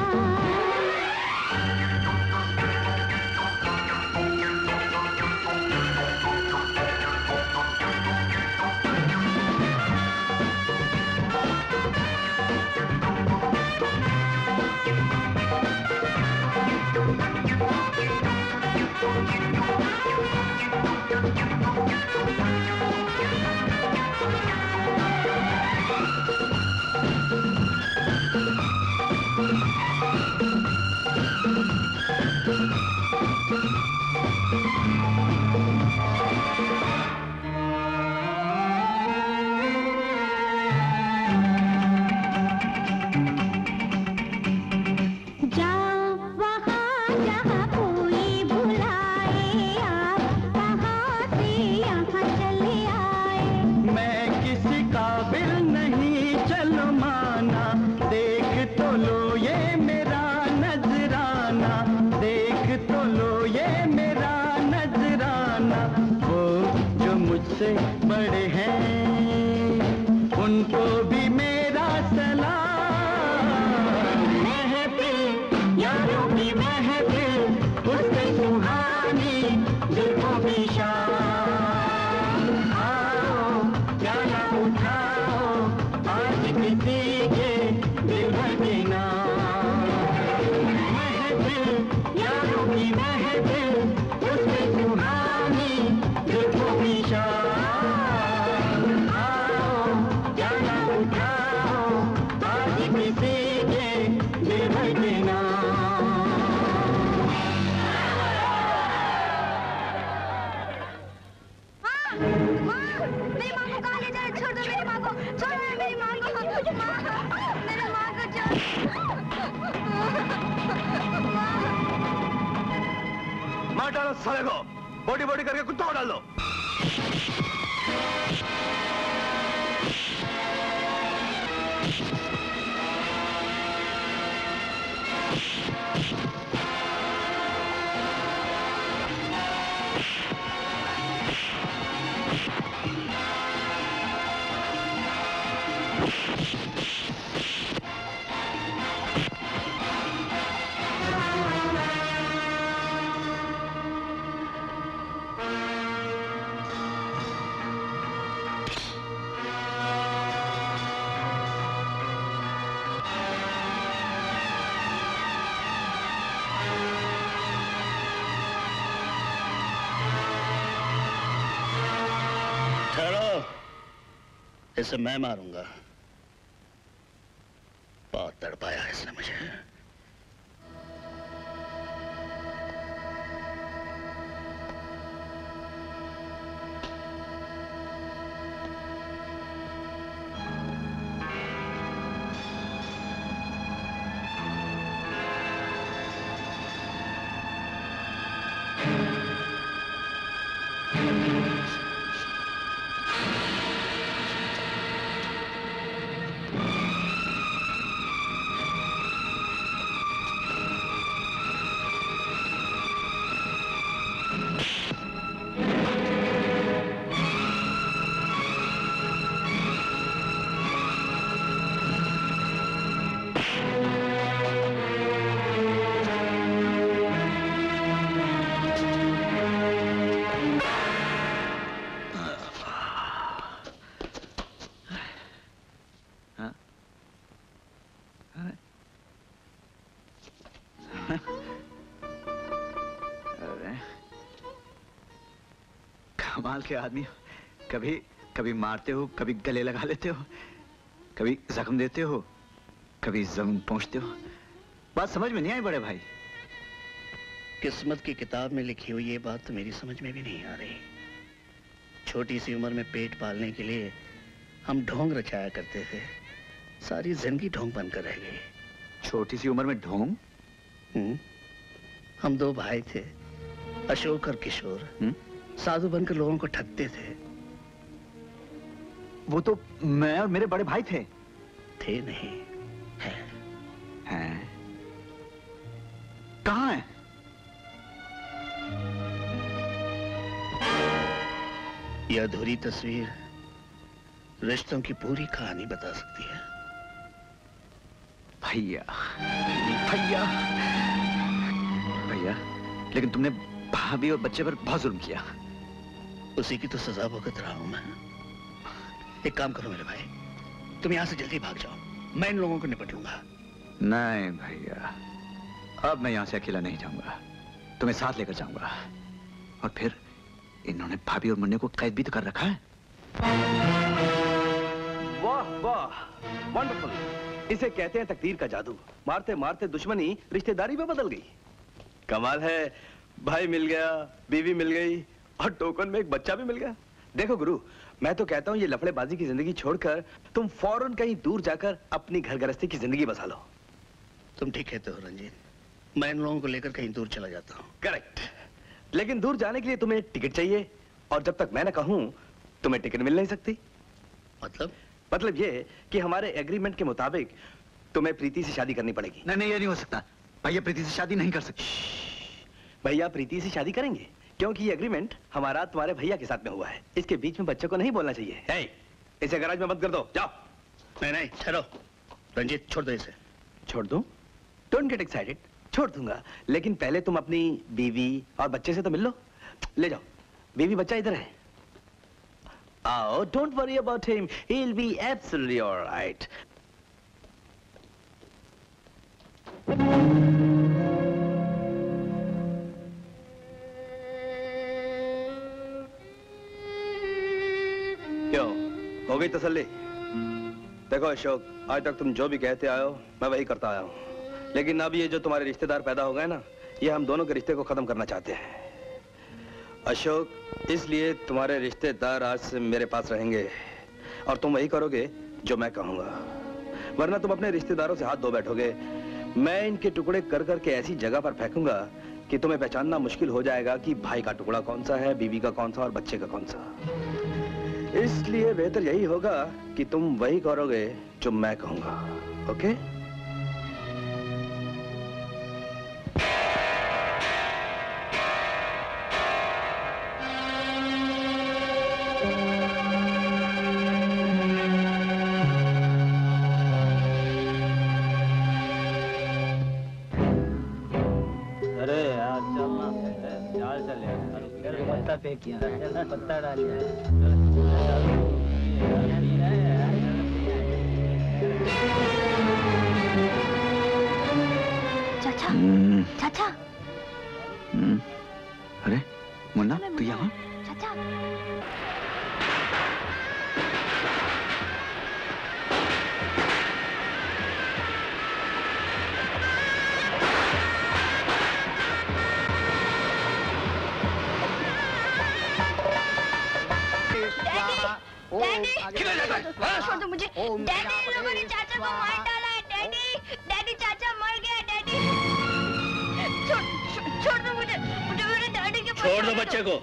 मुझसे बड़े हैं उनको भी मेरा सलाम। महफिल यारों की महफिल उसके सुहानी जुल्फों की शान। आओ प्याला उठाओ आज किसी के दिलबर के नाम। महफिल यारों की महफिल उसके सुहानी जुल्फों की शान। आओ प्याला उठाओ आज किसी के दिलबर के नाम। मेरी माँ को कहाँ ले जा रहे? छोड़ दो मेरी माँ को, छोड़ दो मेरी माँ को, मेरी माँ को छोड़। मार डालो साले को, बॉडी बॉडी करके कुत्ता को डाल दो। इसे मैं मारूंगा। बहुत तड़पाया है इसने मुझे। कमाल के आदमी हो। कभी कभी मारते हो, कभी गले लगा लेते हो, कभी जख्म देते हो, कभी जमीन पहुंचते हो। बात समझ में नहीं आई बड़े भाई। किस्मत की किताब में लिखी हुई ये बात तो मेरी समझ में भी नहीं आ रही। छोटी सी उम्र में पेट पालने के लिए हम ढोंग रचाया करते थे, सारी जिंदगी ढोंग बनकर रह गई। छोटी सी उम्र में ढोंग? हम दो भाई थे, अशोक और किशोर। साधु बनकर लोगों को ठगते थे। वो तो मैं और मेरे बड़े भाई थे। थे नहीं, हैं। कहाँ है? यह अधूरी तस्वीर रिश्तों की पूरी कहानी बता सकती है। भैया, भैया, भैया, लेकिन तुमने भाभी और बच्चे पर बहुत जुल्म किया। उसी की तो सजा भुगत रहा हूं मैं। एक काम करो मेरे भाई, तुम यहां से जल्दी भाग जाओ, मैं इन लोगों को निपट लूंगा। नहीं भैया, अब मैं यहां से अकेला नहीं जाऊंगा, तुम्हें साथ लेकर जाऊंगा। और फिर इन्होंने भाभी और मुन्ने को कैद भी तो कर रखा है। वाह वाह, वंडरफुल। इसे कहते हैं तकदीर का जादू। मारते मारते दुश्मनी रिश्तेदारी में बदल गई। कमाल है, भाई मिल गया, बीवी मिल गई और टोकन में एक बच्चा भी मिल गया। देखो गुरु, मैं तो कहता हूँ ये लफड़ेबाजी की जिंदगी छोड़कर तुम फौरन कहीं दूर जाकर अपनी घर गृहस्थी की जिंदगी बसा लो। तुम ठीक कहते हो रंजीत, मैं इन लोगों को लेकर कहीं दूर चला जाता हूँ। करेक्ट, लेकिन दूर जाने के लिए तुम्हें टिकट चाहिए, और जब तक मैं न कहूं तुम्हें टिकट मिल नहीं सकती। मतलब ये कि हमारे एग्रीमेंट के मुताबिक तुम्हें प्रीति से शादी करनी पड़ेगी। नहीं नहीं, ये नहीं हो सकता। भैया प्रीति से शादी नहीं कर सकते। भैया प्रीति से शादी करेंगे, क्योंकि ये एग्रीमेंट हमारा तुम्हारे भैया के साथ में हुआ है। इसके बीच में बच्चों को नहीं बोलना चाहिए। hey, इसे गैराज में बंद कर दो, जाओ। नहीं, ठहरो रंजीत, छोड़ दो इसे। छोड़ दूं? डोंट गेट एक्साइटेड, छोड़ दूंगा, लेकिन पहले तुम अपनी बीवी और बच्चे से तो मिल लो। ले जाओ, बीवी बच्चा इधर है। आओ, don't worry about him, he will be absolutely all right. क्यों, हो गई तसल्ली? देखो अशोक, आज तक तुम जो भी कहते आए हो मैं वही करता आया हूं, लेकिन अब ये जो तुम्हारे रिश्तेदार पैदा हो गए ना, ये हम दोनों के रिश्ते को खत्म करना चाहते हैं। अशोक, इसलिए तुम्हारे रिश्तेदार आज से मेरे पास रहेंगे और तुम वही करोगे जो मैं कहूंगा, वरना तुम अपने रिश्तेदारों से हाथ धो बैठोगे। मैं इनके टुकड़े कर करके ऐसी जगह पर फेंकूंगा कि तुम्हें पहचानना मुश्किल हो जाएगा कि भाई का टुकड़ा कौन सा है, बीवी का कौन सा और बच्चे का कौन सा। इसलिए बेहतर यही होगा कि तुम वही करोगे जो मैं कहूंगा। ओके? अरे यार चलना चाल चल यार, पत्ता फेंक किया, पत्ता डाल चाचा, चाचा। अरे मुन्ना, तू यहाँ? चाचा। छोड़ दो मुझे। डैडी, इन लोगों ने चाचा को मार डाला है। डैडी, डैडी, चाचा मर गया। डैडी, छोड़ दो मुझे, मुझे मेरे डैडी के पास। छोड़ दो बच्चे को।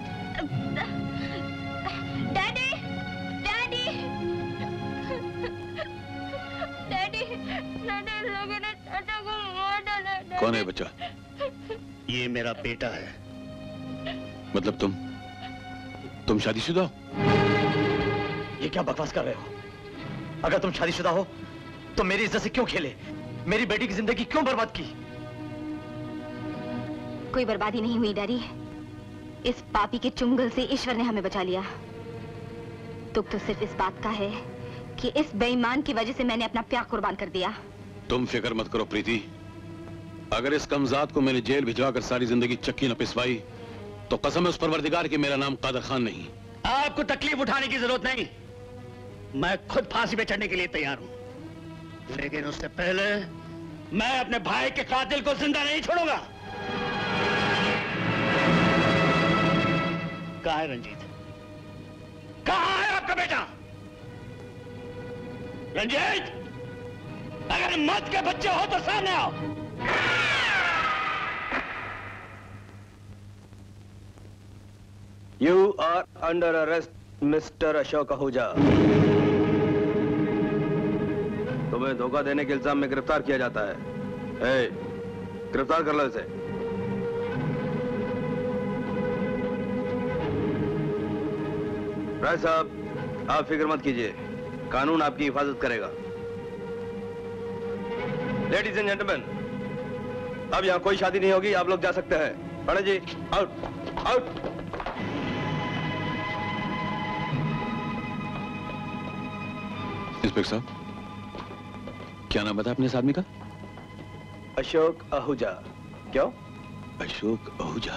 डैडी, डैडी, डैडी, डैडी, इन लोगों ने चाचा को मार डाला है। कौन है बच्चा? ये मेरा बेटा है। मतलब तुम शादीशुदा हो? ये क्या बकवास कर रहे हो? अगर तुम शादीशुदा हो तो मेरी इज्जत से क्यों खेले? मेरी बेटी की जिंदगी क्यों बर्बाद की? कोई बर्बादी नहीं हुई डैडी, इस पापी के चुंगल से ईश्वर ने हमें बचा लिया। दुख तो सिर्फ इस बात का है कि इस बेईमान की वजह से मैंने अपना प्यार कुर्बान कर दिया। तुम फिक्र मत करो प्रीति, अगर इस कमजात को मैंने जेल भिजवा कर सारी जिंदगी चक्की न पिसवाई तो कसम है उस परवरदिगार की मेरा नाम कादर खान नहीं। आपको तकलीफ उठाने की जरूरत नहीं, मैं खुद फांसी पे चढ़ने के लिए तैयार हूं, लेकिन उससे पहले मैं अपने भाई के कातिल को जिंदा नहीं छोड़ूंगा। कहाँ है रंजीत? कहाँ है आपका बेटा? रंजीत, अगर मौत के बच्चे हो तो सामने आओ। You are under arrest, Mr. Ashok Ahuja. तुम्हें धोखा देने के इल्जाम में गिरफ्तार किया जाता है। गिरफ्तार कर लो इसे। राय साहब, आप फिक्र मत कीजिए, कानून आपकी हिफाजत करेगा। लेडीज एंड जेंटलमैन, अब यहाँ कोई शादी नहीं होगी, आप लोग जा सकते हैं। Pandit ji, out out. Inspector साहब, क्या नाम बताया अपने इस आदमी का? अशोक आहूजा। क्यों? अशोक आहूजा।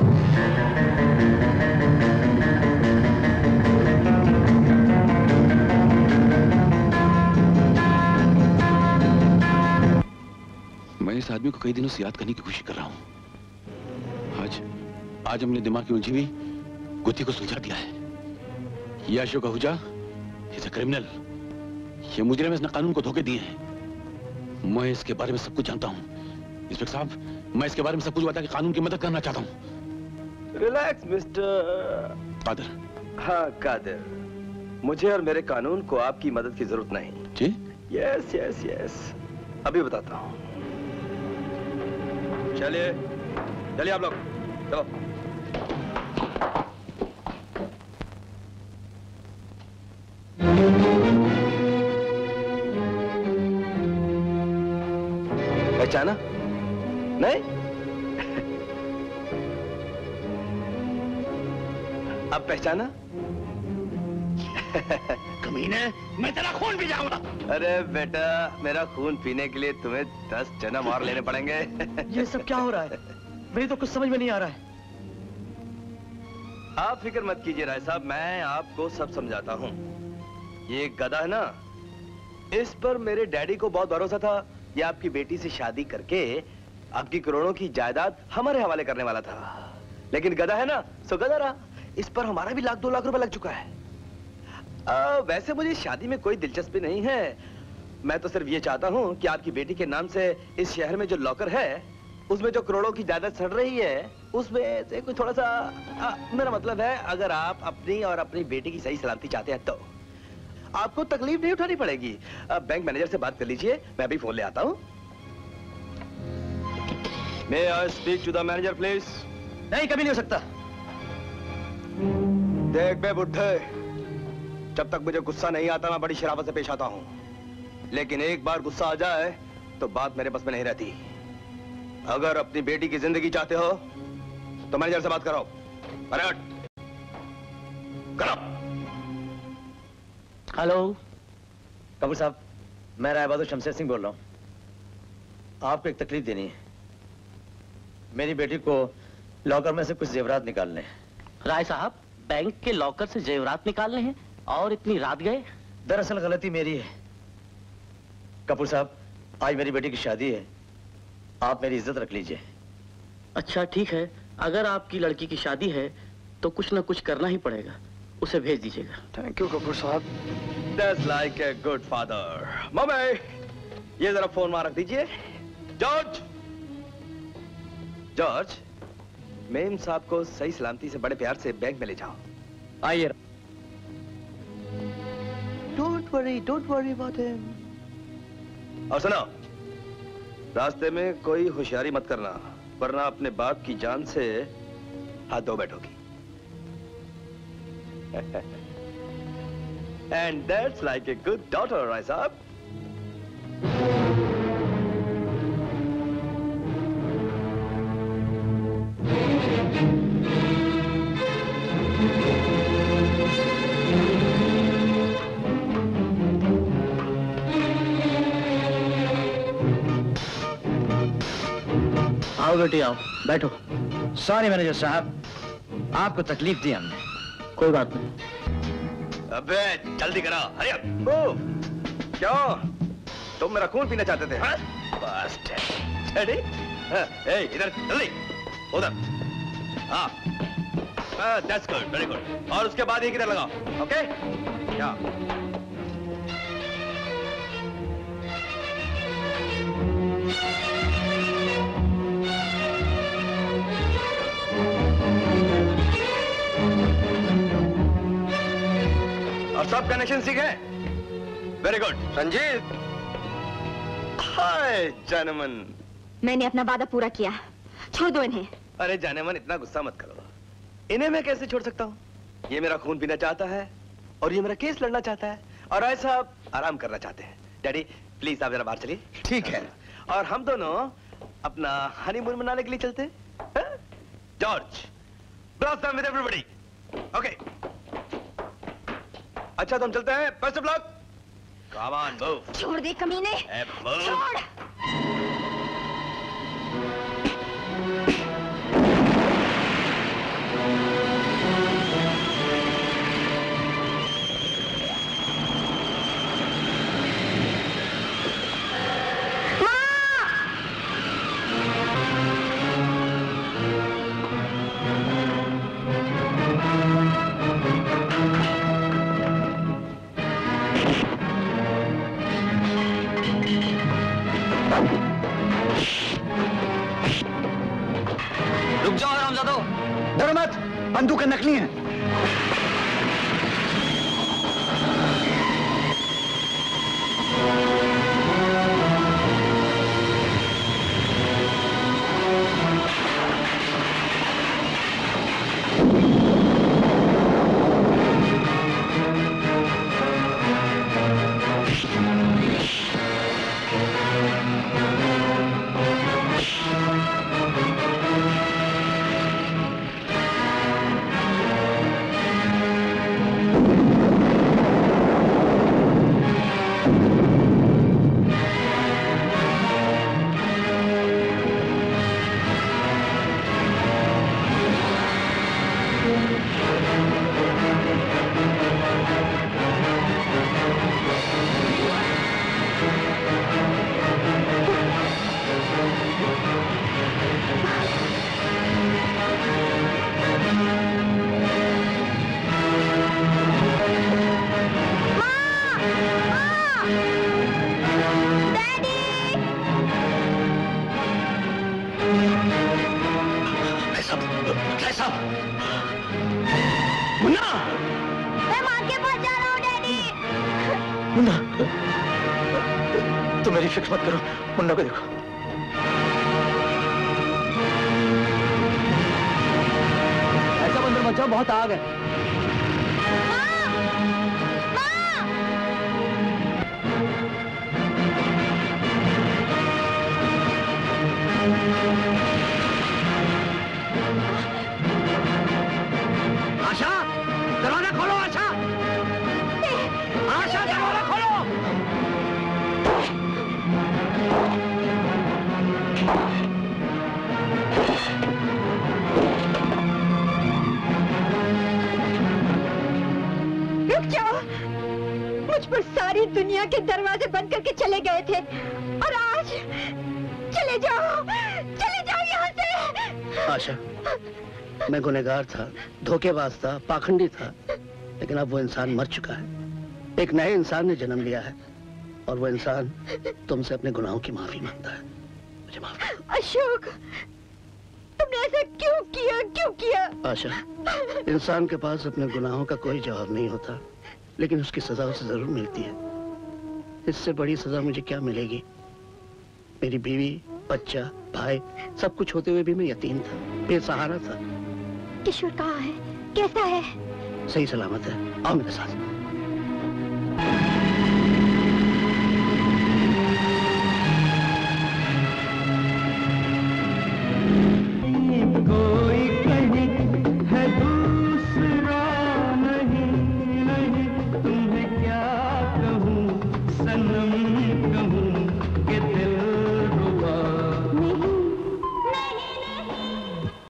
मैं इस आदमी को कई दिनों से याद करने की कोशिश कर रहा हूं। आज हमने दिमाग की उलझी हुई गुत्थी को सुलझा दिया है। यह Ashok Ahuja is a criminal. ये मुजरिम इसने कानून को धोखे दिए हैं। मैं इसके बारे में सब कुछ जानता हूं। इंस्पेक्टर साहब, मैं इसके बारे में सब कुछ बता के कानून की मदद करना चाहता हूं। Relax mister Kader. हाँ कादर, मुझे और मेरे कानून को आपकी मदद की जरूरत नहीं। जी? यस यस यस, अभी बताता हूं। चलिए चलिए आप लोग, चलो। पहचाना? नहीं? अब पहचाना? कमीने, मैं तेरा खून पी जाऊंगा। अरे बेटा, मेरा खून पीने के लिए तुम्हें 10 जन्म और लेने पड़ेंगे। ये सब क्या हो रहा है? मेरी तो कुछ समझ में नहीं आ रहा है। आप फिक्र मत कीजिए राय साहब, मैं आपको सब समझाता हूँ। ये गधा है ना, इस पर मेरे डैडी को बहुत भरोसा था। ये आपकी बेटी से शादी करके आपकी करोड़ों की जायदाद हमारे हवाले करने वाला था, लेकिन गधा है ना, सो गधा रहा। इस पर हमारा भी 1-2 लाख रुपए लग चुका है। वैसे मुझे शादी में कोई दिलचस्पी नहीं है। मैं तो सिर्फ ये चाहता हूँ कि आपकी बेटी के नाम से इस शहर में जो लॉकर है, उसमें जो करोड़ों की जायदाद सड़ रही है, उसमें से कोई थोड़ा सा मेरा मतलब है, अगर आप अपनी और अपनी बेटी की सही सलामती चाहते हैं तो आपको तकलीफ नहीं उठानी पड़ेगी। बैंक मैनेजर से बात कर लीजिए, मैं अभी फोन ले आता हूँ। May I speak to the manager, please? नहीं, कभी नहीं हो सकता। देख बे बुड्ढे, जब तक मुझे गुस्सा नहीं आता मैं बड़ी शराफत से पेश आता हूँ, लेकिन एक बार गुस्सा आ जाए तो बात मेरे बस में नहीं रहती। अगर अपनी बेटी की जिंदगी चाहते हो तो मैनेजर से बात करो। अरे हट, करो। हेलो कपूर साहब, मैं राय बहादुर शमशेर सिंह बोल रहा हूँ। आपको एक तकलीफ देनी है। मेरी बेटी को लॉकर में से कुछ जेवरात निकालने हैं। राय साहब, बैंक के लॉकर से जेवरात निकालने हैं और इतनी रात गए? दरअसल गलती मेरी है कपूर साहब, आज मेरी बेटी की शादी है, आप मेरी इज्जत रख लीजिए। अच्छा ठीक है, अगर आपकी लड़की की शादी है तो कुछ ना कुछ करना ही पड़ेगा, उसे भेज दीजिएगा। थैंक यू कपूर साहब, that's like a good father. Mummy, ये जरा फोन वहां रख दीजिए। जॉर्ज, जॉर्ज, मेम साहब को सही सलामती से बड़े प्यार से बैंक में ले जाओ। आइए। Don't worry about him. और सुनो, रास्ते में कोई होशियारी मत करना, वरना अपने बाप की जान से हाथ धो बैठोगी। And that's like a good daughter, right, साहब? आओ बेटी आओ, बैठो। सॉरी मैनेजर साहब, आपको तकलीफ दी हमने। कोई बात नहीं। अबे जल्दी करो, हरी अप। ओ, क्यों? तुम मेरा खून पीना चाहते थे? हाँ? बस रेडी? ए, इधर जल्दी, उधर। हाँ, that's good, very good। और उसके बाद ये किधर लगाओ, ओके? क्या? और सब कनेक्शन सीखे? Very good. रंजीत। हाय जानमन। मैंने अपना वादा पूरा किया, छोड़ दो इन्हें। अरे जानमन, इतना गुस्सा मत करो। इन्हें मैं कैसे छोड़ सकता हूँ? ये मेरा खून पीना चाहता है और ये मेरा केस लड़ना चाहता है और ऐसा आराम करना चाहते हैं। डैडी प्लीज आप जरा बाहर चलिए। ठीक है। और हम दोनों अपना हनीमून मनाने के लिए चलते हैं। George, blossom with everybody. Okay. अच्छा तो हम चलते हैं। Best of luck. Come on move. छोड़ दे कमीने। छोड़। डरो मत, बंदूकें नकली हैं। तुम मेरी फिक्र मत करो, मुन्ना को देखो। ऐसा बंदर बचाओ, बहुत आग है। आशा, दरवाजा खोलो। आशा, आशा दरवाजा खोलो। रुक जाओ, मुझ पर सारी दुनिया के दरवाजे बंद करके चले गए थे और आज चले जाओ यहाँ से। आशा, मैं गुनहगार था, धोखेबाज था, पाखंडी था, लेकिन अब वो इंसान मर चुका है। एक नए इंसान ने जन्म लिया है और वो इंसान तुमसे अपने गुनाहों की माफी मांगता है। मुझे माफ कर। अशोक, तुमने ऐसा क्यों किया? आशा, इंसान के पास अपने गुनाहों का कोई जवाब नहीं होता, लेकिन उसकी सजा उसे जरूर मिलती है। इससे बड़ी सजा मुझे क्या मिलेगी? मेरी बीवी, बच्चा, भाई, सब कुछ होते हुए भी मैं यतीम था, बेसहारा था। किशोर कहाँ है? कैसा है? सही सलामत है। आओ मेरे साथ।